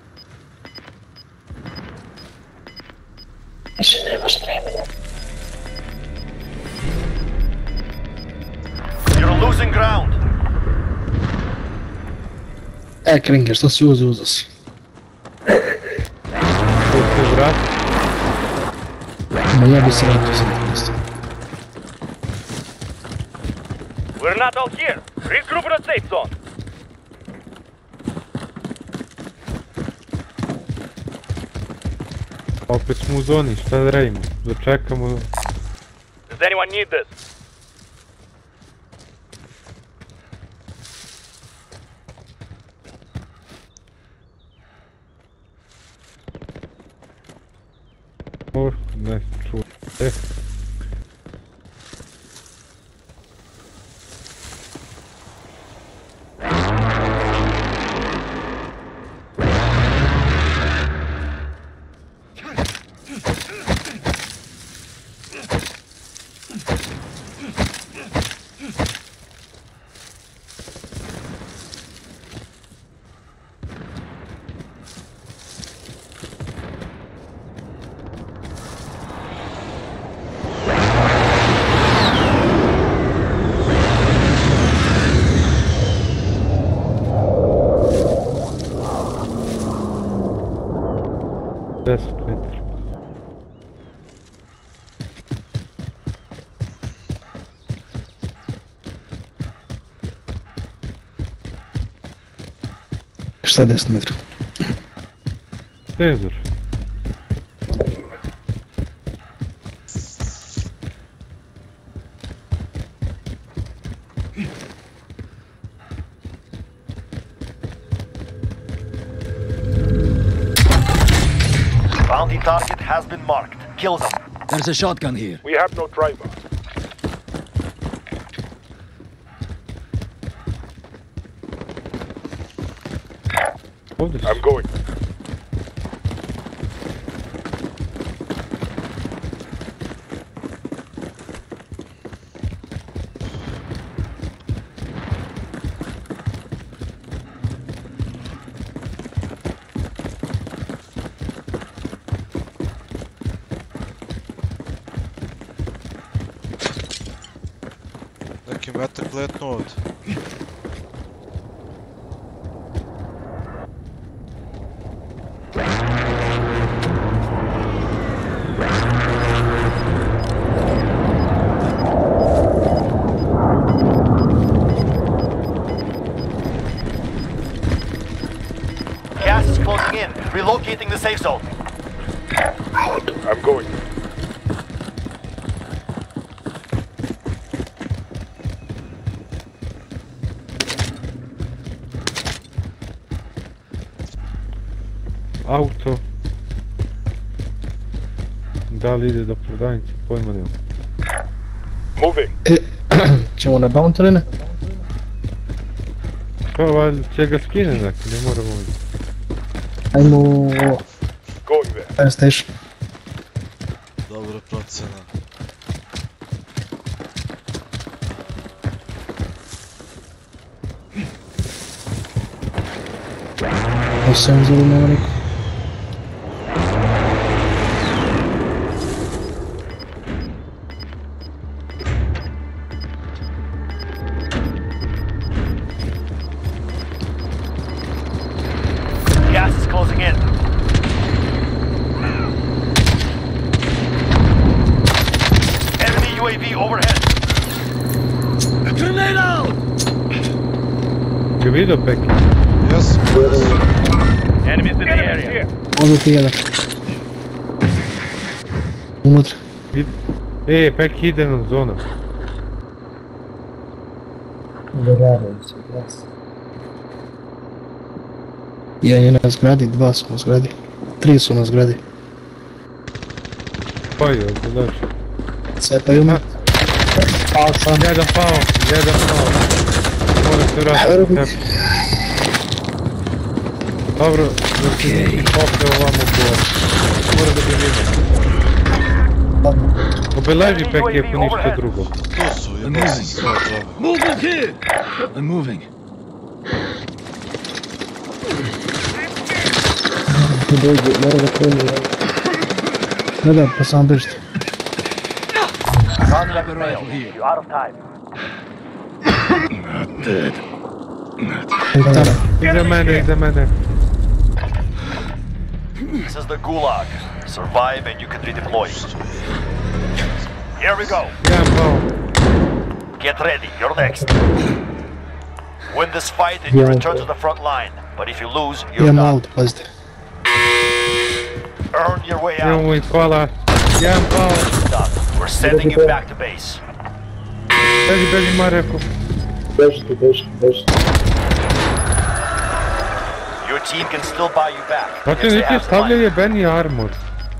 Više nemaš vremena. You're losing ground. E, Kringer, što si uzeo, uzeo si. Što se vrati? Ma ja bi se vratio za nekog. We're not all here. Regroup in a safe zone. Opet smo u zoni, šta da radimo? Da čekamo... Does anyone need this? O, ne, čuo. E. deset metara. Šta je deset metra? Senzor. Bounty target has been marked. Kill them. There's a shotgun here. We have no driver. I'm going. Neki metak letno ovdje. Gas is closing in. Relocating the safe zone. I'm going. Auto. Da li ide do prodavnice, pojma nema. Moving. E, ćemo na bountarine? Pa valjda će ga skine neki, ne moramo ovdje. Ajmo... Going there. Fire station. Dobra procena. Osam zelo nema niko. Gas is closing in. Enemy U A V overhead. Grenade out! Ga vidio Peki? Yes. Enemies in the area. Ovdje ti jedan. Unutra. E, Peki ide nam zona. Udaravaju se, glas. Jedan je na zgradi, dva su na zgradi. Tri su na zgradi. Pa je, gledaš. Cepaju me. Pao sam. Jedan pao, jedan pao. Mora se vratiti. Dobro, da si nisi popio ovamo gore. Mora da bi vidio. Obeleži Peki ako ništa drugo. Tu su, jebao si sva džava. Movement here! I'm moving. Dođe, mora da krenu. Ne da, pa sam bežite. Contact failed. You're out of time. Not dead. Tara. Iza mene, iza mene. This is the Gulag. Survive and you can redeploy. Here we go. Jedan pao. Get ready. You're next. Win this fight and you return to the front line. But if you lose, you're Imamo done. auto, pazite. Earn your way out. Imamo ih, hvala. Jedan pao. Done. We're sending you back to base. Beži, beži Mareko. Bežite, bežite, bežite. Your team can still buy you back. Znači if they niti have the stavlja money. jebeni armor.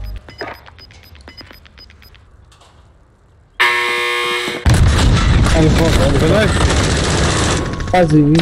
Ali hvala. Gledaj, Pazi, vidi.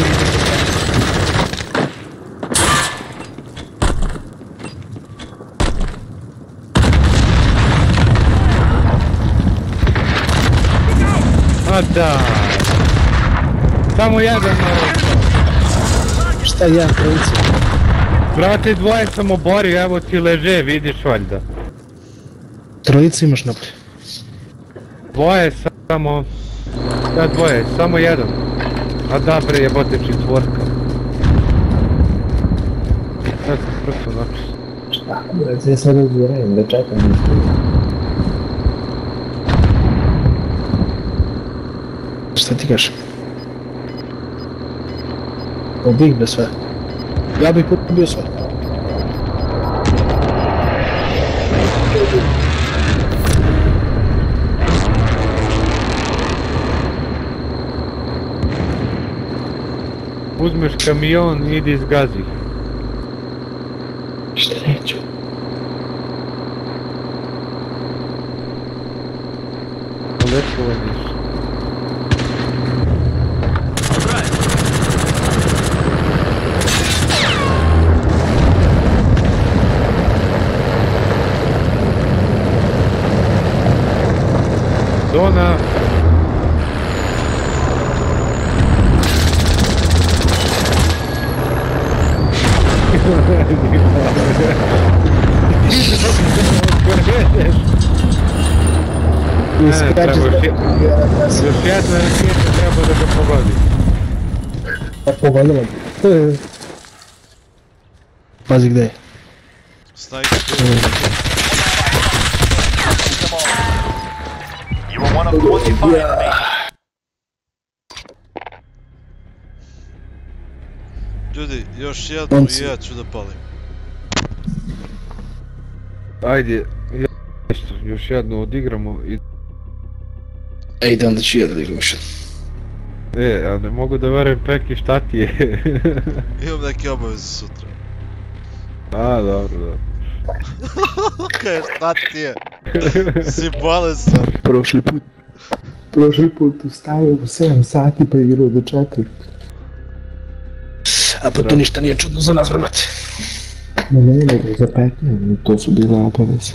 a da. Samo jedan Mareko. Šta jedan trojica? Brate, dvoje sam oborio, evo ti leže, vidiš valjda. Trojica imaš napolje. Dvoje samo... Ja dvoje, samo jedan. A da bre, jebote četvorka. Ja sam prosto napisao. Šta? Ja sad razvirajem, da čekam da izgledam. Šta ti kažem? Ubih be sve. Ja bih ubio sve. Uzmeš kamion i idi izgazi. Šta neću? Letovaniš. Zona. Ne, treba još jedna raketa treba da ga pogodi. Pa pogodila bi. Pazi gdje je. Snajper. You were one of twenty-five remaining. Ljudi, još jednu i ja ću da palim. Ajde, ja, još jednu odigramo i... Ejde, onda ću ja da odigram još jednu. E, ja ne mogu da verujem Peki šta ti je. Imam neke obaveze sutra. A, dobro, dobro. Kaj, šta ti je? Si bolesan. Prošli put. Prošli put ustavio u sedam sati pa igrao do četiri. A pa to ništa nije čudno za nas, brate. Ne, ne, nego za petnaest, to su bile obaveze.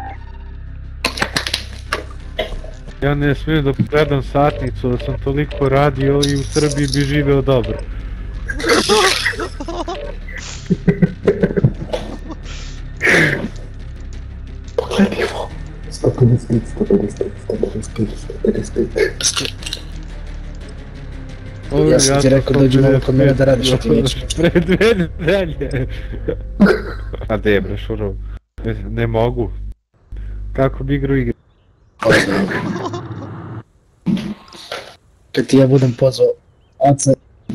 Ja ne smijem da pogledam satnicu, da sam toliko radio i u Srbiji bi živeo dobro. Pogledaj ovo. sto pedeset pet, sto pedeset pet, sto pedeset pet, sto pedeset pet. Ja sam ti rekao dođi malo kod mene da radiš, a ti nećeš. Predvedi dalje. A de bre, šurov. Ne mogu. Kako bi igru igra? Kad ti ja budem pozvao oca.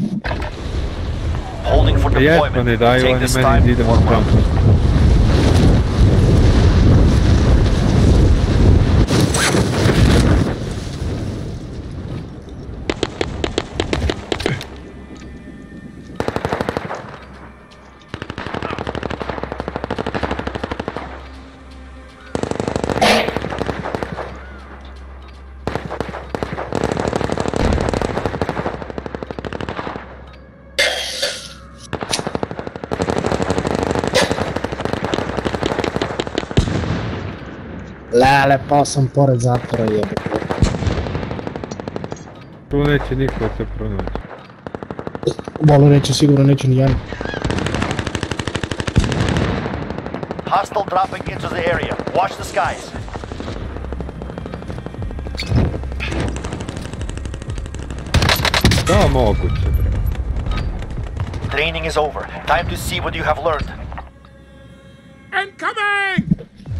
Holding for deployment. Ne daju Take oni this meni time da idemo for tamo. Lele, pao sam pored zatvora jebe. Tu neće niko se pronaći. Volu neće, sigurno neće ni jedan. hostile dropping into the area. Watch the skies. Da, moguće. Training is over. Time to see what you have learned. Incoming!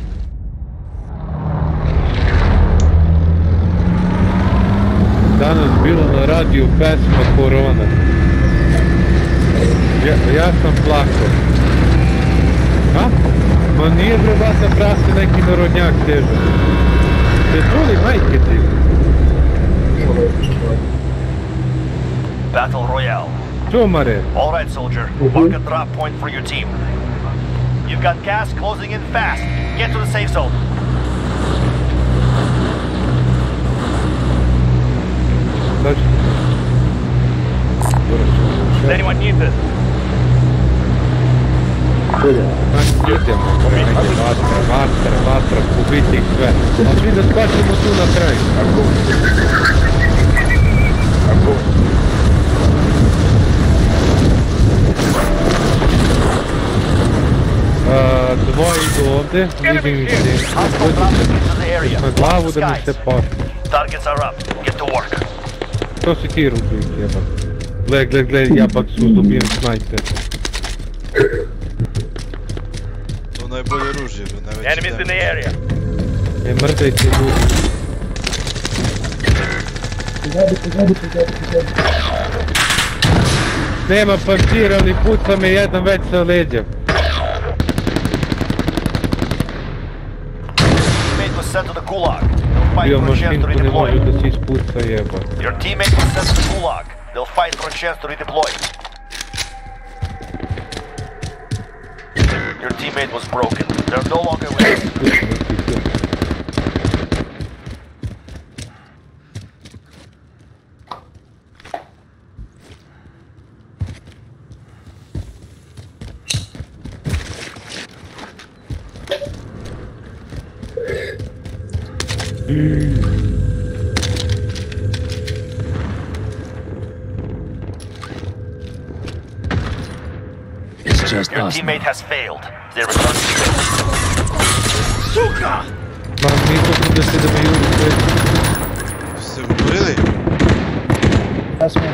Danas bilo na radiju pesma Korona. Ja, ja sam plakao. Ha? Ma nije bre bata prase neki narodnjak teže. Se čuli majke ti? Battle Royale. Čumare. Alright, soldier. Mark a drop point for your team. You've got gas closing in fast. Get to the safe zone. Does anyone need this? Idemo, ajde, vatra, vatra, vatra, ubiti ih sve. A svi da spačemo tu na kraju. Dvoje idu ovdje, vidim ih se. Na glavu da mi se posne. Targets are up. Get to work. To si ti Rubik, jebak. Gle, gle, gle, jebak su dobijem snajper. To najbolje oružje, najveći Enemies in the area. E, mrdajte ljudi. Pogadi, pogadi, pogadi, pogadi. Nema pancira, ali puca me jedan već sa leđa. Teammate was sent to the gulag. They'll fight Bio for a chance to mašinku ne može redeploy. da se ispuca, jebak. Your teammate was sent to the gulag. They'll fight for a chance to redeploy. Your teammate was broken. They're no longer with us. It's just Your us. teammate has failed. They return to base. Suka! Ma mi to bude se da me juri sve. Ste umorili? Ja smo.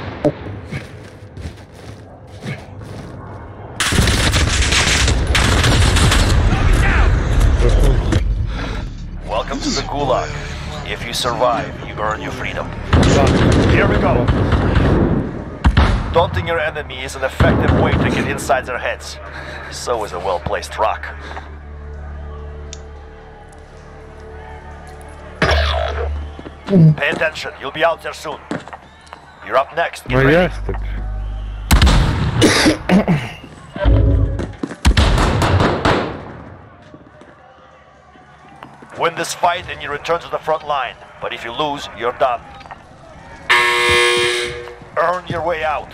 Welcome to the gulag. If you survive, you earn your freedom. Here we go. Daunting your enemy is an effective way to get inside their heads. So is a well-placed rock. Pay attention, you'll be out there soon. You're up next, get Ma ready. jeste. Win this fight and you return to the front line. But if you lose, you're done. Earn your way out.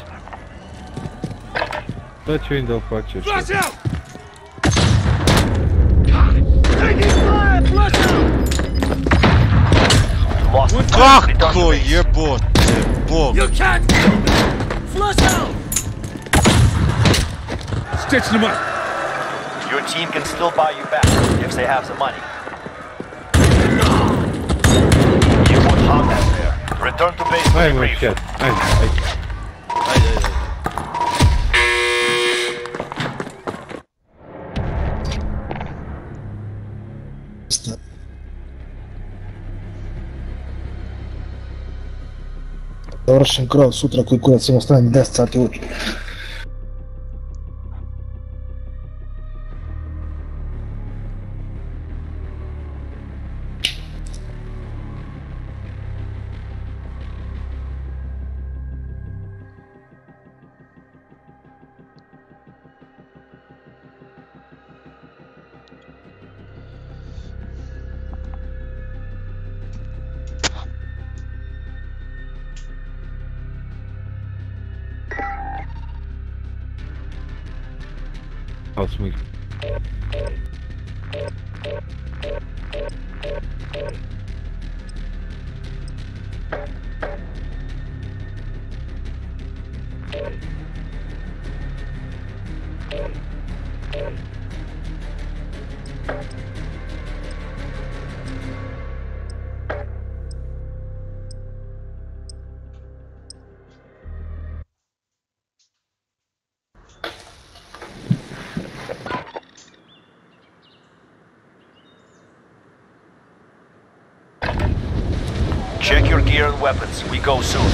Da ću im da hoćeš. Flash out! Taking fire! Flash out! You lost the fight. Return to Kako base. jebote, bog. You can't kill me! Flash out! Stitching him up. Your team can still buy you back if they have the money. You put Hondas there. Return to base for debrief. Ajde, ajde. Ajde, ajde. Završen krov, sutra koji kurac ima strani deset sati uči. Ali smo ih. Check your gear and weapons. We go soon.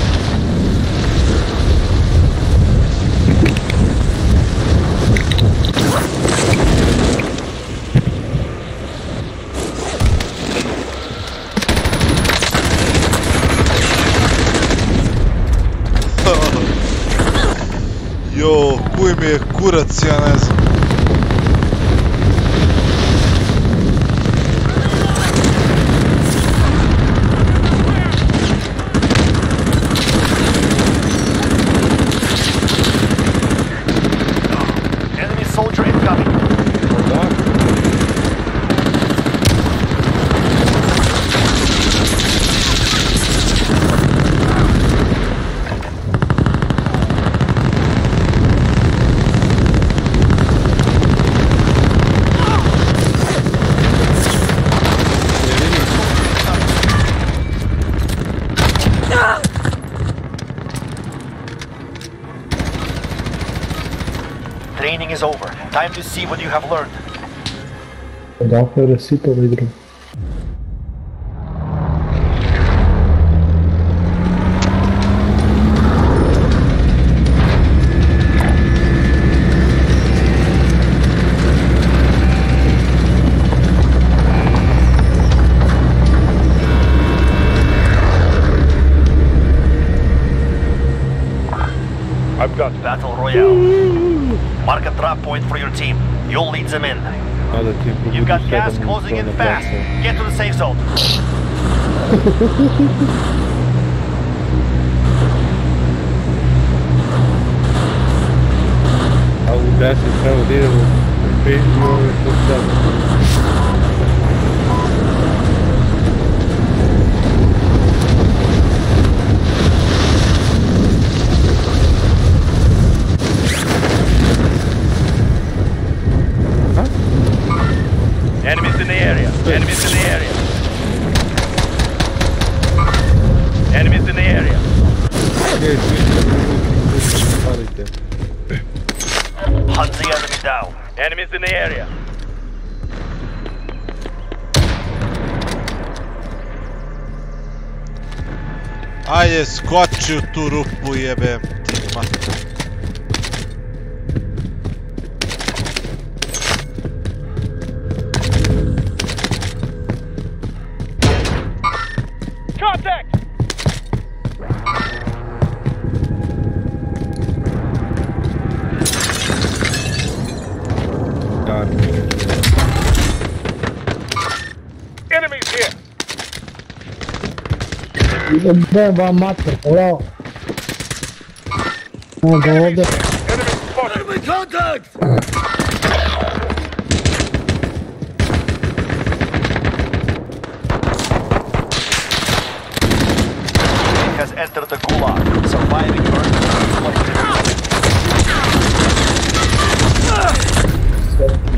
Jo, kuj mi je kurac, ja ne znam. Training is over. Time to see what you have learned. Odakle je resipala igru? I've got Battle Royale. Mark a drop point for your team. You'll lead them in. You've got gas closing in fast. Get to the safe zone. A u deset pravo da idemo u pet i ove što sada. Enemies in the area. Enemies in the area. Enemies in the area. Hunt the enemy down. Enemies in the area. Ajde, skoči u tu rupu, jebem ti mater. Idem vam mater, polao. Evo ga ovdje. Enemy contact! Has entered the gulag. Surviving earns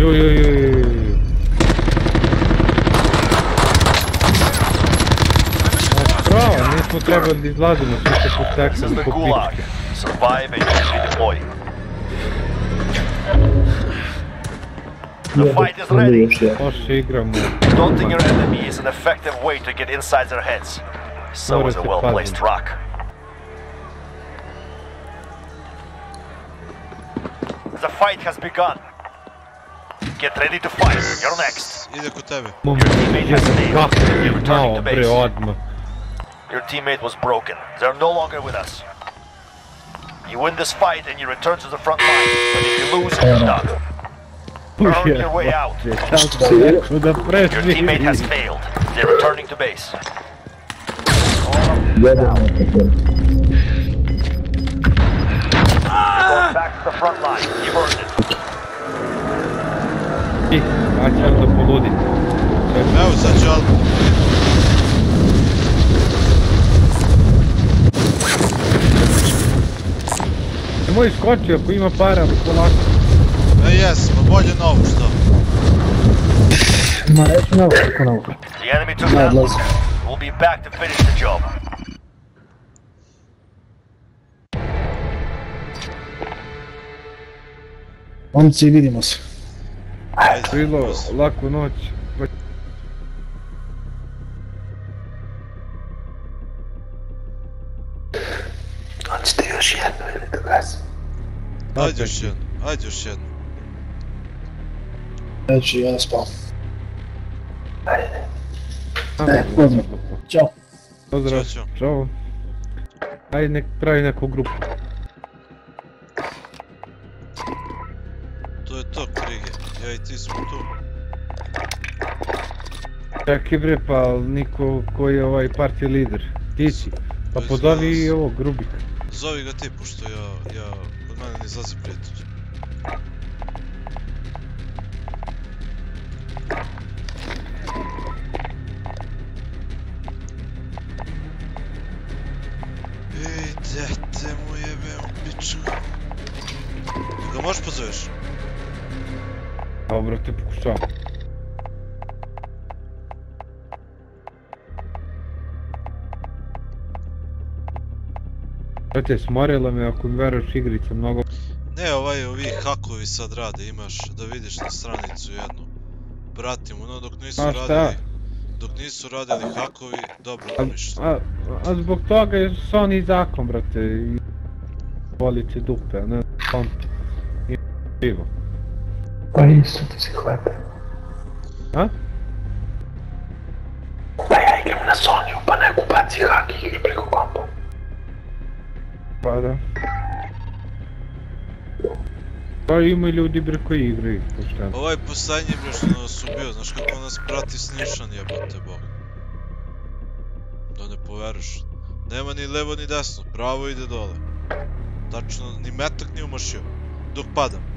Joj, joj, joj, joj. Bravo, nismo trebali da izlazimo, svi se postekli po pičke. Survive and redeploy. The fight is ready. Loše igramo. Daunting your enemy is an effective way to get inside their heads. So is a well-placed rock. The fight has begun. Get ready to fight. You're next. Ide kod tebe. Your teammate has failed. You're returning to bre, base. odmah. Your teammate was broken. They're no longer with us. You win this fight and you return to the front line. But if you lose, you're done. Earn your way out. Your teammate has failed. They're returning to base. Going back to the front line. You've earned it. Sad će da poludi. Evo sad ću Albu. Nemoj skoči ako ima para, polako. E jes, ma bolje novu što? Ma reći novu, kako novu. The enemy took that look. We'll be back to finish the job. Momci, vidimo se. Ajde, Krilo, laku noć. Hoćete još jednu ili da gazim? Ajde još jednu, ajde još jednu. Reći, ja spavam. Ajde. E, pozdrav. Ćao. Pozdrav, Ćao, čao. čao. Ajde, nek pravi neku grupu. To je to, Krige. Ja i ti smo tu. Čekaj bre, pa niko koji je ovaj partij lider. Ti si. Pa pozovi i ovog Grubika. Zovi ga ti, pošto ja, ja, kod mene ne izlazi prijatelj. Ej, dete mu jebem pička. Ga možeš pozoveš? Dobro, te pokušavam. Brate, smorila me ako mi veruješ igrica mnogo. Ne, ovaj, ovi hakovi sad rade, imaš da vidiš na stranicu jednu. Pratim, ono dok nisu radili, dok nisu radili hakovi, dobro ništa. A, a zbog toga je Sony zakon, brate, i volice dupe, a ne konto. I pivo. Pa isto ti si hlebe. A? Pa ja igram na Sonyu, pa neko baci hak i igra preko kompa. Pa da. Pa ima ljudi bre koji igraju, pošteno. Ovaj poslednji bre što nas ubio, znaš kako nas prati Snišan jebote bog. Da ne poveruješ. Nema ni levo ni desno, pravo ide dole. Tačno, ni metak ni umašio. Dok padam.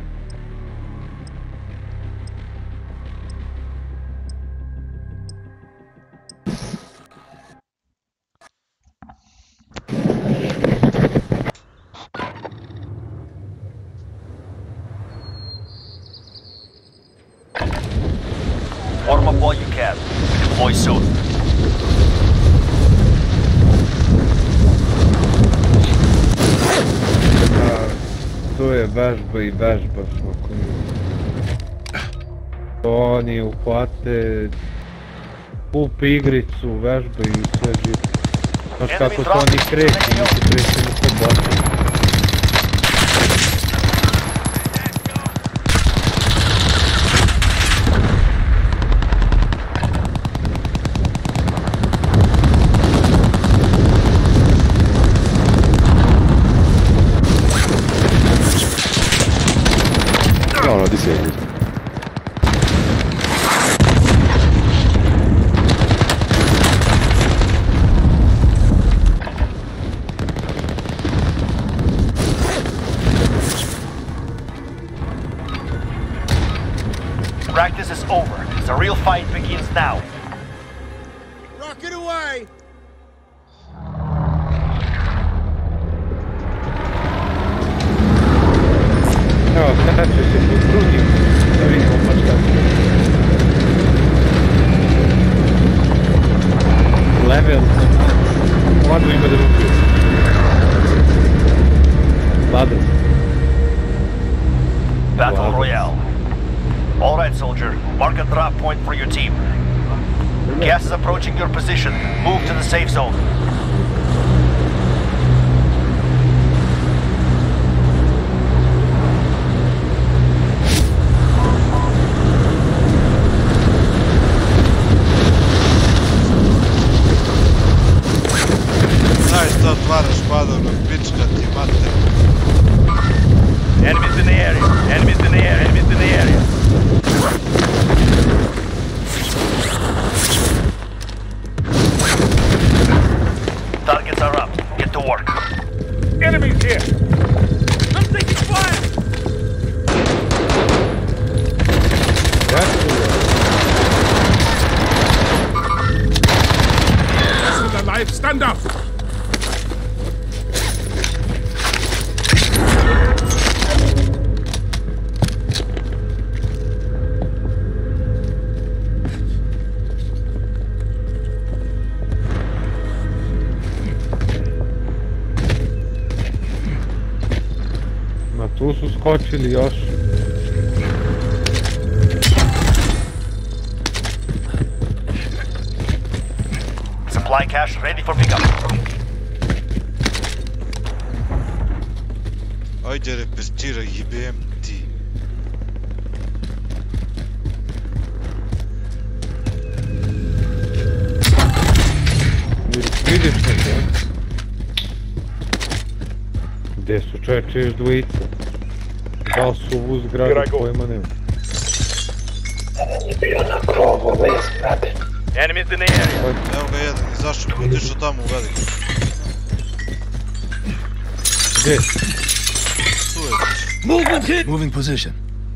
Warm up while you can. Deploy soon. To je vežba i vežba svako. To oni uhvate, kupe igricu, vežba i sve živo. Znaš kako se oni kreću, mi se krećemo ko bota. No, no, di seguito. Practice is over. The real fight begins now. Rocket away! Evo, sad će se potrudim da Ладно има да рухи. Ладно. Battle Royale. Alright, soldier. Mark a drop point for your team. Gas is approaching your position. Move to the safe zone. Enemies in the area. Enemies in the area. Enemies in the area. Targets are up. Get to work. Enemies here. I'm taking fire! Still alive, stand up! Tu su skočili još. Supply cache ready for pickup. Ajde repetiraj, jebem ti. Vidiš nekaj? Gdje su čovječe još dvojica? Da li su u zgradu pojma nema? Jedan je bio na krovu, les, brate. Enemies in the area. Evo ga jedan, izašao, otišao tamo u veliko. Gdje? Tu je. Movement hit! Moving position.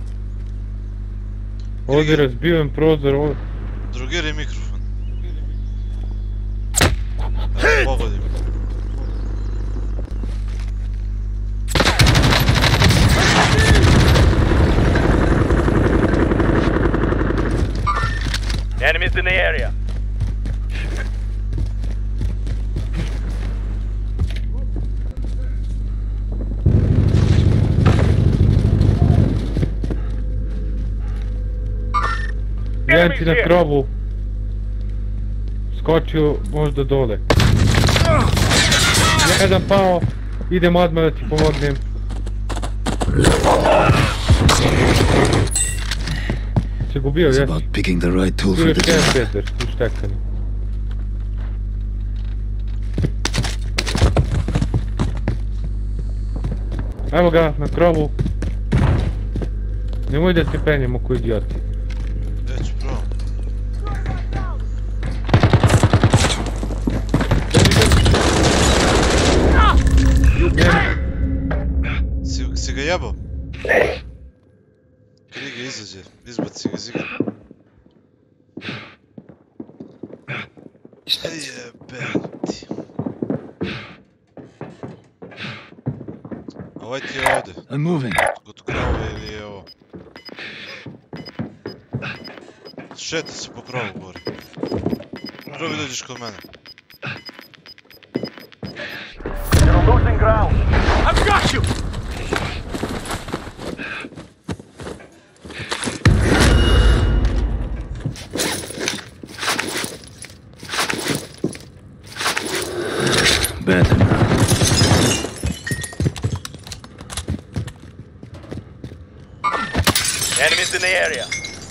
Ovdje razbijem prozor, ovdje. Drugiraj mikrofon. Evo, pogodim. Enemies in the area. Jedan ti na krovu. Skočio možda dole. Jedan pao. Idem odmah da ti pomognem. Se gubio, jes? About picking the right tool Tu for još the jedan job. Peter, tu štekani. Evo ga, na krovu. Nemoj da se penjemo ko idioti. Već, bro. Si, si ga jebao? Ne. Kri ga izađe, izbaci ga ziga. Jebem ti. Ovaj ti je ovdje. I'm moving. Kod krova ili je ovo. Šeti se po krovu gore. Probi dođeš kod mene. You're losing ground. I've got you! Bad enough. Enemies in the area.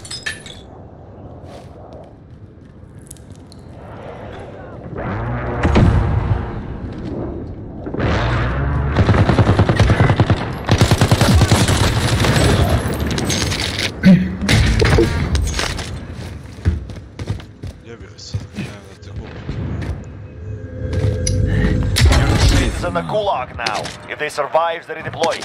Jebio se, nemam da te kupim. It's in the gulag now. If they survive, they redeploy.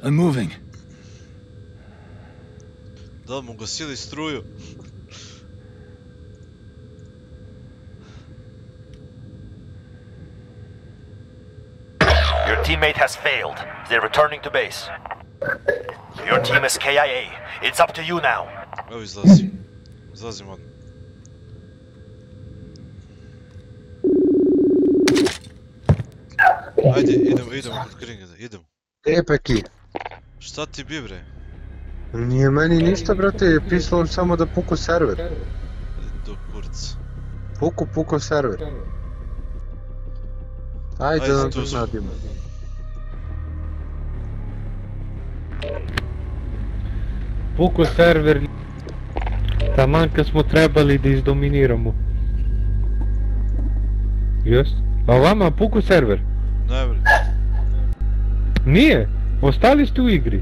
I'm moving. Da li mu gasili struju? Your teammate has failed. They're returning to base. Your team is K I A. It's up to you now. Evo izlazim. Izlazim odmah. Ajde, idemo, idemo kod Kringeda, idemo. E, Peki. Šta ti bi, bre? Nije meni ništa, brate, pisalo samo da puko server. Do kurca. Puko, puko server. Ajde da nam to nadimo. Puko server. Taman kad smo trebali da izdominiramo. Jes? A vama puko server? Ne, bre. Nije? Ostali ste u igri?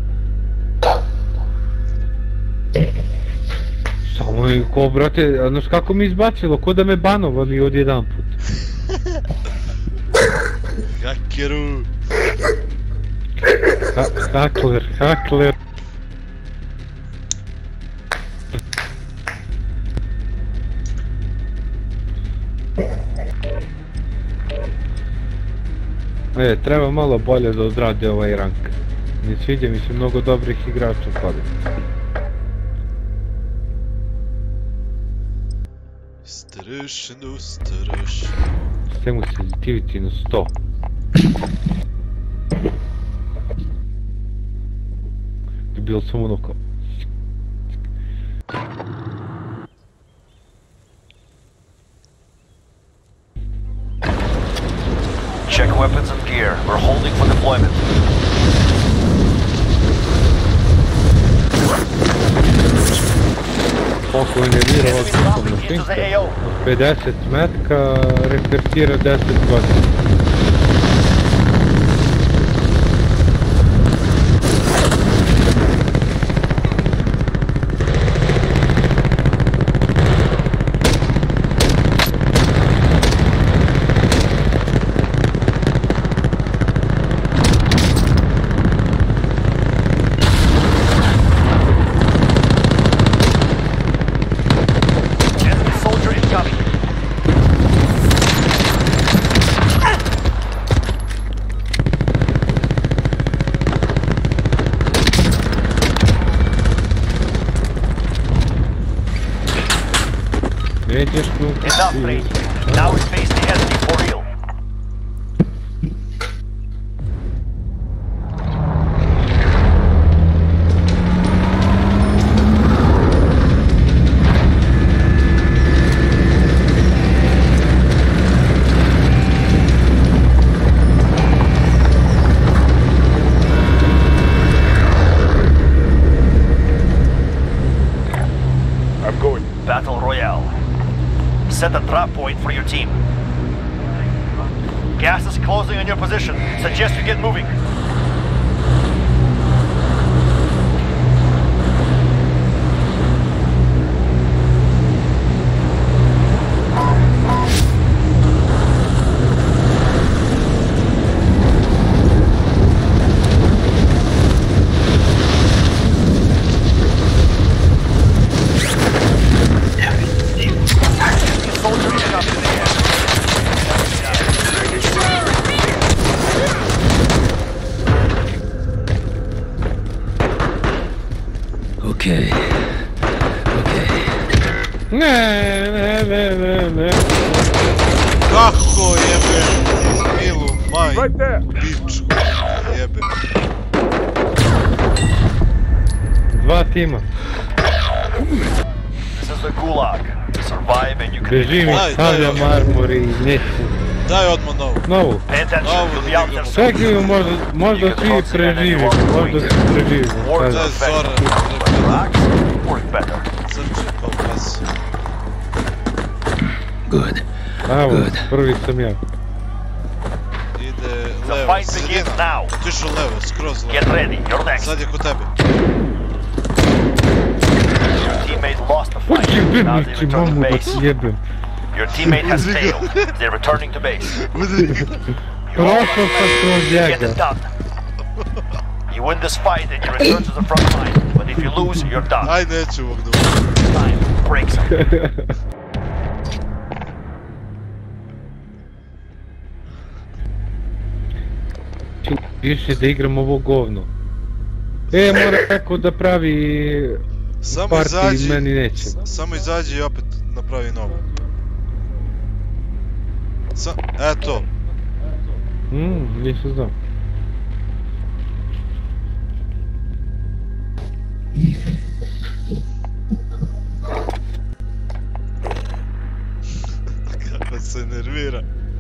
Samo je ko, brate, znaš kako mi izbacilo, ko da me banovali od jedan put. Hakeru! Hakler, hakler. E, treba malo bolje da odrade ovaj rank. Ne sviđa mi se, mnogo dobrih igrača pada. Strašno, strašno. Sve mu senzitivity na sto. To je bilo samo ono kao... Check weapons and gear. We're holding for deployment. Oko generirao sam mašinka. pedeset metka, repertira deset godina. Enough training. Now we face the enemy for real. I'm going. Battle Royale. Set a trap point for your team. Gas is closing on your position. Suggest you get moving. Okay. Okay. Ne, ne, ne, ne, ne. Kako jebe? Milu, maj, pičku, jebe. Dva tima. This is the Gulag. Survive and you can Beži mi, stavljam armor i neću. Daj odmah novu. Novu. Čekaj, možda, možda svi preživimo, možda svi preživimo. To je Zora. Crče kao pas. Good. Evo, prvi sam ja. Ide levo, sredina. Otišao levo, skroz levo. Sad je kod tebe. Oj, jebem, mamu da ti jebem. Your teammate has failed. They're returning to base. Prošao sam kroz njega. You You win this fight and you return to the front line. But if you lose, you're done. Aj, neću ovog da Time breaks him. Više da igram ovo govno. E, mora tako da pravi Samo party izađi, i meni neće. samo izađi i opet napravi novo. Sa, eto. Mmm, nisam znao. Kako se nervira.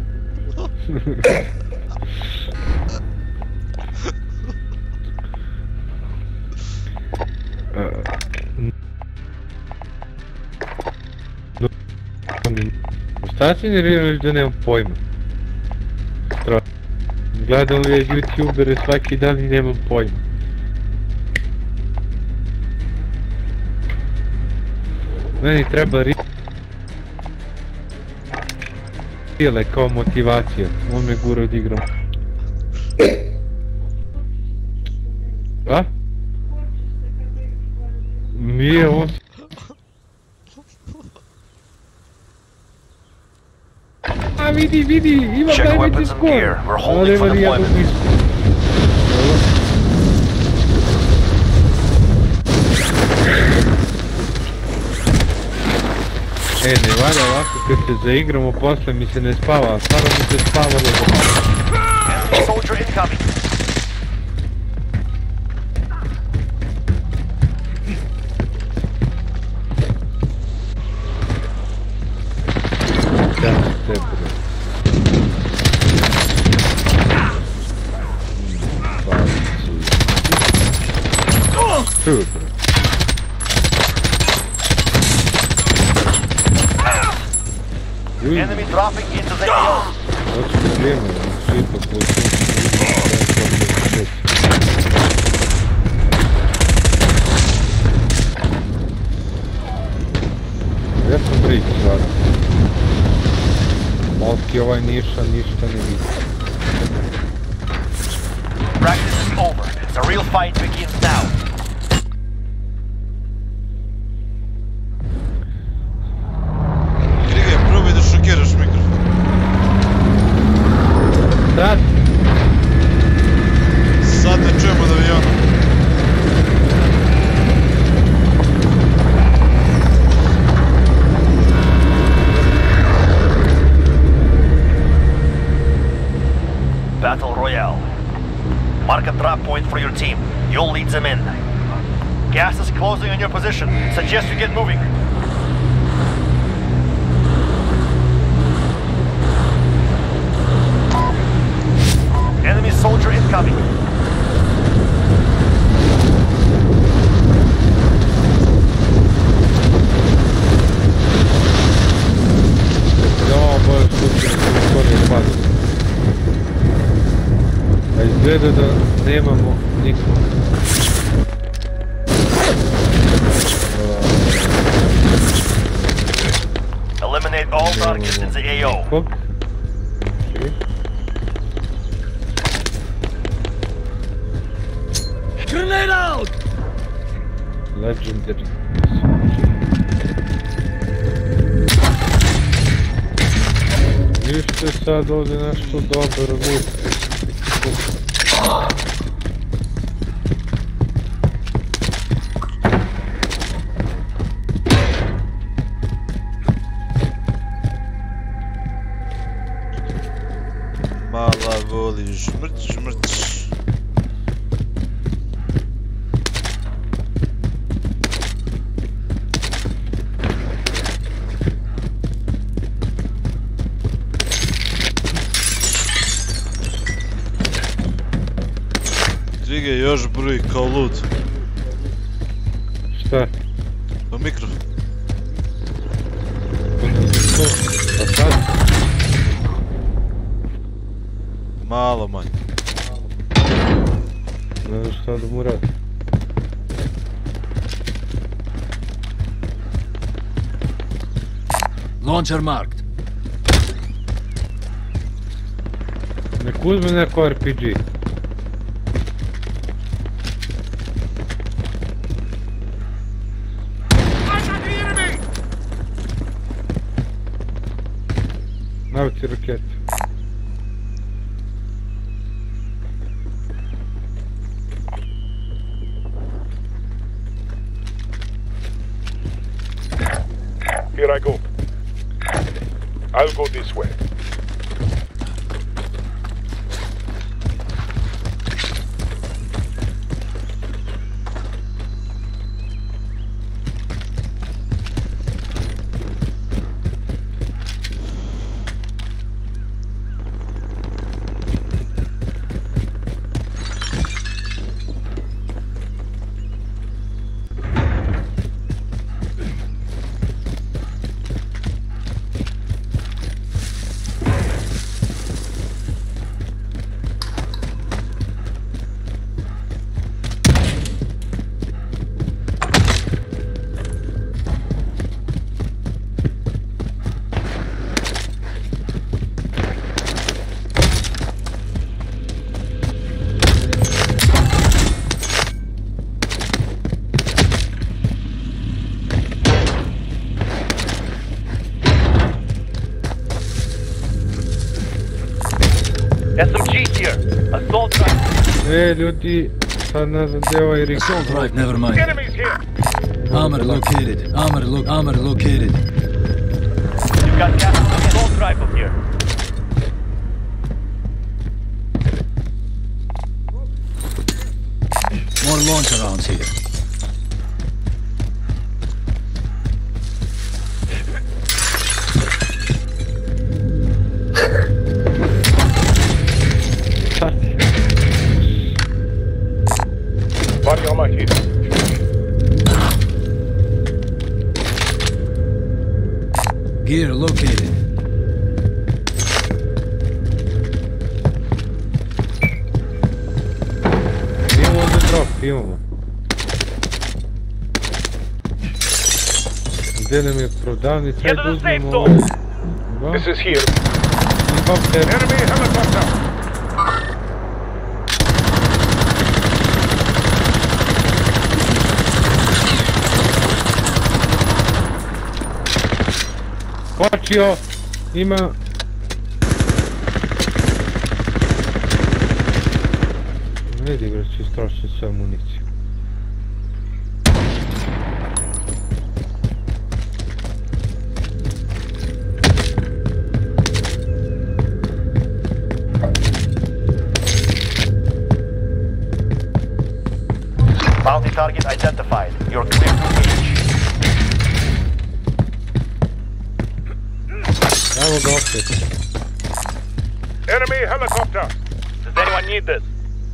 Šta si nerviraš da nemam pojma? Gledam li youtubere svaki dan i nemam pojma. Meni treba rijele kao motivacija, on me gura od igram. A? Nije on... A vidi, vidi, ima najveći skor! Ali nema nijednog misla. E, ne valja ovako kad se zaigramo, posle mi se ne spava, a stvarno mi se spava da Soldier incoming. Da, te bre. Tu bre. Enemy dropping into the A O. Очень проблема, все это получилось. Ja sam brik sada. Malki ovaj niša, ništa ne vidi. Practice is over. The real fight begins now. Šokiraš mikrofon. Sad? Sad ne čujemo od aviona. Battle Royale. Mark a drop point for your team. You'll lead them in. Gas is closing on your position. Suggest you get moving. Enemy soldier incoming. No, baš slučaj se to ne pada. A izgleda da nemamo nikog. Eliminate all targets in the A O. Kog? Grenade out! Legendary. Ništa sad ovdje nešto dobro loot. Mala voli žmrć, žmrć. Trige još bruji kao lud. Šta? Pa mikrofon. Pa sad? Malo manje. Ne znam šta da mu radi. Launcher marked. Nek uzme neko R P G. Evo ti raketa. Here I go. I'll go this way. S M G here. Assault rifle. E, ljudi, sad ne znam gdje ovaj rig. Assault rifle, never mind. Enemies here. Armor located. Armor lo armor located. You've got gas on the assault rifle here. More launcher rounds here. Body on my head. Gear located. Imamo za drop, imamo. Gdje nam je prodavnica, Get to ajde the safe uzmemo zone. ovaj. This is here. Helikopter. Enemy helicopter. Skočio, ima... Vidi bre, ću istrošiti sve municiju. Bounty target identified. You're clear to engage. Evo ga opet. Enemy helicopter. Does anyone need this?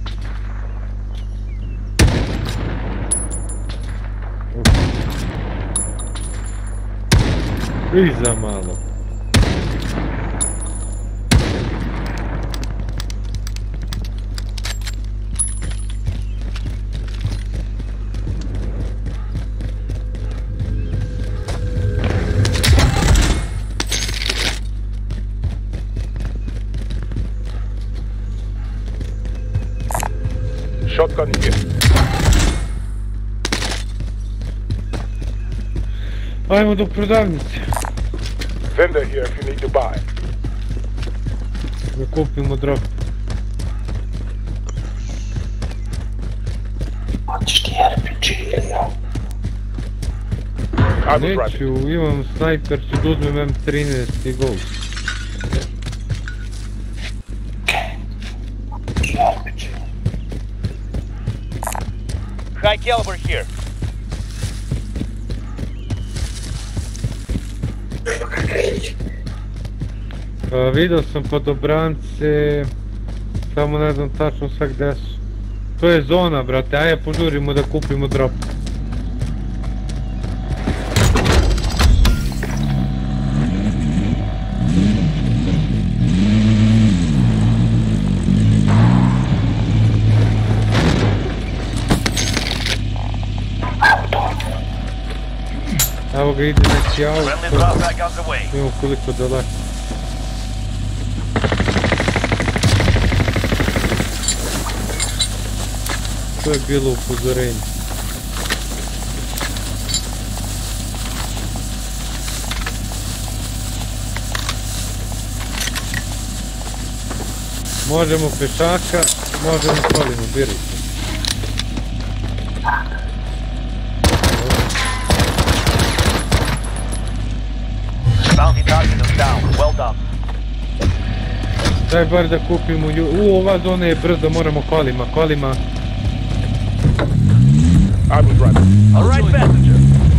I za malo. Shotgun here. Ajmo do prodavnice. Vendor here if you need to buy. Da kupimo drop. Hoćeš ti R P G ili ja? Neću, imam snajper, ću da uzmem M trinaest i Gold. High caliber here. Uh, vidio sam podobrance, samo ne znam tačno sad gdje su. To je zona, brate, ajde požurimo da kupimo drop. Evo ga ide neki auto, imamo koliko daleko. To je bilo upozorenje. Možemo pešaka, možemo kolima, birajte. Bounty target is down. Well done. Daj bar da kupimo lju... U, ova zona je brzo, moramo kolima, kolima. I was right. All right, passenger.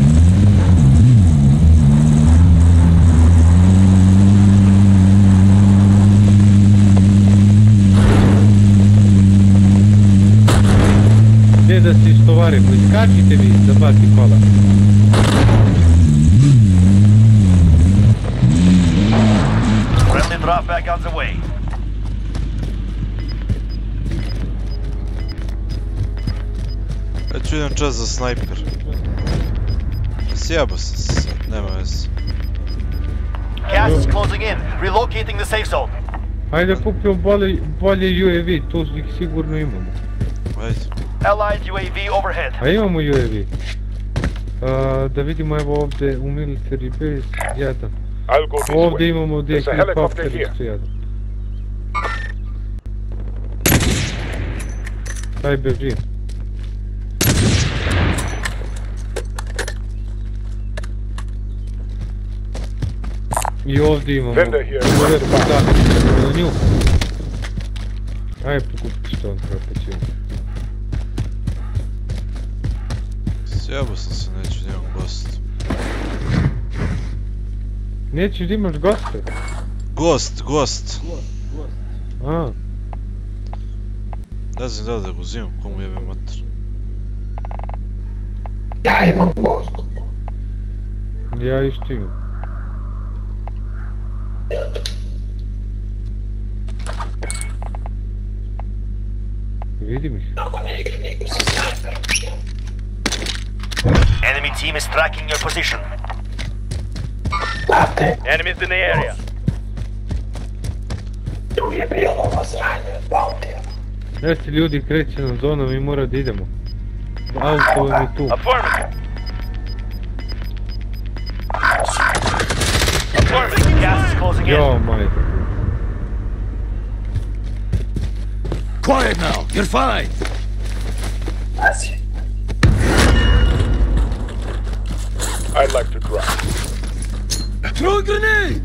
Gdje da se istovarimo? Iskačite vi da baci kola. Friendly drop back on the way. Ja ću idem čas za snajper. Sjebo sam se sad, nema veze. Gas is closing in. Relocating the safe zone. Hajde kupimo bolje, bolje U A V, tu ih sigurno imamo. Ajde. Allied U A V overhead. A imamo U A V. Uh, da vidimo evo ovdje u military base jedan. Ovdje imamo gdje je helikopter isto jedan. Daj beži. I ovdje imamo. Ovdje na nju. Ajde pokupiti što on treba počinu. Sjebo sam se, neću da imam gost. Nećeš da imaš goste? Gost, gost. A. Ne znam da li da ga uzimam, komu jebe mater. Ja imam gost. Ja isto imam. Vidim ih. Ako ne igra neko sa snajperom, što? Enemy team is tracking your position. Znate, Enemies in the area. tu je bilo ovo sranje od Bountija. Jeste ljudi kreće na zonu, mi mora da idemo. Auto je tu. Affirmative. Affirmative. Gas is closing in. Jo, majko. Quiet now. You're fine. Pazi. I'd like to drop. Throw a grenade.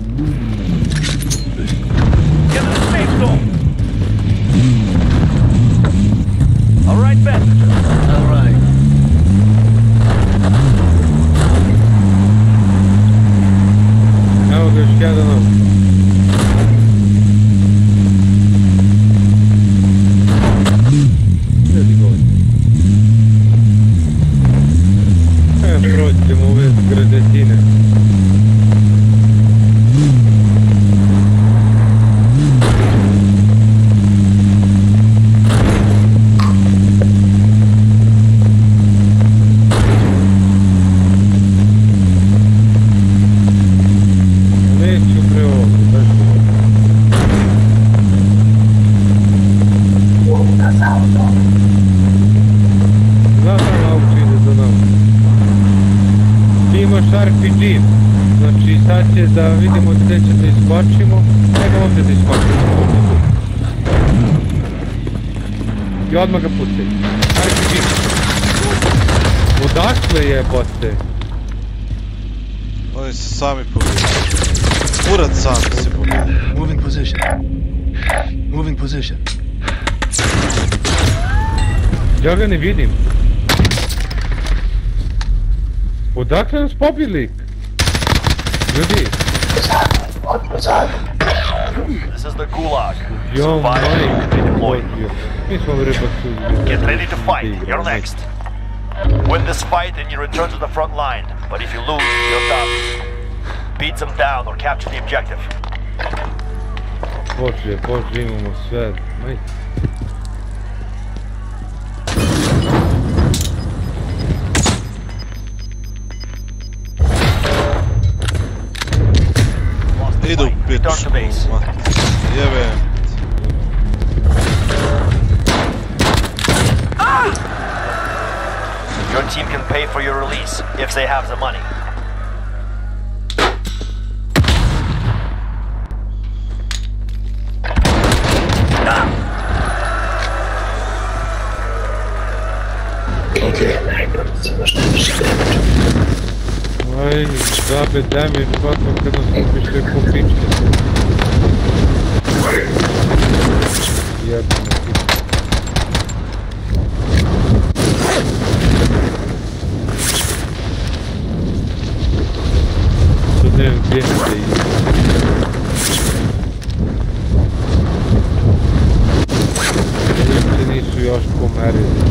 Get to the safe zone. All right, passenger. All right. Evo ga još jedan auto. Gdje god. Evo prođemo ove zgradetine. Da vidimo gdje će da iskočimo, nego ovdje da iskočimo. I odmah ga pucaj. Ajde ti. Odakle jebote? Oni se sami pobili. Urat sami se pobili. Moving position. Moving position. Ja ga ne vidim. Odakle nas pobili? Ljudi. This is the gulag. Yo, Survive and be deployed. Mi smo ribacu. Get ready to fight. You're next. Win this fight and you return to the front line. But if you lose, you're done. Beat them down or capture the objective. Bože, bože, imamo sve. Majte. Idu u pičku, jebem. Your team can pay for your release if they have the money. Aj, zabe damage, hvatno kad nas kupiš sve po pičke. Jebno ti. Sad ne znam gdje mi se ide. Ljubci nisu još pomerili.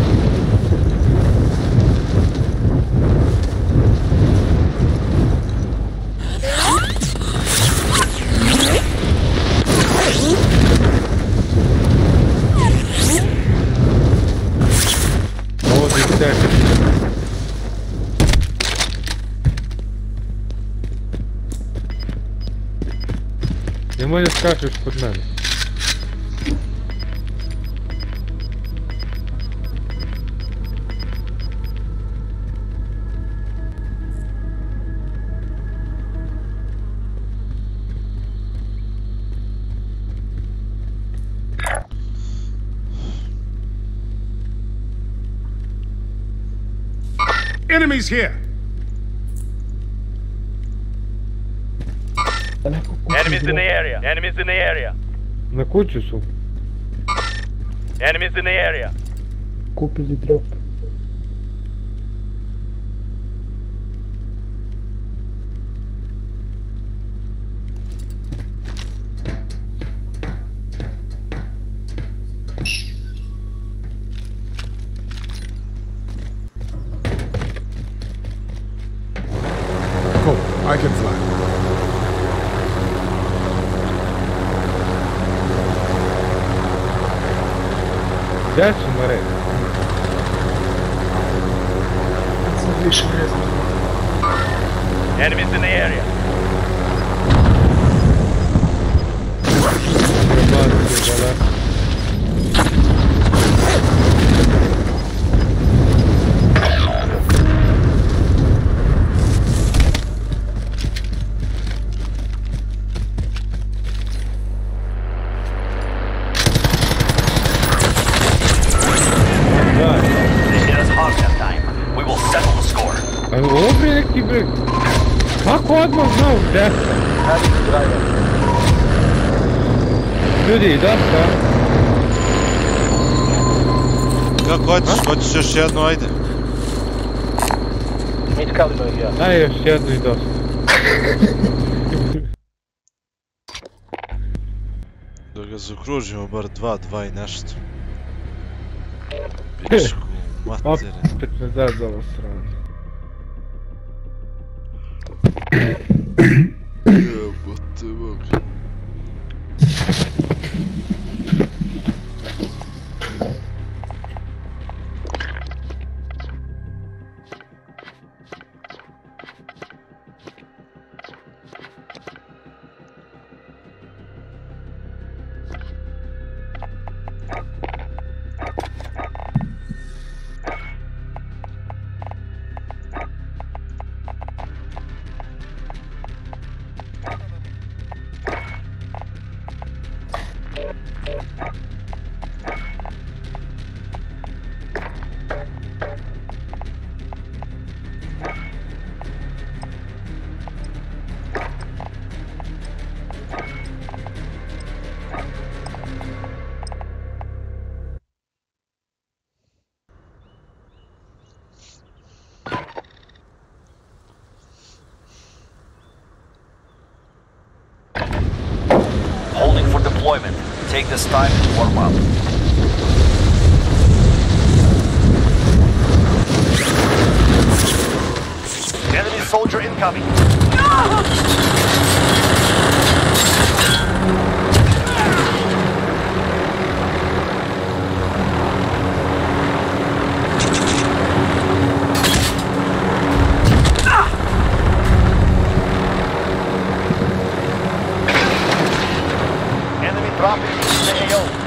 Nemoj da skačeš kod mene. Enemies here! Enemies in the area. Enemies in the area. Na kući su. Enemies in the area. Kupili drop. Cool, I can fly. Gdje su Mare? Sad više ne znam. Enemies in the area. Prebacio, bala. Ovdje je neki breg. Kako odmah znao gdje? Ljudi, da šta? Kako hoćeš? Hoćeš još jednu, ajde. Daj još jednu i dosta. Da ga zakružimo bar dva, dva i nešto. Pičku materinu. Opet me da za ovom stranu. Jebote Bog. Take this time to warm up. Enemy soldier incoming. Enemy dropping into the A O.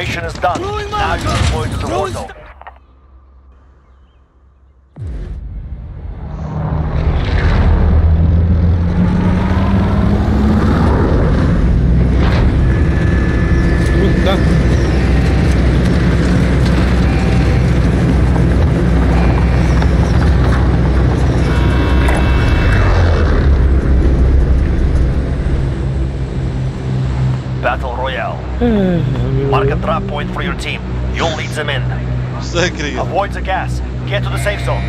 Operation is done. Now you're deployed to the war zone. Battle Royale. Mark a trap point for your team. You'll lead them in. Avoid the gas. Get to the safe zone.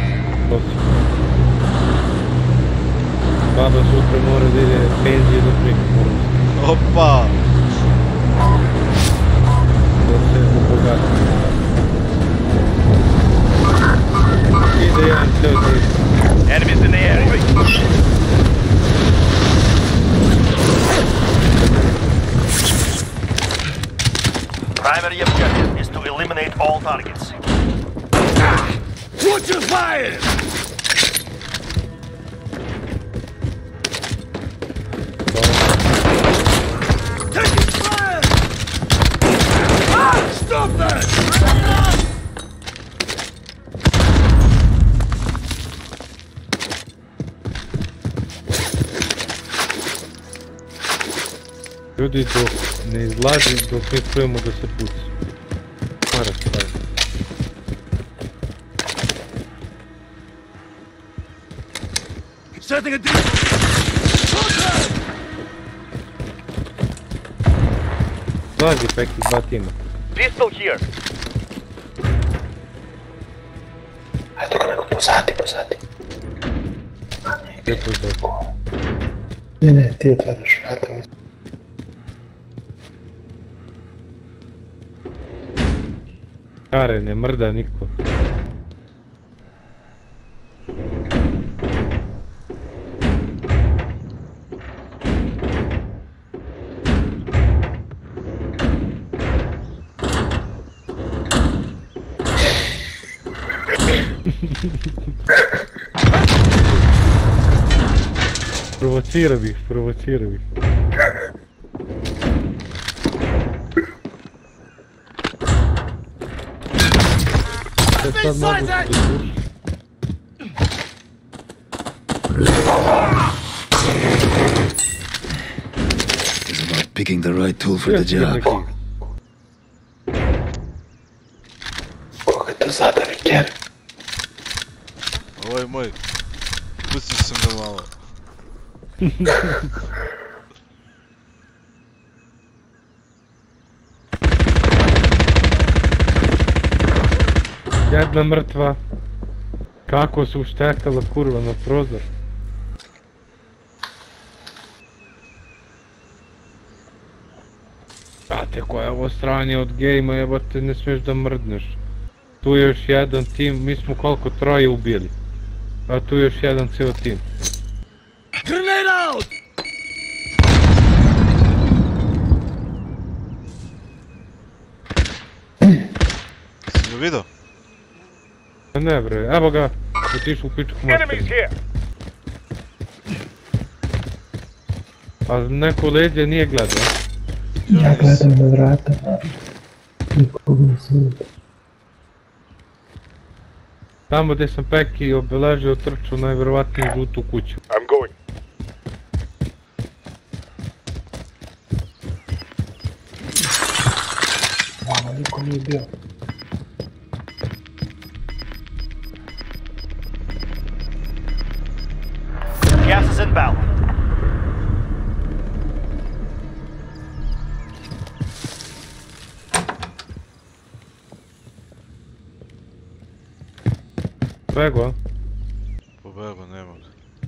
Baba sutra mora da ide penzije do prika. Opa! Da se ubogati. Ide jedan ceo da ide. Enemies in the area. Primary objective is to eliminate all targets. Watch your fire! Taking fire! Ah! Stop that! Ljudi dok ne izlazi, dok ne čujemo da se puci. Mara stavim. Setting a deep... Izlazi peki dva tima. Pistol here. Ajde ga nego pozadi, pozadi. Gdje pozadi? Ne, ne, ti otvaraš vrata. Kare, ne mrda niko. Provocira bih, provocira bih. Sad mogu se dopušiti. It's about picking the right tool for the job. Koga to zadavi, Ker? Ovo je moj. Pustio sam ga malo. Jedna mrtva. Kako su uštekala kurva na prozor. Brate, koja je ovo stranje od gejma, jebate, ne smiješ da mrdneš. Tu je još jedan tim, mi smo koliko troje ubili. A tu je još jedan cijel tim. Grenade out! Si ga vidio? Ne bre, evo ga, otišu u pičku materiju. A neko leđe nije gledao. Ja gledam na vrata. Nikog nisam vidio. Tamo gdje sam Peki obeležio trču najvjerovatniju žutu kuću. I'm going. Mama, niko nije bio. Gas is inbound. Bego? Pobego, nema ga.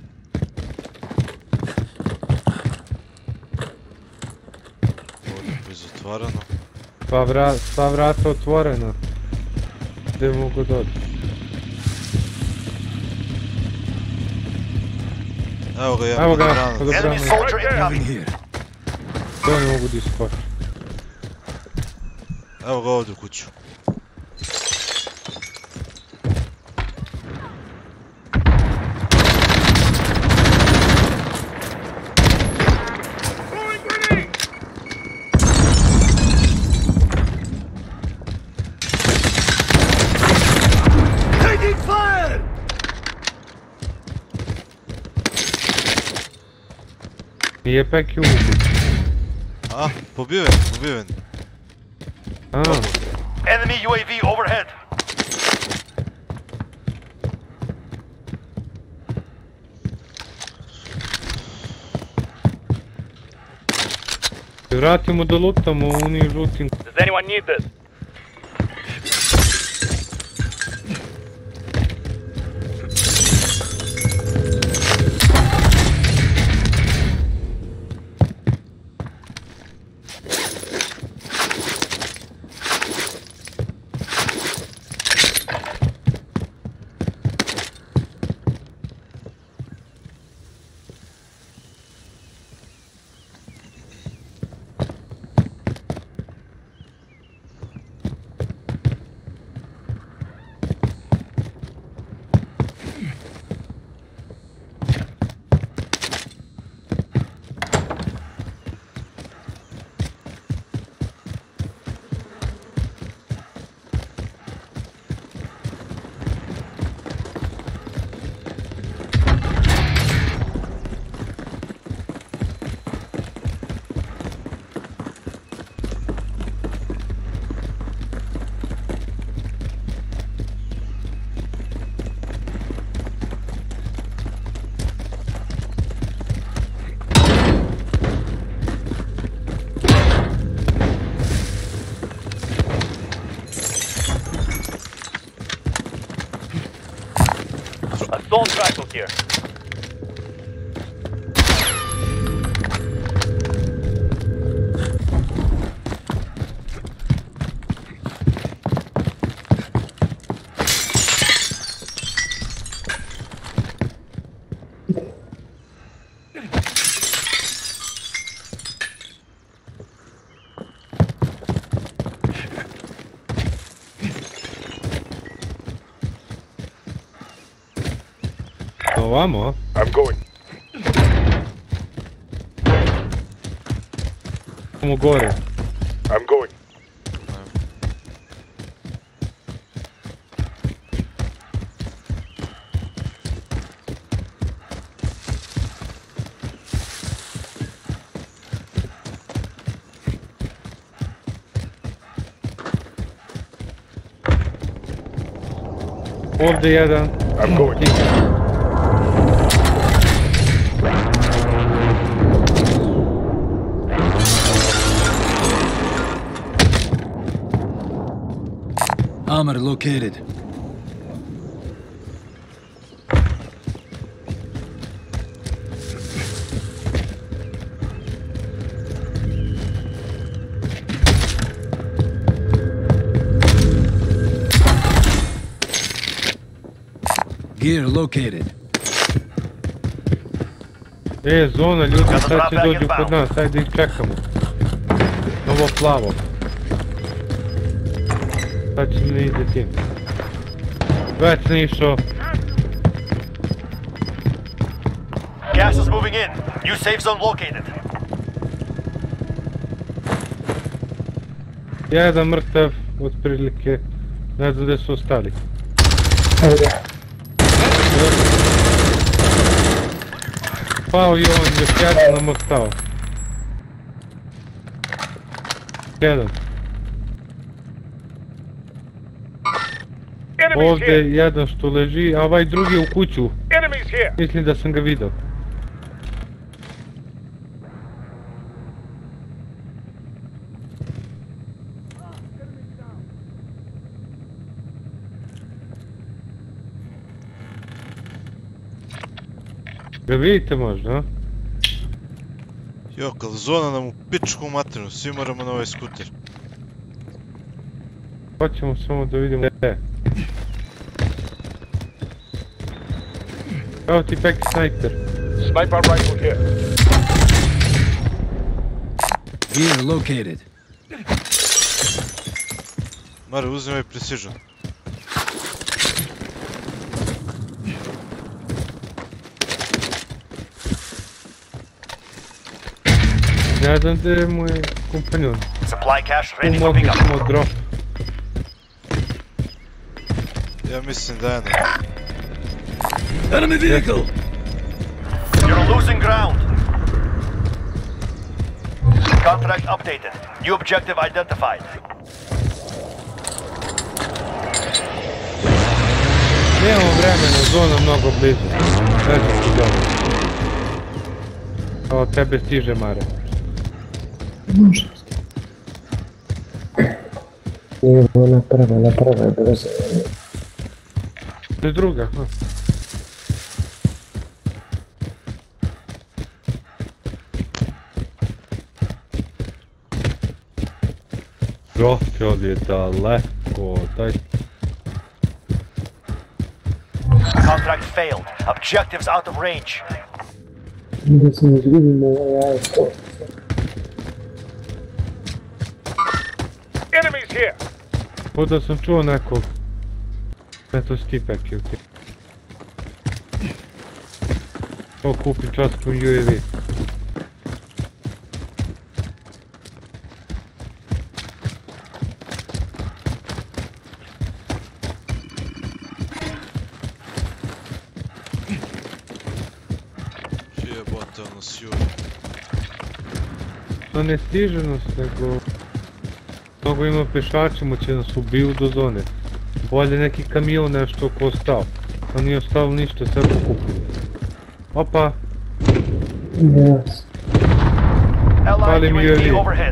Ovdje je zatvarano. Pa vra, sva vrata otvorena. Gdje mogu doći? Evo ga, ja Evo ga, odobrano. odobrano. Enemy soldier incoming. To ne mogu da iskočiti. Evo ga ovdje u kuću. Nije peki u kući. A, pobiven, pobiven. A. Enemy U A V overhead. Vratimo da lutamo u onim žutim. Does anyone need this? Assault rifle here. Vamos. I'm going. Vamos gore. I'm going. Ovdje jedan. I'm going. Armor located. Gear located. E, zona, ljudi, sad će dođu kod nas, ajde ih čekamo. Ovo plavo. Sad će ne ide tim. Već ne išao. Gas is moving in. New safe zone located. Jedan mrtav, otprilike. Ne znam gdje su ostali. Pao i on, još jedan nam ostao. Jedan. Ovdje jedan što leži, a ovaj drugi je u kuću. Mislim da sam ga vidio. Ga vidite možda, a? Jok, ali zona nam u pičku materinu, svi moramo na ovaj skuter. Hoćemo samo da vidimo gdje je. Evo ti peki snajper. Sniper rifle here. Gear located. Mare, uzmi ovaj precision. Ne znam gdje je moj kompanjon. Supply cache ready for Umogli pickup. smo drop. Ja mislim da je ne. Enemy vehicle! You're losing ground. Contract updated. New objective identified. Nemamo vremena, zona mnogo blizu. Neću ti dobro. Kao tebe stiže, Mare. Može. Nije ona prva, ona prva je brzo. To je druga, ha. Gospod je daleko, daj. Contract failed. Objectives out of range. Da se ne izgubimo ovaj auto. Enemies here. Kao da sam čuo nekog. Ne, to si ti pekio ti. Kao kupim časku U A V. To ne stiže nas, nego... Mnogo ima pešača, moće nas ubiju do zone. Bolje neki kamion nešto ko ostao. A nije ostalo ništa, sve pokupio. Opa! Yes. Pali mi U A V.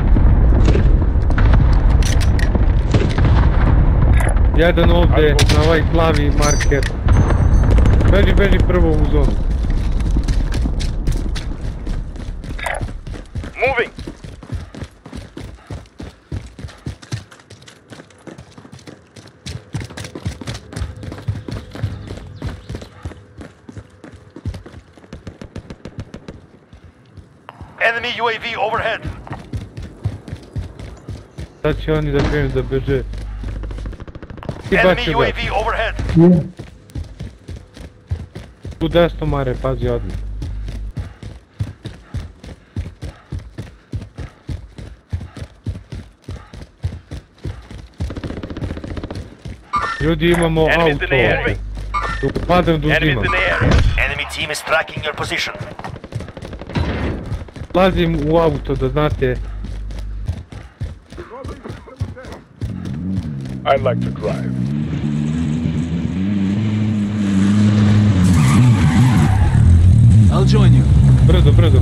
Jedan ovdje, na ovaj plavi marker. Beži, beži prvo u zonu. Moving. Enemy U A V overhead. Sad će oni da krenu da beže. Enemy U A V overhead. Tu desno, Mare, pazi odmah. Ljudi, imamo auto ovdje. Dok padam da uzimam. Enemy team is tracking your position. Lazim u auto, da znate. I like to drive. I'll join you. Brzo, brzo.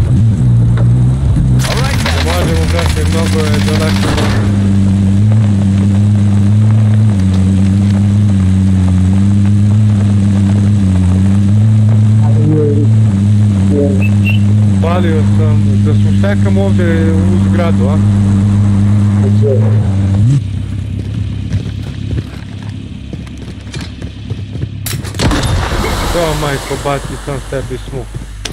Možemo, brate, mnogo je daleko. Palio sam, da smo štekam ovdje u zgradu, a? To, majko, baci sam sebi smuk.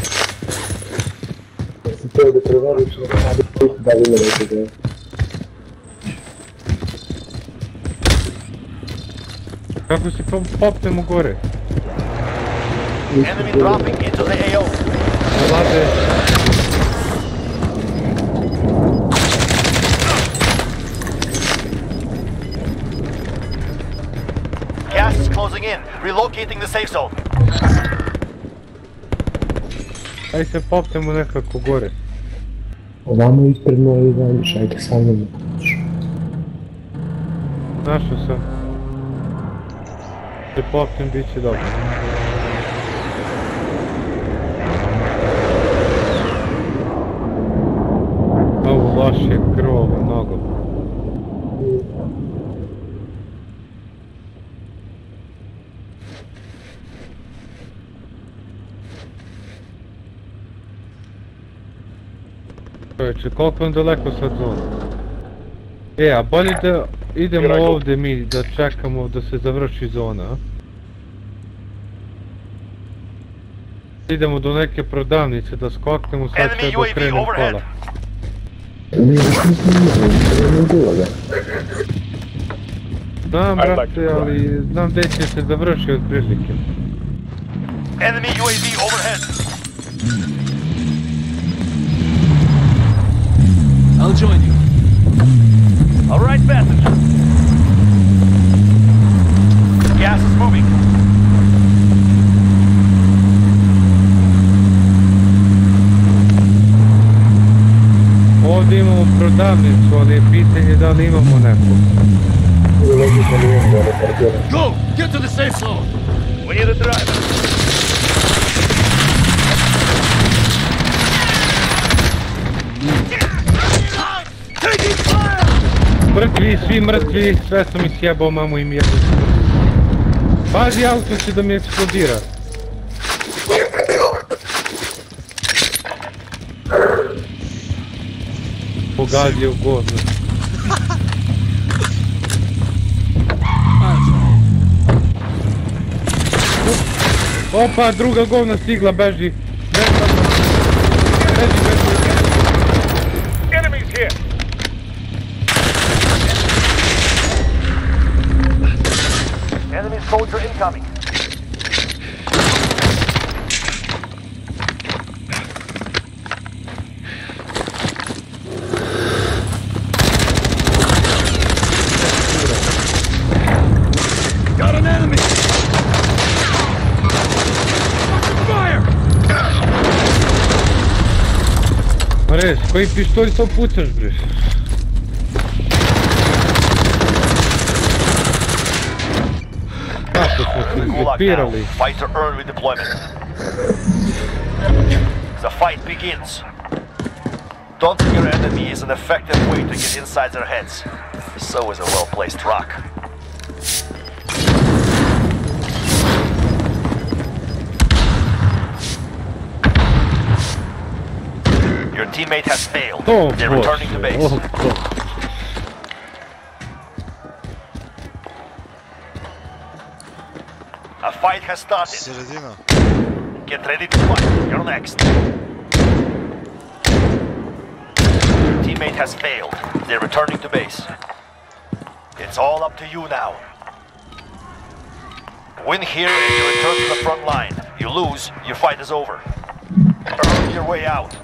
Si to da proveriš, da li ima da se Kako se popnemo gore? Enemy dropping into the A O. Vlade. Gas is closing in. Relocating the safe zone. Aj se popnemo nekako gore. Ovamo ispred moje izvanjiš, ajde sa mnom. Našao sam. Se popnem, bit će dobro. Ovo loše krvovo mnogo. Čovječe, koliko nam daleko sad zona? E, a bolje da idemo ovdje mi, da čekamo da se završi zona, a? Idemo do neke prodavnice da skoknemo, sad sve da krenem kola. Znam, brate, ali znam gdje će se završi od prilike. Enemy U A V overhead. I'll join you. All right, passengers. Gas is moving. ovdje imamo prodavnicu, ali je pitanje da li imamo neko. Go! Get to the safe zone! We need a driver. Taking fire! Mrtvi, svi mrtvi, sve sam ih sjebao, mamu im jedu. Pazi, auto će da mi eksplodira. Pogadio u govno. Opa, druga govna stigla, beži. Beži, beži. Enemies here. Enemy soldier incoming. Got an enemy! Fire! Res, koji pištolj to pucaš, bre? Kako smo se izgopirali? Fighter earned redeployment. The fight begins. Daunting your enemy is an effective way to get inside their heads. So is a well-placed rock. Your teammate has failed. Oh, They're returning to base. Oh, oh. A fight has started. Sredina. Get ready to fight. You're next. Your teammate has failed. They're returning to base. It's all up to you now. Win here and you return to the front line. You lose, your fight is over. Earn your way out.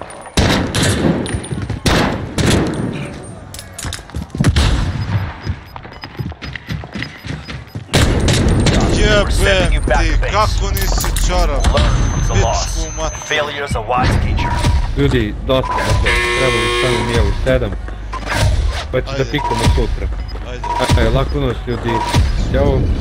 Jebem ti, kako nisi čarap? Pičku mat. Failure's a wise teacher. Ljudi, dosta je to. Trebali samo nije u sedam. Pa će da pikamo sutra. Ajde. Ajde, lako noć ljudi. Ćao.